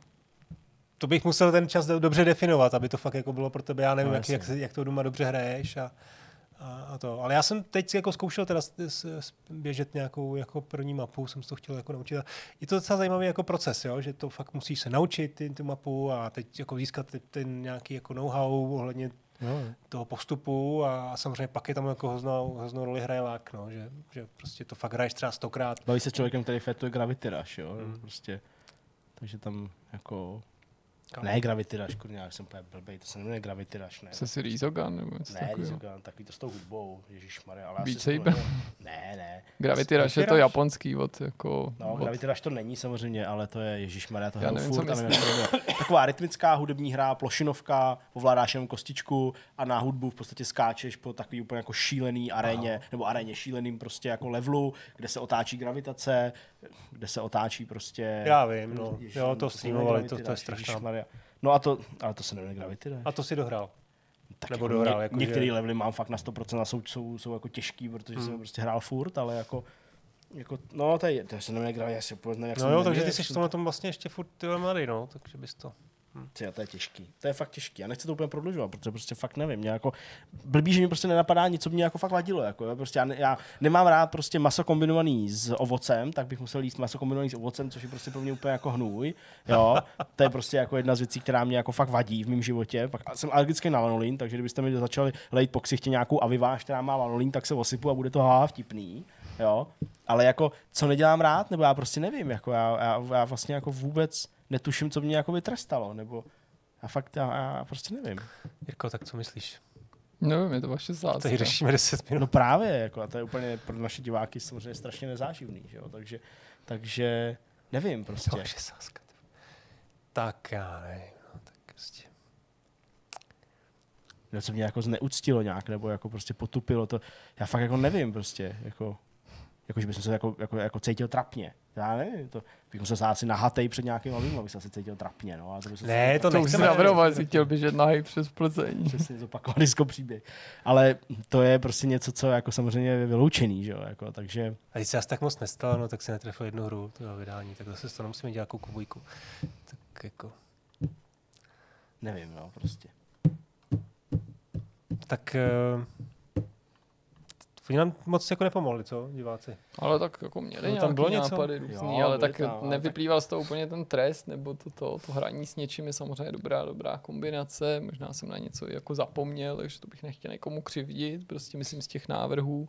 to bych musel ten čas dobře definovat, aby to fakt jako bylo pro tebe, já nevím, jak to doma dobře hraješ a to. Ale já jsem teď jako zkoušel teda běžet nějakou jako první mapu, jsem se to chtěl jako naučit. Je to docela zajímavý jako proces, jo? Že to fakt musíš se naučit tu mapu a teď jako získat ten nějaký jako know-how ohledně toho postupu a samozřejmě pak je tam jako hroznou roli hraje lák, no? Že prostě to fakt hraješ třeba 100krát. Baví se člověkem, který fetuje Gravity Rush, jo? Prostě, takže tam jako... Ne Gravity Rush, kurňa, já jsem úplně blbej, to se neměne Gravity Rush, ne. Jsi Resogun nebo něco takového? Ne, Resogun, takový to s tou hudbou, ježišmarja, ale Beat Saber? Ne. Gravity Rush je to japonský od jako... No, Gravity Rush to není samozřejmě, ale to je ježišmarja, to hraju furt. Taková rytmická hudební hra, plošinovka, ovládáš jenom kostičku a na hudbu v podstatě skáčeš po takový úplně jako šílený aréně, nebo aréně šíleným prostě jako levelu, kde se otáčí gravitace, kde se otáčí prostě... Já vím, no. Jo, to streamovali, to je strašná. No ale to se nevěděl Gravity Rush. A to si dohrál? Tak nebo jako dohrál, jako některé levely mám fakt na 100% a jsou jako těžký, protože jsem prostě hrál furt, ale jako no to se nevěděl Gravity, já si poznám, jak no jo, takže ty jsi na tom vlastně ještě furt mladý, no, takže bys to... To je těžký. To je fakt těžký. Já nechci to úplně prodlužovat, protože prostě fakt nevím. Mě jako blbý, že mi prostě nenapadá nic, co mě jako fakt vadilo. Jako, prostě já nemám rád prostě maso kombinovaný s ovocem, tak bych musel jíst maso kombinovaný s ovocem, což je prostě pro mě úplně jako hnůj. Jo? To je prostě jako jedna z věcí, která mě jako fakt vadí v mém životě. Pak jsem alergický na lanolin, takže kdybyste mi začali lejt po ksichtě nějakou aviváž, která má lanolin, tak se osypu a bude to vtipný. Jo? Ale jako co nedělám rád, nebo já prostě nevím, jako já vlastně jako vůbec netuším, co mě jako vytrestalo, nebo já prostě nevím. Jirko, tak co myslíš? No, je to vaše zácka. Tady řešíme 10 minut. No právě, jako, a to je úplně pro naše diváky samozřejmě strašně nezáživný, že jo? Takže nevím prostě. To vaše zácka. Tak já nevím, no, tak prostě. No, co mě jako zneuctilo nějak, nebo jako prostě potupilo to, já fakt jako nevím prostě, jako že bych se jako cítil trapně. Já nevím, to bych musel stát si nahatej před nějakým avým, abych se asi cítil trapně. No, ne, to nechceme. To už navrhoval, jestli chtěl běžet nahej přes Plzeň. Přesně zopakovaný příběh. Ale to je prostě něco, co jako samozřejmě je vyloučený, že jo, jako, takže... A když se asi tak moc nestalo, no, tak si netrefil jednu hru toho vydání, tak zase to nemusíme dělat jako kubojku. Tak jako... Nevím, no, prostě. Tak... Oni nám moc jako nepomohli, co, diváci? Ale tak jako měli nějaký nápady různý, ale tak nevyplýval z toho úplně ten trest, nebo to hraní s něčím je samozřejmě dobrá kombinace. Možná jsem na něco jako zapomněl, takže to bych nechtěl někomu křivdit, prostě myslím z těch návrhů.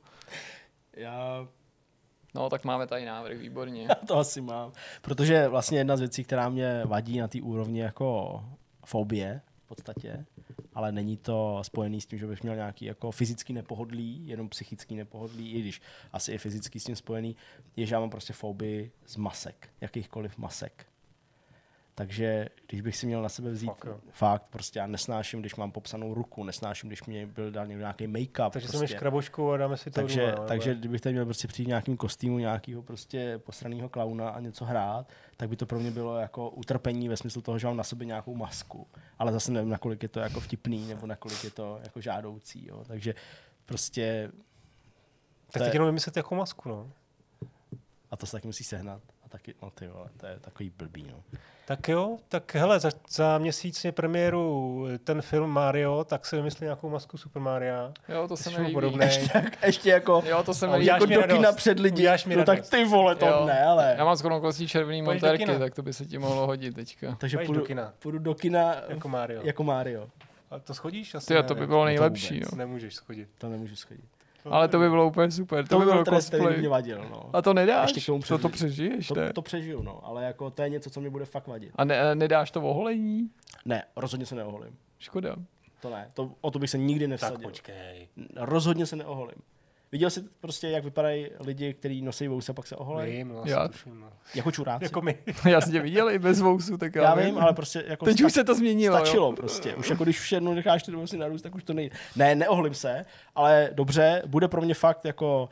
No, tak máme tady návrh, výborně. To asi mám, protože vlastně jedna z věcí, která mě vadí na té úrovni jako fobie, v podstatě, ale není to spojený s tím, že bych měl nějaký jako fyzický nepohodlí, jenom psychický nepohodlí, i když asi je fyzický s tím spojený, je, že já mám prostě fobii z masek, jakýchkoliv masek. Takže když bych si měl na sebe vzít, fakt prostě já nesnáším, když mám popsanou ruku, nesnáším, když mě byl dal nějaký make-up. Takže prostě. si máš krabošku a dáme si to takže, doma, takže kdybych tady měl prostě přijít nějakým kostýmu nějakého prostě posraného klauna a něco hrát, tak by to pro mě bylo jako utrpení ve smyslu toho, že mám na sobě nějakou masku. Ale zase nevím, nakolik je to jako vtipný, nebo nakolik je to jako žádoucí. Jo. Takže prostě... Tak teď jenom vymyslet jako masku, no. A to se taky musí sehnat. A taky, no ty vole, to je takový blbý, no. Tak jo, tak hele, za měsíc je premiéru ten film Mario, tak si vymyslí nějakou masku Super Maria. Jo, to se mi líbí. Ještě jako, jo, to se mi líbí. Jako do kina před lidi, no tak ty vole, to jo. Ne, ale... Já mám skoro klosí červený montérky, tak to by se ti mohlo hodit teďka. Takže půjdu do kina jako Mario. A to schodíš? Asi to by bylo nejlepší. No. Nemůžeš schodit. To nemůžu schodit. Ale to by bylo úplně super. To by bylo trest, který mě vadil. No. A to nedáš? To přežiješ, to přežiju, no. Ale jako to je něco, co mě bude fakt vadit. A nedáš to oholení? Ne, rozhodně se neoholím. Škoda. To ne, o to bych se nikdy nevsadil. Tak počkej. Rozhodně se neoholím. Viděl jsi prostě, jak vypadají lidi, kteří nosí vousy a pak se oholejí? Vím, Jako čuráci. Jako my. Já jsem tě viděl i bez vousu, tak já vím, ale prostě jako teď už se to změnilo. Stačilo prostě. Už jako když už jednou necháš ty vousy narůst, tak už to nejde. Ne, neoholím se, ale dobře, bude pro mě fakt jako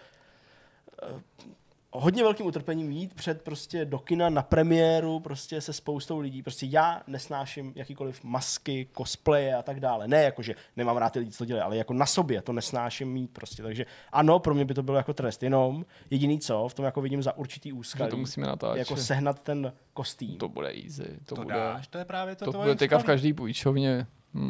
hodně velkým utrpením jít před prostě do kina na premiéru prostě se spoustou lidí. Prostě já nesnáším jakýkoliv masky, cosplaye a tak dále. Ne jako, že nemám rád ty lidi, co to dělají, ale jako na sobě to nesnáším mít prostě. Takže ano, pro mě by to bylo jako trest. Jenom jediný co, v tom jako vidím za určitý úskalí. To musíme natáčet. Jako sehnat ten kostým. To bude easy. To bude, dáš, to je právě to. To bude teďka v každý půjčovně.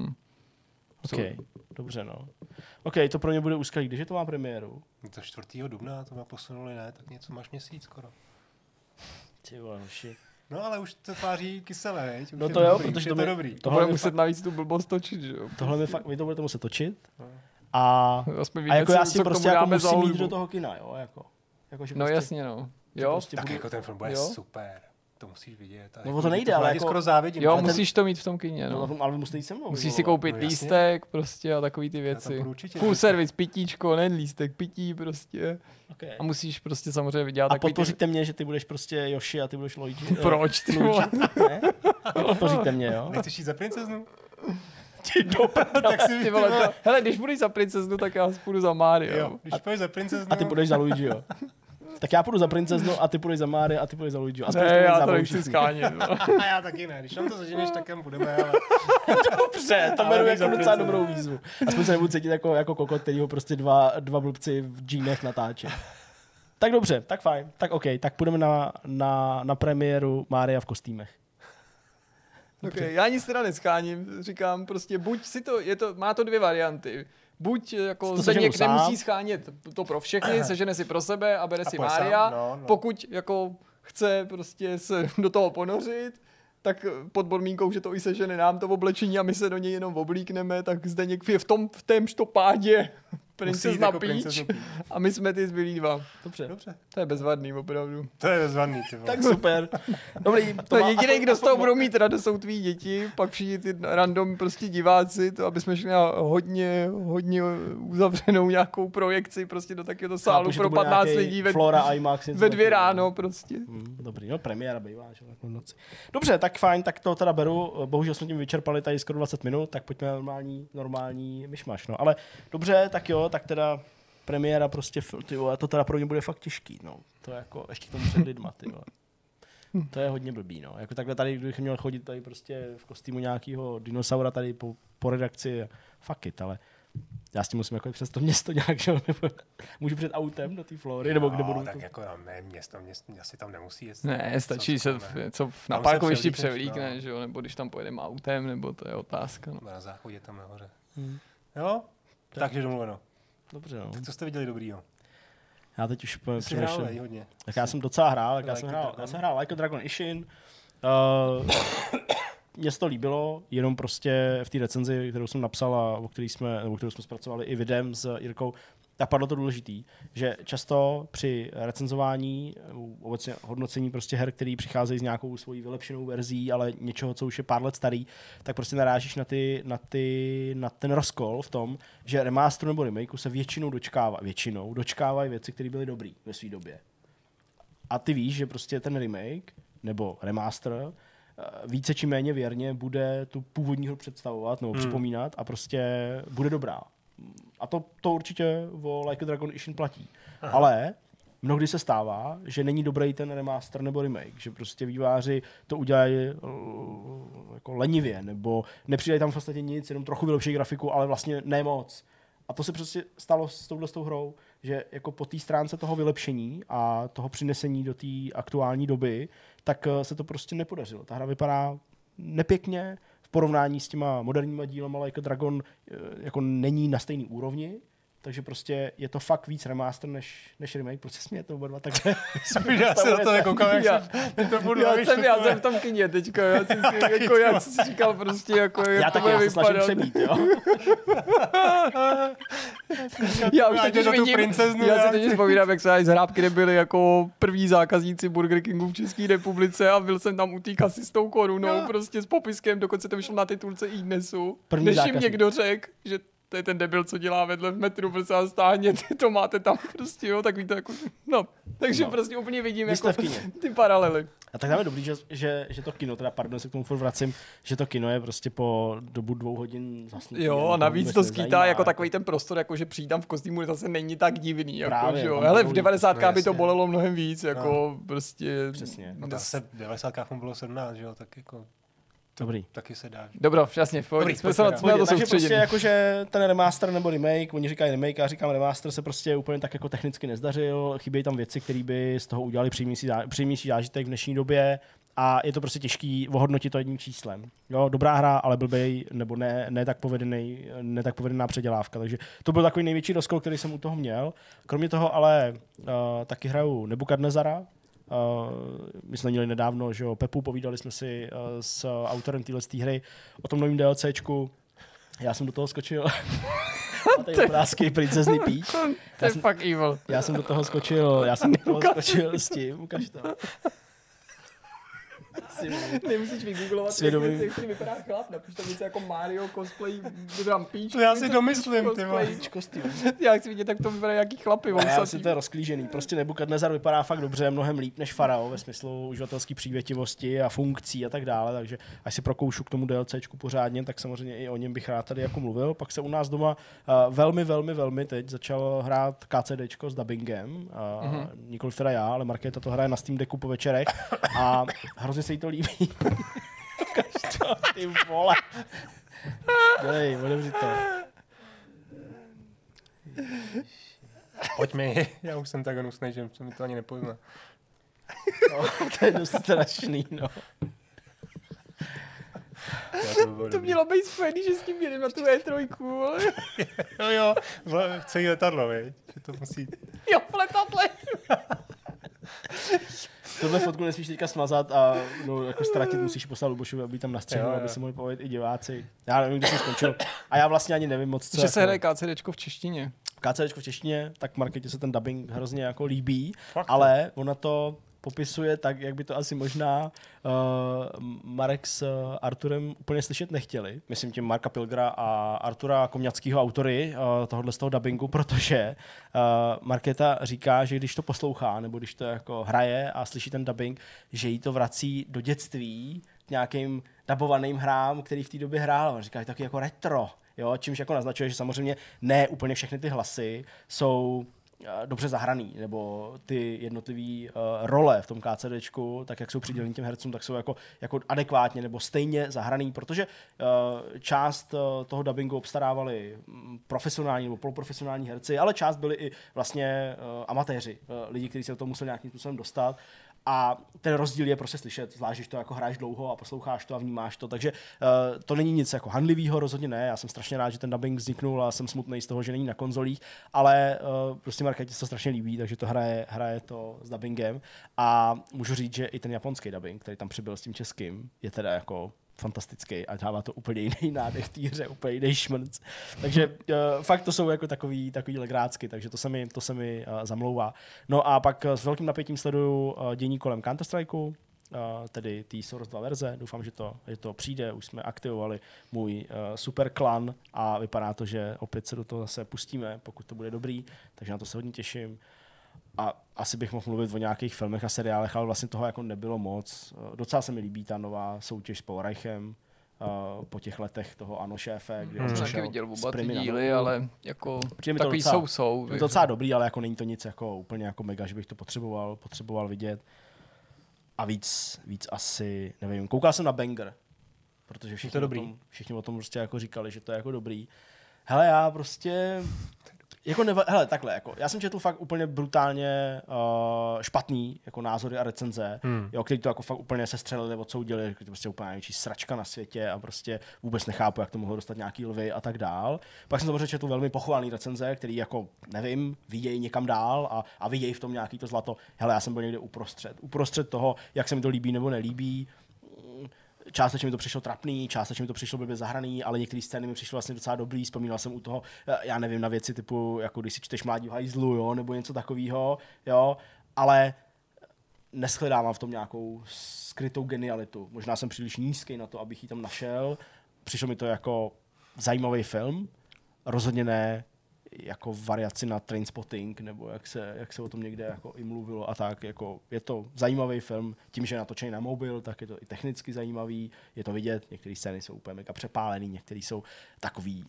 OK, dobře no. OK, to pro mě bude úskalí. Když je to má premiéru? To 4. dubna, to má posunuli, ne? Tak něco máš měsíc skoro. Ty vole, hoši. No ale už to tváří kyselé, veď? No to jo, protože to dobrý. To bude muset navíc tu blbost točit, že jo? Tohle mi fakt, vy to budete muset točit. A víme, jako já si prostě jako musím jít do toho kina, jo? Jako no prostě, jasně, no. Jo? Prostě tak jako ten film bude super. To musíš vidět. No to nejde, ale jako... skoro závidím. Jo, musíš to mít v tom kině, no. Ale vy musíte jít se mnou. Musíš si koupit lístek prostě a takový ty věci. Full service, pitíčko, ne lístek, pití prostě. Okay. A musíš prostě samozřejmě vydělat takový... A podpoříte mě, že ty budeš prostě Yoshi a ty budeš Luigi. Proč ty vole? Ne? Podpoříte mě, jo? Nechceš jít za princeznu? Tak si ty vole, hele, když budeš za princeznu, tak já půjdu za Mario. Jo, když půjdeš za princeznu... A ty půjdeš za Luigi, jo? Tak já půjdu za princeznu a ty půjdeš za Mario a ty půjdeš za Luigi. Ne, já to nechci skánit. A já taky ne. Když nám to zaženeš, tak kam půjdeme, ale... Dobře, to beru jako docela dobrou výzvu. Aspoň se nebudu cítit jako kokot, který ho prostě dva blbci v džínech natáče. Tak dobře, tak fajn, tak OK, tak půjdeme na premiéru Mária v kostýmech. Okay, já nic teda neskáním, říkám prostě buď si to, má to dvě varianty. Buď jako Zdeněk nemusí schánět to pro všechny, sežene si pro sebe a bere si Mária. No. Pokud jako chce prostě se do toho ponořit, tak pod podmínkou, že to i sežene nám to oblečení a my se do něj jenom oblíkneme, tak Zdeněk je v témž to pádě princezna Peach a my jsme ty zbylí dva. Dobře. To je bezvadný, opravdu. To je bezvadný, ty vole. Tak super. Dobrý. To jediný, kdo z toho budou mít radost, jsou tví děti, pak všichni ty random prostě diváci, to aby jsme šli na hodně uzavřenou nějakou projekci prostě do takového sálu pro 15 lidí ve 2 ráno prostě. Dobrý, no premiéra bývá, že v noci. Dobře, tak fajn, tak to teda beru. Bohužel jsme tím vyčerpali tady skoro 20 minut, tak pojďme na normální myšmaš, no. Ale dobře, tak jo, tak teda premiéra prostě, ty vole, to teda pro mě bude fakt těžký, no. To je jako ještě k tomu před lidma, ty vole. To je hodně blbý, no. Jako takhle tady, kdybych měl chodit tady prostě v kostýmu nějakého dinosaura tady po redakci, fuck it, ale já s tím musím jako přes to město nějak, že můžu před autem do té Flory, nebo kde budu. Tak to... jako ne, město asi tam nemusí jet. Ne, stačí se na parkovišti převlíkne, že jo, nebo když tam pojedeme autem, nebo to je otázka. No. Na záchodě tam nahoře. Jo? Takže domluveno. Dobře, no. Tak co jste viděli dobrýho? Já teď už přemýšlím. Hodně. Tak já jsem docela hrál, já jsem hrál Like a Dragon Ishin. Mně se to líbilo, jenom prostě v té recenzi, kterou jsem napsal a kterou jsme zpracovali i videem s Jirkou, tak padlo to důležitý, že často při recenzování, obecně hodnocení prostě her, který přicházejí s nějakou svojí vylepšenou verzí, ale něčeho, co už je pár let starý, tak prostě narážíš na ten rozkol v tom, že remasteru nebo remakeu se většinou dočkávají věci, které byly dobrý ve své době. A ty víš, že prostě ten remake nebo remaster více či méně věrně bude tu původní hru představovat nebo připomínat a prostě bude dobrá. A to určitě o Like a Dragon Ishin platí. Aha. Ale mnohdy se stává, že není dobrý ten remaster nebo remake, že prostě vývojáři to udělají jako lenivě, nebo nepřidají tam v podstatě nic, jenom trochu vylepší grafiku, ale vlastně nemoc. A to se přesně stalo s touhletou hrou, že jako po té stránce toho vylepšení a toho přinesení do té aktuální doby, tak se to prostě nepodařilo. Ta hra vypadá nepěkně v porovnání s těma moderníma dílama Like a Dragon jako není na stejný úrovni, takže prostě je to fakt víc remaster než remake. Prostě smějete oba dva takhle. Já se na to nekoukám, já jsem v tom kyně teďka. Já jsem si říkal prostě, jako já taky, já se snažím přebít, jo. Já už teď vidím, já si teď vzpomínám, jak se z Hrábky nebyli jako první zákazníci Burger Kingu v České republice a byl jsem tam u té kasy s tou korunou, prostě s popiskem, dokonce to vyšlo na titulce iDnesu, než jim někdo řekl, že to je ten debil, co dělá vedle v metru, prostě a stáhněte, to máte tam prostě, jo, tak víte, jako, no. Takže prostě úplně vidím jako ty paralely. A tak tam je dobrý, že to kino, teda pardon, se k tomu furt vracím, že to kino je prostě po dobu 2 hodin zasnutý. Jo, a navíc to skýtá jako takový ten prostor, jako že přijít tam v kostýmu zase není tak divný, jako, právě, že jo. Hele, v 90kách by to bolelo mnohem víc, jako prostě. Přesně. No zase v 90kách mu bylo 17, že jo, tak jako. Dobrý. Taky se dá. Dobro, jasně, v pohodě. Jsme se na to soustředili. Takže prostě jakože ten remaster nebo remake, oni říkají remake, já říkám remaster, se prostě úplně tak jako technicky nezdařil, chybějí tam věci, které by z toho udělali příjemnější zážitek v dnešní době a je to prostě těžký ohodnotit to jedním číslem. Jo, dobrá hra, ale blbej, nebo ne tak povedená předělávka, takže to byl takový největší rozkol, který jsem u toho měl. Kromě toho ale taky hraju Nebukadnezara. My jsme měli nedávno, že jo, Pepu, povídali jsme si s autorem téhle hry o tom novém DLCčku. Já jsem do toho skočil. A tady obrázky Princezny Peach. To je fakt evil. Já jsem do toho skočil s tím, ukaž to. Nemusíš vygooglovat, jak si vypadá chlap, napiš tam něco jako Mario cosplay, dodám Peach. To já si domyslím, ty kostým. Já chci vidět, jak to vypadá jaký chlapy. Já si to je rozklížený. Prostě Nebukadnezar vypadá fakt dobře, mnohem líp než Farao ve smyslu uživatelské přívětivosti a funkcí a tak dále, takže až si prokoušu k tomu DLCčku pořádně, tak samozřejmě i o něm bych rád tady jako mluvil. Pak se u nás doma velmi teď začal hrát KCDčko s dubbingem. Nikoliv teda já, ale Markéta to hraje na Steam Decku po večerech a hrozně se jí to líbí. Ukaž to, ty vole. Dej, odevři to. Pojď mi, já už jsem tak hnusnej, že mi to ani nepozná. No, to je dost strašný, no. To mělo být spojený, že s tím jedem na tu E3, ale... jo, celý letadlo, viď? Že to musí... Jo, v letadle. Tohle fotku nesmíš teďka smazat a no, jako ztratit musíš poslat Lubošovi, aby tam nastřihnul, aby si mohli povědět i diváci. Já nevím, kde jsem skončil. A já vlastně ani nevím moc, co... Že se hraje KCDčko v češtině. KCDčko v češtině, tak Markétě se ten dubbing hrozně jako líbí, ale ona to popisuje tak, jak by to asi možná Marek s Arturem úplně slyšet nechtěli. Myslím tím Marka Pilgra a Artura Komňackýho, autory tohohle z toho dubbingu, protože Markéta říká, že když to poslouchá, nebo když to jako hraje a slyší ten dubbing, že jí to vrací do dětství k nějakým dabovaným hrám, který v té době hrál. On říká, že taky jako retro. Jo, čímž jako naznačuje, že samozřejmě ne úplně všechny ty hlasy jsou dobře zahraný, nebo ty jednotlivé role v tom KCDčku, tak jak jsou přidělení těm hercům, tak jsou jako adekvátně nebo stejně zahraný, protože část toho dubbingu obstarávali profesionální nebo poloprofesionální herci, ale část byli i vlastně amatéři, lidi, kteří se do toho museli nějakým způsobem dostat. A ten rozdíl je prostě slyšet, zvlášť, když to jako hraješ dlouho a posloucháš to a vnímáš to, takže to není nic jako handlivýho, rozhodně ne, já jsem strašně rád, že ten dubbing vzniknul a jsem smutný z toho, že není na konzolích, ale prostě Markétě se to strašně líbí, takže to hraje to s dubbingem a můžu říct, že i ten japonský dubbing, který tam přibyl s tím českým, je teda jako fantastický a dává to úplně jiný nádech té hře, úplně jiný šmrnc. Takže fakt to jsou jako takový legrácky, takže to se mi zamlouvá. No a pak s velkým napětím sleduju dění kolem Counter-Strikeu, tedy té Source 2 verze. Doufám, že to přijde. Už jsme aktivovali můj super klan a vypadá to, že opět se do toho zase pustíme, pokud to bude dobrý, takže na to se hodně těším. A asi bych mohl mluvit o nějakých filmech a seriálech, ale vlastně toho jako nebylo moc. Docela se mi líbí ta nová soutěž s Powerreichem po těch letech toho Ano šéfe, kdy jsem taky viděl oba ty díly, ale jako takový jsou. Je to docela dobrý, ale jako není to nic jako úplně jako mega, že bych to potřeboval vidět. A víc asi, nevím, koukal jsem na Banger, protože všichni o tom prostě jako říkali, že to je jako dobrý. Hele, já prostě jako hele, takhle, jako, já jsem četl fakt úplně brutálně špatný jako názory a recenze, jo, který to jako fakt úplně sestřelili, odsoudili, že to prostě úplně největší sračka na světě a prostě vůbec nechápu, jak to mohlo dostat nějaký lvy a tak dál. Pak jsem samozřejmě četl velmi pochvalný recenze, který jako, nevím, vidějí někam dál a vidějí v tom nějaký to zlato. Hele, já jsem byl někde uprostřed toho, jak se mi to líbí nebo nelíbí. Částečně mi to přišlo trapný, částečně mi to přišlo blbě zahraný, ale některé scény mi přišlo vlastně docela dobrý. Vzpomínal jsem u toho, já nevím, na věci typu, jako když si čteš Mládí v hajzlu, jo, nebo něco takového, jo, ale neshledávám v tom nějakou skrytou genialitu. Možná jsem příliš nízký na to, abych ji tam našel. Přišlo mi to jako zajímavý film, rozhodně ne jako variaci na Trainspotting, nebo jak se o tom někde jako i mluvilo a tak, jako je to zajímavý film, tím, že je natočený na mobil, tak je to i technicky zajímavý, je to vidět, některé scény jsou úplně mega přepálený, některé jsou takový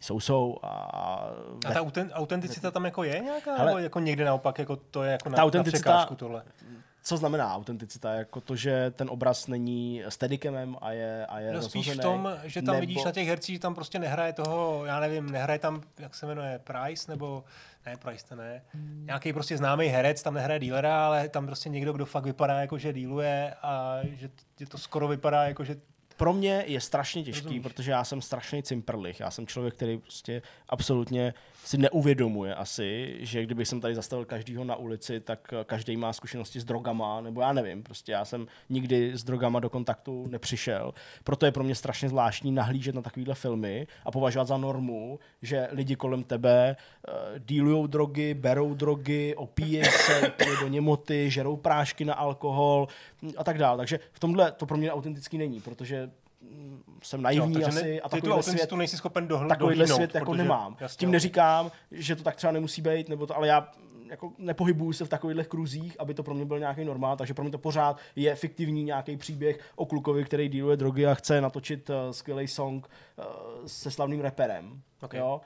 a ta autenticita tam jako je nějaká, nebo jako někde naopak, jako to je jako na překážku tohle? Co znamená autenticita? Jako to, že ten obraz není steadicamem a je no spíš v tom, že tam vidíš na těch hercích, že tam prostě nehraje toho, já nevím, nehraje tam, jak se jmenuje, Price, nebo ne, Price to ne. Nějaký prostě známý herec, tam nehraje dealera, ale tam prostě někdo, kdo fakt vypadá jako, že dealuje a že to skoro vypadá jako, že pro mě je strašně těžký, protože já jsem strašný cimprlich. Já jsem člověk, který prostě absolutně si neuvědomuje asi, že kdybych jsem tady zastavil každýho na ulici, tak každý má zkušenosti s drogama, nebo já nevím, prostě já jsem nikdy s drogama do kontaktu nepřišel. Proto je pro mě strašně zvláštní nahlížet na takovýhle filmy a považovat za normu, že lidi kolem tebe dealujou drogy, berou drogy, opíjejí se, pije do němoty, žerou prášky na alkohol a tak dále. Takže v tomhle to pro mě autentický není, protože jsem naivní asi a takovýhle svět, nejsi schopen takovýhle svět jako nemám. Jasně, tím neříkám, že to tak třeba nemusí být, nebo to, ale já jako nepohybuju se v takových kruzích, aby to pro mě byl nějaký normál, takže pro mě to pořád je fiktivní nějaký příběh o klukovi, který dealuje drogy a chce natočit skvělý song se slavným raperem. Okay. Jo?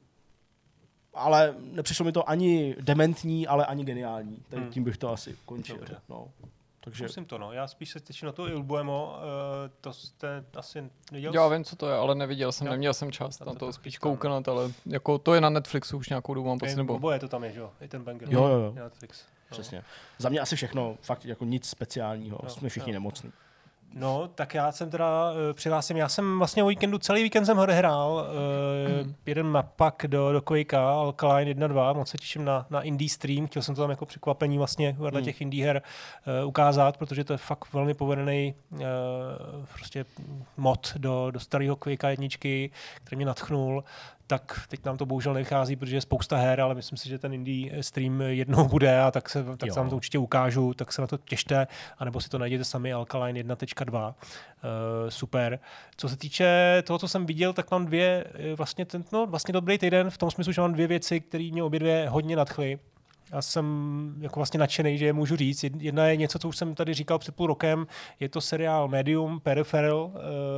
Ale nepřišlo mi to ani dementní, ale ani geniální. Tak tím bych to asi končil. No. Takže musím to, no. Já spíš se těším na to Il Buemo, to jste asi neviděl? Já vím, co to je, ale neviděl jsem, neměl jsem čas na to spíš koukat, ale jako to je na Netflixu už nějakou dobu, mám pocit, nebo... Oboje to tam je, že jo? I ten banger. Jo. Netflix. Přesně. Za mě asi všechno, fakt jako nic speciálního, jsme všichni nemocní. No, tak já jsem teda přihlásím, já jsem vlastně o víkendu, celý víkend jsem hrál, jeden mapak do Quakea, Alkaline 1.2, moc se těším na indie stream, chtěl jsem to tam jako překvapení vlastně vedle těch indie her ukázat, protože to je fakt velmi povedený prostě mod do starého Quakea jedničky, který mě nadchnul. Tak teď nám to bohužel nevychází, protože je spousta her, ale myslím si, že ten indie stream jednou bude a tak se vám to určitě ukážu, tak se na to těšte, anebo si to najděte sami, Alkaline 1.2. Super. Co se týče toho, co jsem viděl, tak mám vlastně dobrý týden v tom smyslu, že mám dvě věci, které mě obě dvě hodně nadchly. Já jsem jako vlastně nadšený, že je můžu říct. Jedna je něco, co už jsem tady říkal před půl rokem. Je to seriál Peripheral,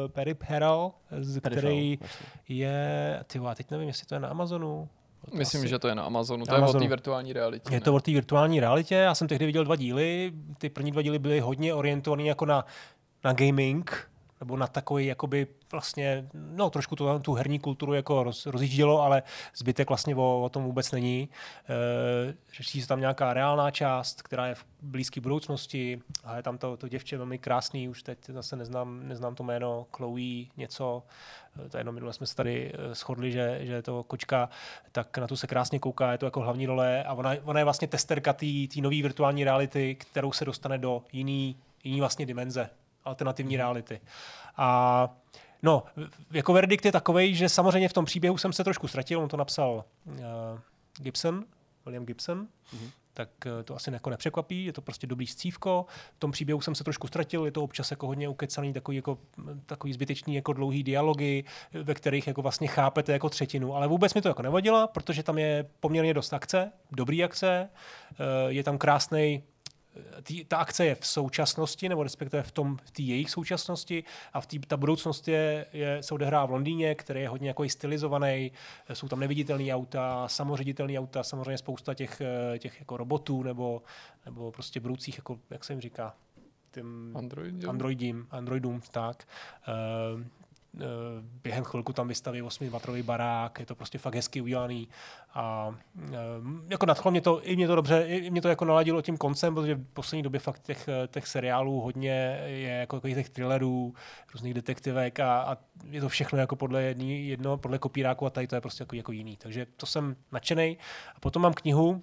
který je... Teď nevím, jestli to je na Amazonu. Myslím, že to je na Amazonu. To je o té virtuální realitě. Je to o té virtuální realitě. Já jsem tehdy viděl 2 díly. Ty první 2 díly byly hodně orientovaný jako na gaming, nebo na takový jakoby vlastně, no trošku tu herní kulturu jako rozjíždělo, ale zbytek vlastně o tom vůbec není. Řeší se tam nějaká reálná část, která je v blízké budoucnosti a je tam to děvče velmi krásný, už teď zase neznám to jméno, Chloe něco, to jenom minule jsme se tady shodli, že je to kočka, tak na tu se krásně kouká, je to jako hlavní role a ona je vlastně testerka té nové virtuální reality, kterou se dostane do jiný vlastně dimenze alternativní reality. A no, jako verdikt je takovej, že samozřejmě v tom příběhu jsem se trošku ztratil, on to napsal William Gibson, tak to asi jako nepřekvapí, je to prostě dobrý scívko. V tom příběhu jsem se trošku ztratil, je to občas jako hodně ukecaný, takový zbytečný jako dlouhý dialogy, ve kterých jako vlastně chápete jako třetinu, ale vůbec mi to jako nevadilo, protože tam je poměrně dost akce, dobrý akce, je tam krásnej. Ta akce je v současnosti, nebo respektive v té jejich současnosti a ta budoucnost se odehrává v Londýně, který je hodně jako stylizovaný, jsou tam neviditelné auta, samoředitelné auta, samozřejmě spousta těch jako robotů nebo prostě budoucích, jako, jak se jim říká, Androidům, tak. během chvilku tam vystaví 8metrový barák, je to prostě fakt hezky udělaný a jako nadchlo mě to, i mě to dobře, i mě to jako naladilo tím koncem, protože v poslední době fakt těch seriálů hodně je jako těch thrillerů, různých detektivek a je to všechno jako podle podle kopíráku a tady to je prostě jako jiný. Takže to jsem nadšenej. A potom mám knihu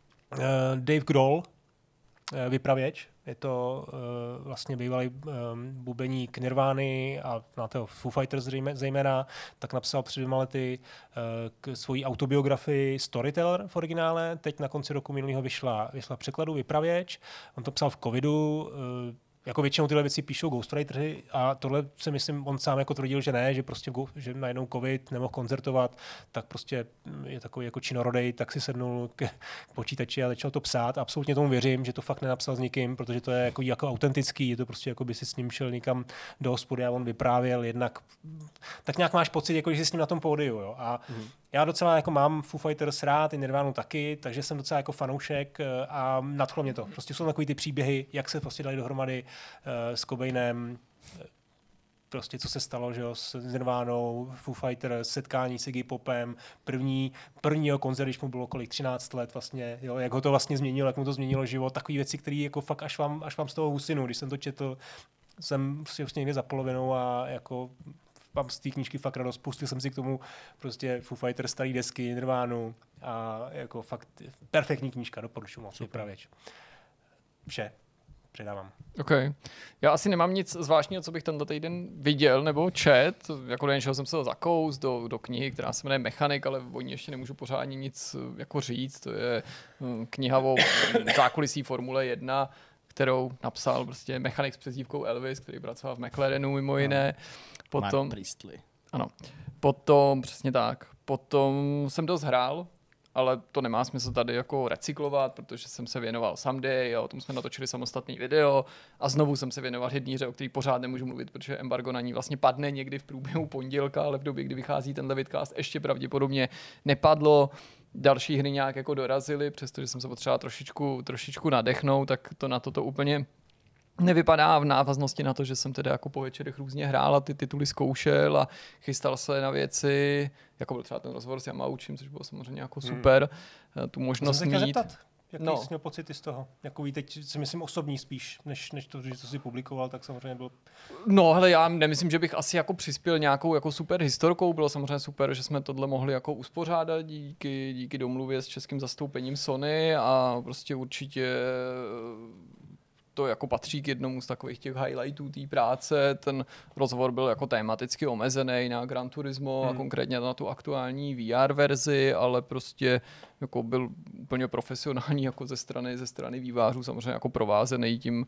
Dave Grohl, Vypravěč. Je to vlastně bývalý bubeník Nirvány a znáte ho Foo Fighters zejména, tak napsal před 2 lety svoji autobiografii Storyteller v originále. Teď na konci roku minulého vyšla v překladu Vypravěč. On to psal v covidu. Jako většinou tyhle věci píšou ghostwriteři a tohle si myslím, on sám jako tvrdil, že ne, že prostě že najednou covid nemohl koncertovat, tak prostě je takový jako činorodej, tak si sednul k počítači a začal to psát. Absolutně tomu věřím, že to fakt nenapsal s nikým, protože to je jako autentický, je to prostě jako by si s ním šel někam do hospody a on vyprávěl jednak. Tak nějak máš pocit, jako že jsi s ním na tom pódiu, jo. A já docela jako mám Foo Fighters rád, i Nirvánu taky, takže jsem docela jako fanoušek a nadchlo mě to. Prostě jsou takový ty příběhy, jak se prostě dali dohromady s Cobainem, prostě co se stalo, že jo, s Nirvánou, Foo Fighters, setkání s Iggy Popem, prvního koncert, když mu bylo kolik, 13 let vlastně, jo, jak ho to vlastně změnilo, jak mu to změnilo život, takové věci, které jako fakt až vám z toho husinu, když jsem to četl, jsem si vlastně někde za polovinou a jako mám z té knížky fakt radost, pustil jsem si k tomu prostě Foo Fighters, starý desky, Nirvánu a jako fakt perfektní knížka, doporučuji moc, Vypravěč. Vše. Předávám. OK. Já asi nemám nic zvláštního, co bych tento týden viděl nebo čet. Jako nejenšel jsem se to zakous do knihy, která se jmenuje Mechanik, ale o ní ještě nemůžu pořádně nic jako říct. To je kniha o zákulisí Formule 1, kterou napsal prostě mechanik s přezdívkou Elvis, který pracoval v McLarenu mimo jiné. Potom, Mark Priestley. Ano. Potom, přesně tak. Potom jsem dost hrál, ale to nemá smysl tady jako recyklovat, protože jsem se věnoval Someday a o tom jsme natočili samostatný video a znovu jsem se věnoval jedné hře, o který pořád nemůžu mluvit, protože embargo na ní vlastně padne někdy v průběhu pondělka, ale v době, kdy vychází tenhle vidcast, ještě pravděpodobně nepadlo. Další hry nějak jako dorazily, přestože jsem se potřeboval trošičku nadechnout, tak to na to úplně nevypadá v návaznosti na to, že jsem teda jako po večerech různě hrál a ty tituly zkoušel a chystal se na věci, jako byl třeba ten rozhovor s Yamauchim, což bylo samozřejmě jako super, tu možnost mít. Zeptat, jaký jsi měl pocity z toho? Jakový teď si myslím osobní spíš, než to, že to si publikoval, tak samozřejmě bylo... No hele, já nemyslím, že bych asi jako přispěl nějakou jako super historkou, bylo samozřejmě super, že jsme tohle mohli jako uspořádat díky domluvě s českým zastoupením Sony a prostě určitě to jako patří k jednomu z takových těch highlightů té práce. Ten rozhovor byl jako tematicky omezený na Gran Turismo a konkrétně na tu aktuální VR verzi, ale prostě jako byl úplně profesionální jako ze strany vývářů, samozřejmě jako provázený tím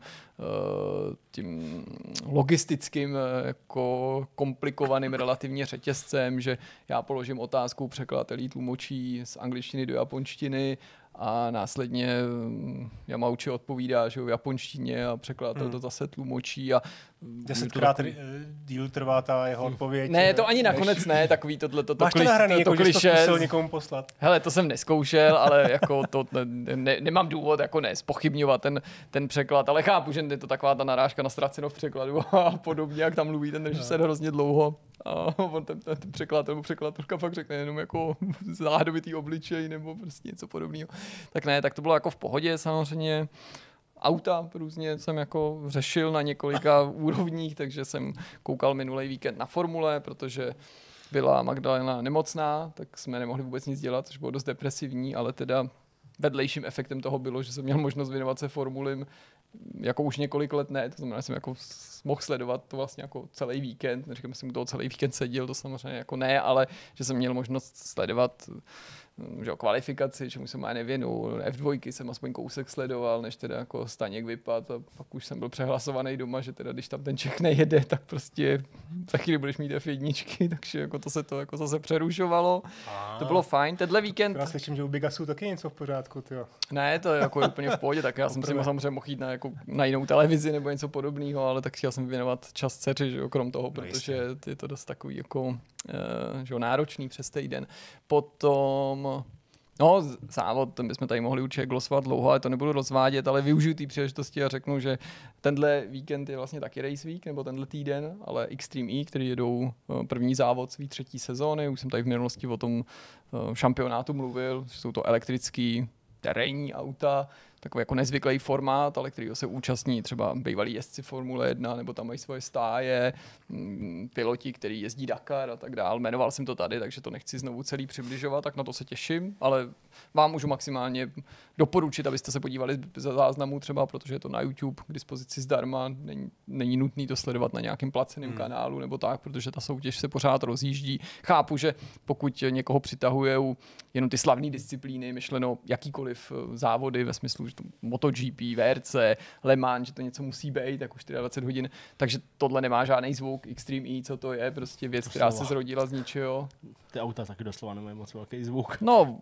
logistickým jako komplikovaným relativně řetězcem, že já položím otázku, překladatel jí tlumočí z angličtiny do japonštiny a následně Yamauchi odpovídá, že v japonštině a překladatel to zase tlumočí a 10krát díl trvá ta jeho odpověď. Ne, to ani nakonec ne, takový tohle Máš to nahraný, jako že jsi to zkusil někomu poslat. Hele, to jsem neskoušel, ale jako to nemám důvod jako zpochybňovat ten překlad, ale chápu, že je to taková ta narážka na ztraceno v překladu a podobně, jak tam mluví ten režisér hrozně dlouho. A on ten překladatel nebo překladatelka fakt řekne jenom jako záhadovitý obličej nebo prostě něco podobného. Tak ne, tak to bylo jako v pohodě samozřejmě. Auta různě jsem jako řešil na několika úrovních, takže jsem koukal minulý víkend na formule, protože byla Magdalena nemocná, tak jsme nemohli vůbec nic dělat, což bylo dost depresivní, ale teda vedlejším efektem toho bylo, že jsem měl možnost věnovat se formulím jako už několik let ne, to znamená, že jsem jako mohl sledovat to vlastně jako celý víkend, neříkám, že jsem u toho celý víkend seděl, to samozřejmě jako ne, ale že jsem měl možnost sledovat že kvalifikaci, čemu jsem ani nevěnul, F2 jsem aspoň kousek sledoval, než teda jako Staněk vypad a pak už jsem byl přehlasovaný doma, že teda když tam ten Čech nejede, tak prostě za chvíli budeš mít F1, takže jako to se to jako zase přerušovalo. To bylo fajn. Tenhle víkend... Já slyším, že u Bigasu taky něco v pořádku, tyjo. Ne, to je jako úplně v pohodě, tak já jsem si samozřejmě mohl jít na jinou televizi nebo něco podobného, ale tak chtěl jsem věnovat čas dceři, že jo, krom toho, protože je to dost takový jako že náročný přes týden. Potom No, závod, ten bychom tady mohli určitě glosovat dlouho, ale to nebudu rozvádět, ale využiju té příležitosti a řeknu, že tenhle víkend je vlastně taky race week, nebo tenhle týden, ale Extreme E, který jedou první závod svý 3. sezóny, už jsem tady v minulosti o tom šampionátu mluvil, že jsou to elektrický terénní auta, takový jako nezvyklý formát, ale kterýho se účastní třeba bývalí jezdci Formule 1, nebo tam mají svoje stáje, piloti, který jezdí Dakar a tak dál. Jmenoval jsem to tady, takže to nechci znovu celý přibližovat, tak na to se těším, ale vám můžu maximálně doporučit, abyste se podívali za záznamu třeba, protože je to na YouTube k dispozici zdarma, není nutný to sledovat na nějakém placeném kanálu nebo tak, protože ta soutěž se pořád rozjíždí. Chápu, že pokud někoho přitahuje jenom ty slavné disciplíny, myšleno jakýkoliv závody ve smyslu, že to MotoGP, VRC, Le Mans, že to něco musí být, jako 24 hodin, takže tohle nemá žádný zvuk. Extreme E, co to je, prostě věc, která se zrodila z ničeho. Ty auta taky doslova nemají moc velký zvuk. No,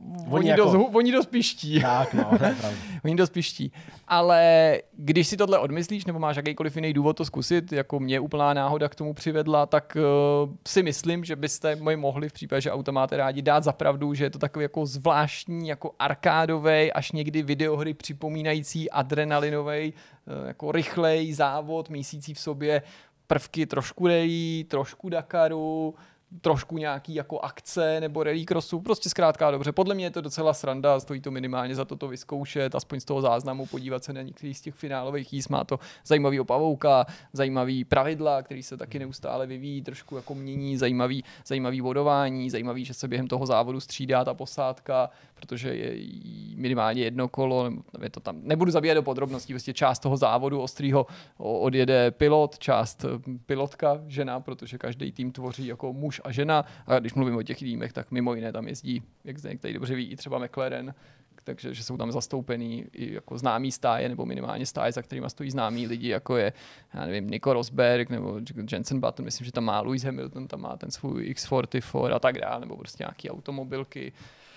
oni dost piští. Tak, no, to je pravda. Oni dost piští. Ale když si tohle odmyslíš, nebo máš jakýkoliv jiný důvod to zkusit, jako mě úplná náhoda k tomu přivedla, tak si myslím, že byste mohli v případě, že auta máte rádi, dát za pravdu, že je to takový jako zvláštní, jako arkádovej, až někdy videohry připomínající adrenalinovej, jako rychlej závod, mísící v sobě prvky trošku rally, trošku Dakaru, trošku nějaký jako akce nebo rally crossu, prostě zkrátka dobře. Podle mě je to docela sranda, stojí to minimálně za to vyzkoušet, aspoň z toho záznamu podívat se na některý z těch finálových jízd, má to zajímavý pavouka, zajímavý pravidla, který se taky neustále vyvíjí, trošku jako mění, zajímavý vodování, zajímavý, že se během toho závodu střídá ta posádka, protože je minimálně jedno kolo, je to tam, nebudu zabíjet do podrobností, prostě část toho závodu ostrýho odjede pilot, část pilotka, žena, protože každý tým tvoří jako muž a žena. A když mluvím o těch týmech, tak mimo jiné tam jezdí, jak tady dobře ví, i třeba McLaren, takže že jsou tam zastoupený i jako známý stáje, nebo minimálně stáje, za kterými stojí známí lidi, jako je, já nevím, Nico Rosberg, nebo Jensen Button, myslím, že tam má Lewis Hamilton, tam má ten svůj X44 a tak dále, nebo prostě nějaký automobilky.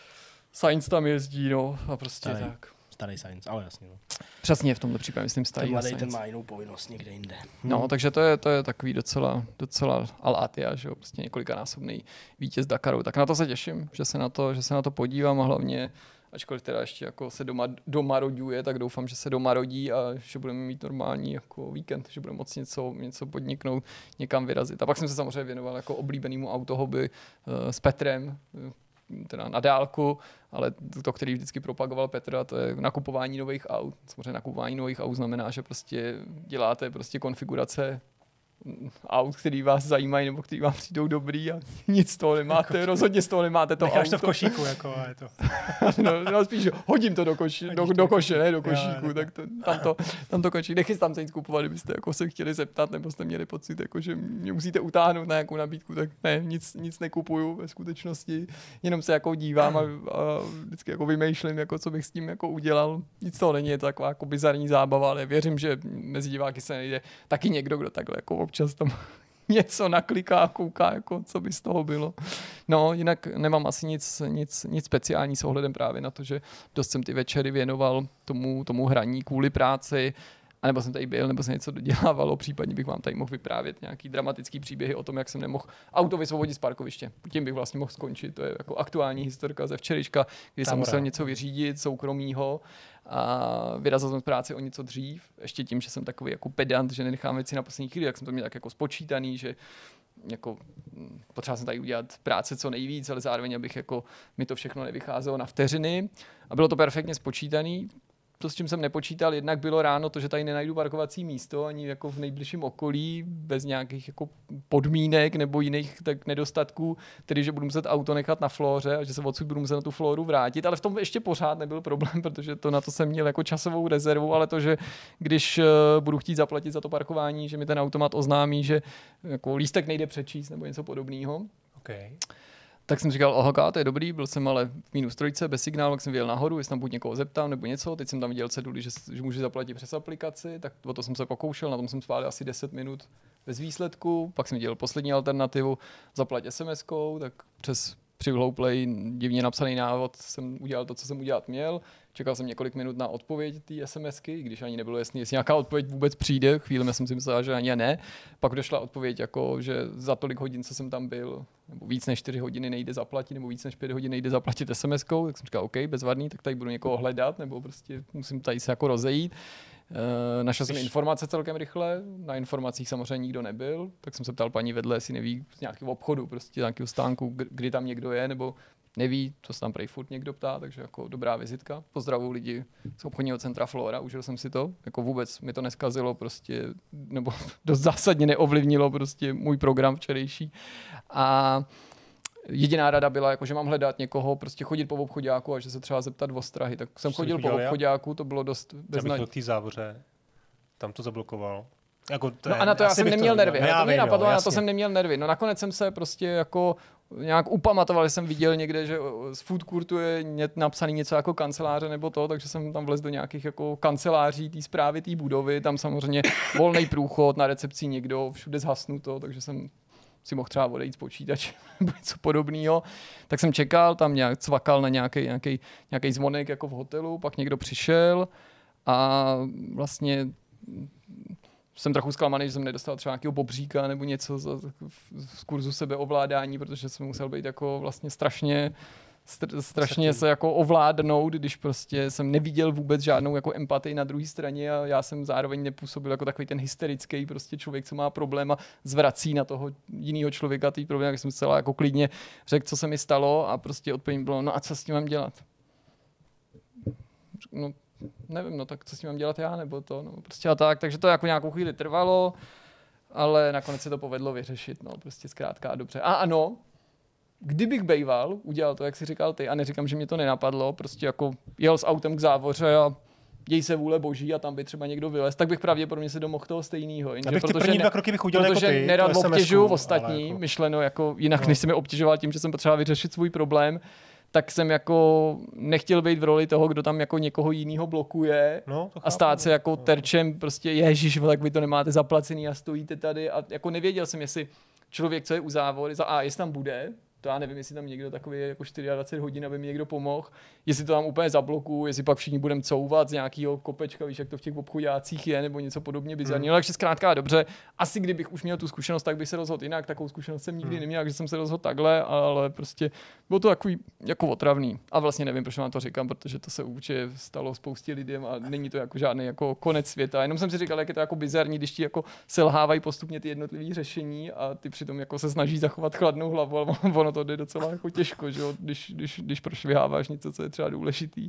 Sainz tam jezdí, no, a prostě tak. Starý Sainz, ale jasně. No. Přesně v tomto případě, myslím, starý Ten mladý, Sainz. ten má jinou povinnost někde jinde. No, takže to je takový docela Al-Attiyah, že jo, prostě několikanásobný vítěz Dakaru. Tak na to se těším, že se na to podívám a hlavně, ačkoliv teda ještě jako se doma roduje, tak doufám, že se doma rodí a že budeme mít normální jako víkend, že budeme moct něco podniknout, někam vyrazit. A pak jsem se samozřejmě věnoval jako oblíbenému autohobby s Petrem, teda na dálku, ale to, který vždycky propagoval Petra, to je nakupování nových aut. Samozřejmě nakupování nových aut znamená, že prostě děláte prostě konfigurace aut, který vás zajímají nebo který vám přijdou dobrý a nic z toho nemáte, rozhodně z toho nemáte to necháš auto. to v košíku, jako je to. no, spíš hodím to do koše, ne do košíku, jo, tak tam to kočí. Nechystám se nic kupovat, kdybyste jako se chtěli zeptat, nebo jste měli pocit, jako, že mě musíte utáhnout na nějakou nabídku, tak ne, nic nekupuju ve skutečnosti, jenom se jako dívám a vždycky jako vymýšlím, jako, co bych s tím jako udělal. Nic toho není, je to taková jako bizarní zábava, ale věřím, že mezi diváky se najde taky někdo, kdo takhle jako občas tam něco nakliká a kouká, jako, co by z toho bylo. No, jinak nemám asi nic speciální s ohledem právě na to, že dost jsem ty večery věnoval tomu hraní kvůli práci, anebo jsem tady byl, nebo jsem něco dodělával, případně bych vám tady mohl vyprávět nějaký dramatický příběhy o tom, jak jsem nemohl auto vysvobodit z parkoviště. Tím bych vlastně mohl skončit. To je jako aktuální historka ze včerejška, kdy jsem musel něco vyřídit soukromýho a vyrazil jsem z práce o něco dřív. Ještě tím, že jsem takový jako pedant, že nenechám věci na poslední chvíli, tak jsem to měl tak jako spočítaný, že jako potřeba jsem tady udělat práce co nejvíc, ale zároveň abych jako mi to všechno nevycházelo na vteřiny. A bylo to perfektně spočítaný. To, s čím jsem nepočítal, jednak bylo ráno to, že tady nenajdu parkovací místo ani jako v nejbližším okolí, bez nějakých jako podmínek nebo jiných tak nedostatků, tedy že budu muset auto nechat na flóře a že se odsud budu muset na tu flóru vrátit, ale v tom ještě pořád nebyl problém, protože to na to jsem měl jako časovou rezervu, ale to, že když budu chtít zaplatit za to parkování, že mi ten automat oznámí, že jako lístek nejde přečíst nebo něco podobného. Okay. Tak jsem říkal, aha, to je dobrý, byl jsem ale v -3, bez signálu, tak jsem vyjel nahoru, jestli tam buď někoho zeptám nebo něco, teď jsem tam viděl ceduli, že můžu zaplatit přes aplikaci, tak o to jsem se pokoušel, na tom jsem spálil asi 10 minut bez výsledku, pak jsem viděl poslední alternativu, zaplať SMS-kou, tak přivhlouplej, divně napsaný návod, jsem udělal to, co jsem udělat měl. Čekal jsem několik minut na odpověď té SMSky, když ani nebylo jasný, jestli nějaká odpověď vůbec přijde. Chvíli jsem si myslel, že ani ne. Pak došla odpověď, jako, že za tolik hodin, co jsem tam byl, nebo víc než 4 hodiny nejde zaplatit, nebo víc než 5 hodin nejde zaplatit SMSkou. Tak jsem říkal, OK, bezvadný, tak tady budu někoho hledat, nebo prostě musím tady se jako rozejít. Našel jsem informace celkem rychle, na informacích samozřejmě nikdo nebyl, tak jsem se ptal paní vedle, jestli neví z nějakého obchodu, prostě nějakého stánku, kdy tam někdo je, nebo neví, to se tam prej furt někdo ptá, takže jako dobrá vizitka. Pozdravuju lidi z obchodního centra Flora, užil jsem si to, jako vůbec mi to neskazilo prostě, nebo dost zásadně neovlivnilo prostě můj program včerejší. A jediná rada byla, jako, že mám hledat někoho, prostě chodit po obchoďáku a že se třeba zeptat o strahy. Tak jsem chodil po obchoďáku, to bylo dost beznadějné. K té závoře, tam to zablokoval. Jako no a na to já jsem neměl nervy. To mě napadlo, na to jsem neměl nervy. No nakonec jsem se prostě jako nějak upamatoval, že jsem viděl někde, že z food courtu je napsaný něco jako kanceláře nebo to, takže jsem tam vlez do nějakých jako kanceláří té správy té budovy, tam samozřejmě volný průchod, na recepci někdo, všude zhasnuto, takže jsem si mohl třeba odejít z počítače nebo něco podobného. Tak jsem čekal, tam nějak cvakal na nějaký zvonek jako v hotelu, pak někdo přišel a vlastně jsem trochu zklamaný, že jsem nedostal třeba nějakého bobříka nebo něco z kurzu sebeovládání, protože jsem musel být jako vlastně strašně se jako ovládnout, když prostě jsem neviděl vůbec žádnou jako empatii na druhé straně a já jsem zároveň nepůsobil jako takový ten hysterický prostě člověk, co má problém a zvrací na toho jiného člověka ty problémy, tak jsem celá jako klidně řekl, co se mi stalo a prostě odpověď bylo, no a co s tím mám dělat? No, nevím, no tak co s tím mám dělat já, nebo to, no prostě a tak, takže to jako nějakou chvíli trvalo, ale nakonec se to povedlo vyřešit, no prostě zkrátka a dobře. A ano, kdybych bejval, udělal to, jak jsi říkal ty, a neříkám, že mě to nenapadlo, prostě jako jel s autem k závoře a děj se vůle boží a tam by třeba někdo vylez, tak bych pravděpodobně se domohl toho stejného. Abych ty první 2 kroky bych udělal protože jako ty, nerad obtěžuju ostatní, jako myšleno jako jinak, než jsem je obtěžoval tím, že jsem potřeboval vyřešit svůj problém, tak jsem jako nechtěl být v roli toho, kdo tam jako někoho jiného blokuje a stát se jako terčem, prostě ježiš, tak vy to nemáte zaplacený a stojíte tady a jako nevěděl jsem, jestli člověk, co je u závory, jestli tam bude, to já nevím, jestli tam někdo takový je jako 24 hodin, aby mi někdo pomohl, jestli to tam úplně zablokuju, jestli pak všichni budeme couvat z nějakého kopečka, víš, jak to v těch obchodácích je, nebo něco podobně bizarního. Takže zkrátka dobře, asi kdybych už měl tu zkušenost, tak bych se rozhodl jinak, takovou zkušenost jsem nikdy neměl, že jsem se rozhodl takhle, ale prostě bylo to takový jako otravný. A vlastně nevím, proč vám to říkám, protože to se určitě stalo spoustě lidem a není to jako žádný jako konec světa. Jenom jsem si říkal, jak je to jako bizarní, když ti jako selhávají postupně ty jednotlivé řešení a ty přitom jako se snaží zachovat chladnou hlavu, ale ono to jde docela jako těžko, že jo, když prošviháváš něco, co je třeba důležitý.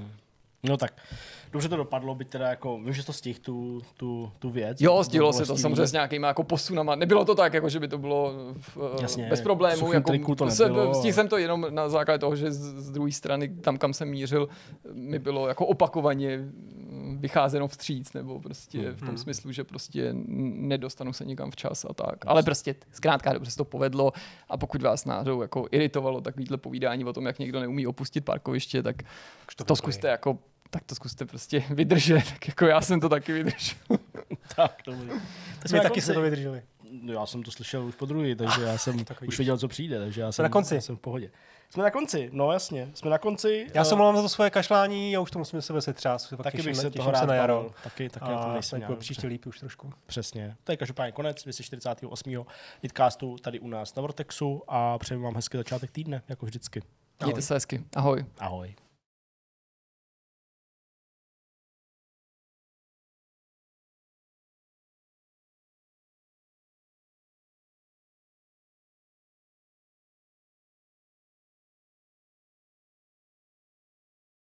No tak, dobře to dopadlo, byť teda jako, vím, že to stihl tu věc. Jo, stihlo se to samozřejmě s nějakýma jako posunama. Nebylo to tak, jako že by to bylo bez problémů. Jako, to nebylo. Stihl jsem to jenom na základě toho, že z druhé strany, tam, kam jsem mířil, mi bylo jako opakovaně vycházeno vstříc, nebo prostě v tom smyslu, že prostě nedostanu se nikam včas a tak. Ale prostě zkrátka dobře se to povedlo a pokud vás náhodou jako iritovalo takovýhle povídání o tom, jak někdo neumí opustit parkoviště, tak to zkuste jako tak to zkuste prostě vydržet, tak jako já jsem to taky vydržel. Tak, dobrý. My taky se to vydrželi. Já jsem to slyšel už po druhý, takže já jsem už věděl, co přijde, takže já jsem v pohodě. Jsme na konci, no jasně, jsme na konci. Já se omlouvám za to svoje kašlání, já už to musím sebe setřást. Taky bych se toho rád na jaro. Taky a to nejsem příště líp už trošku. Přesně. To je každopádně konec 248. Vidcastu tady u nás na Vortexu a přeju vám hezký začátek týdne, jako vždycky. Mějte se hezky. Ahoj. Ahoj.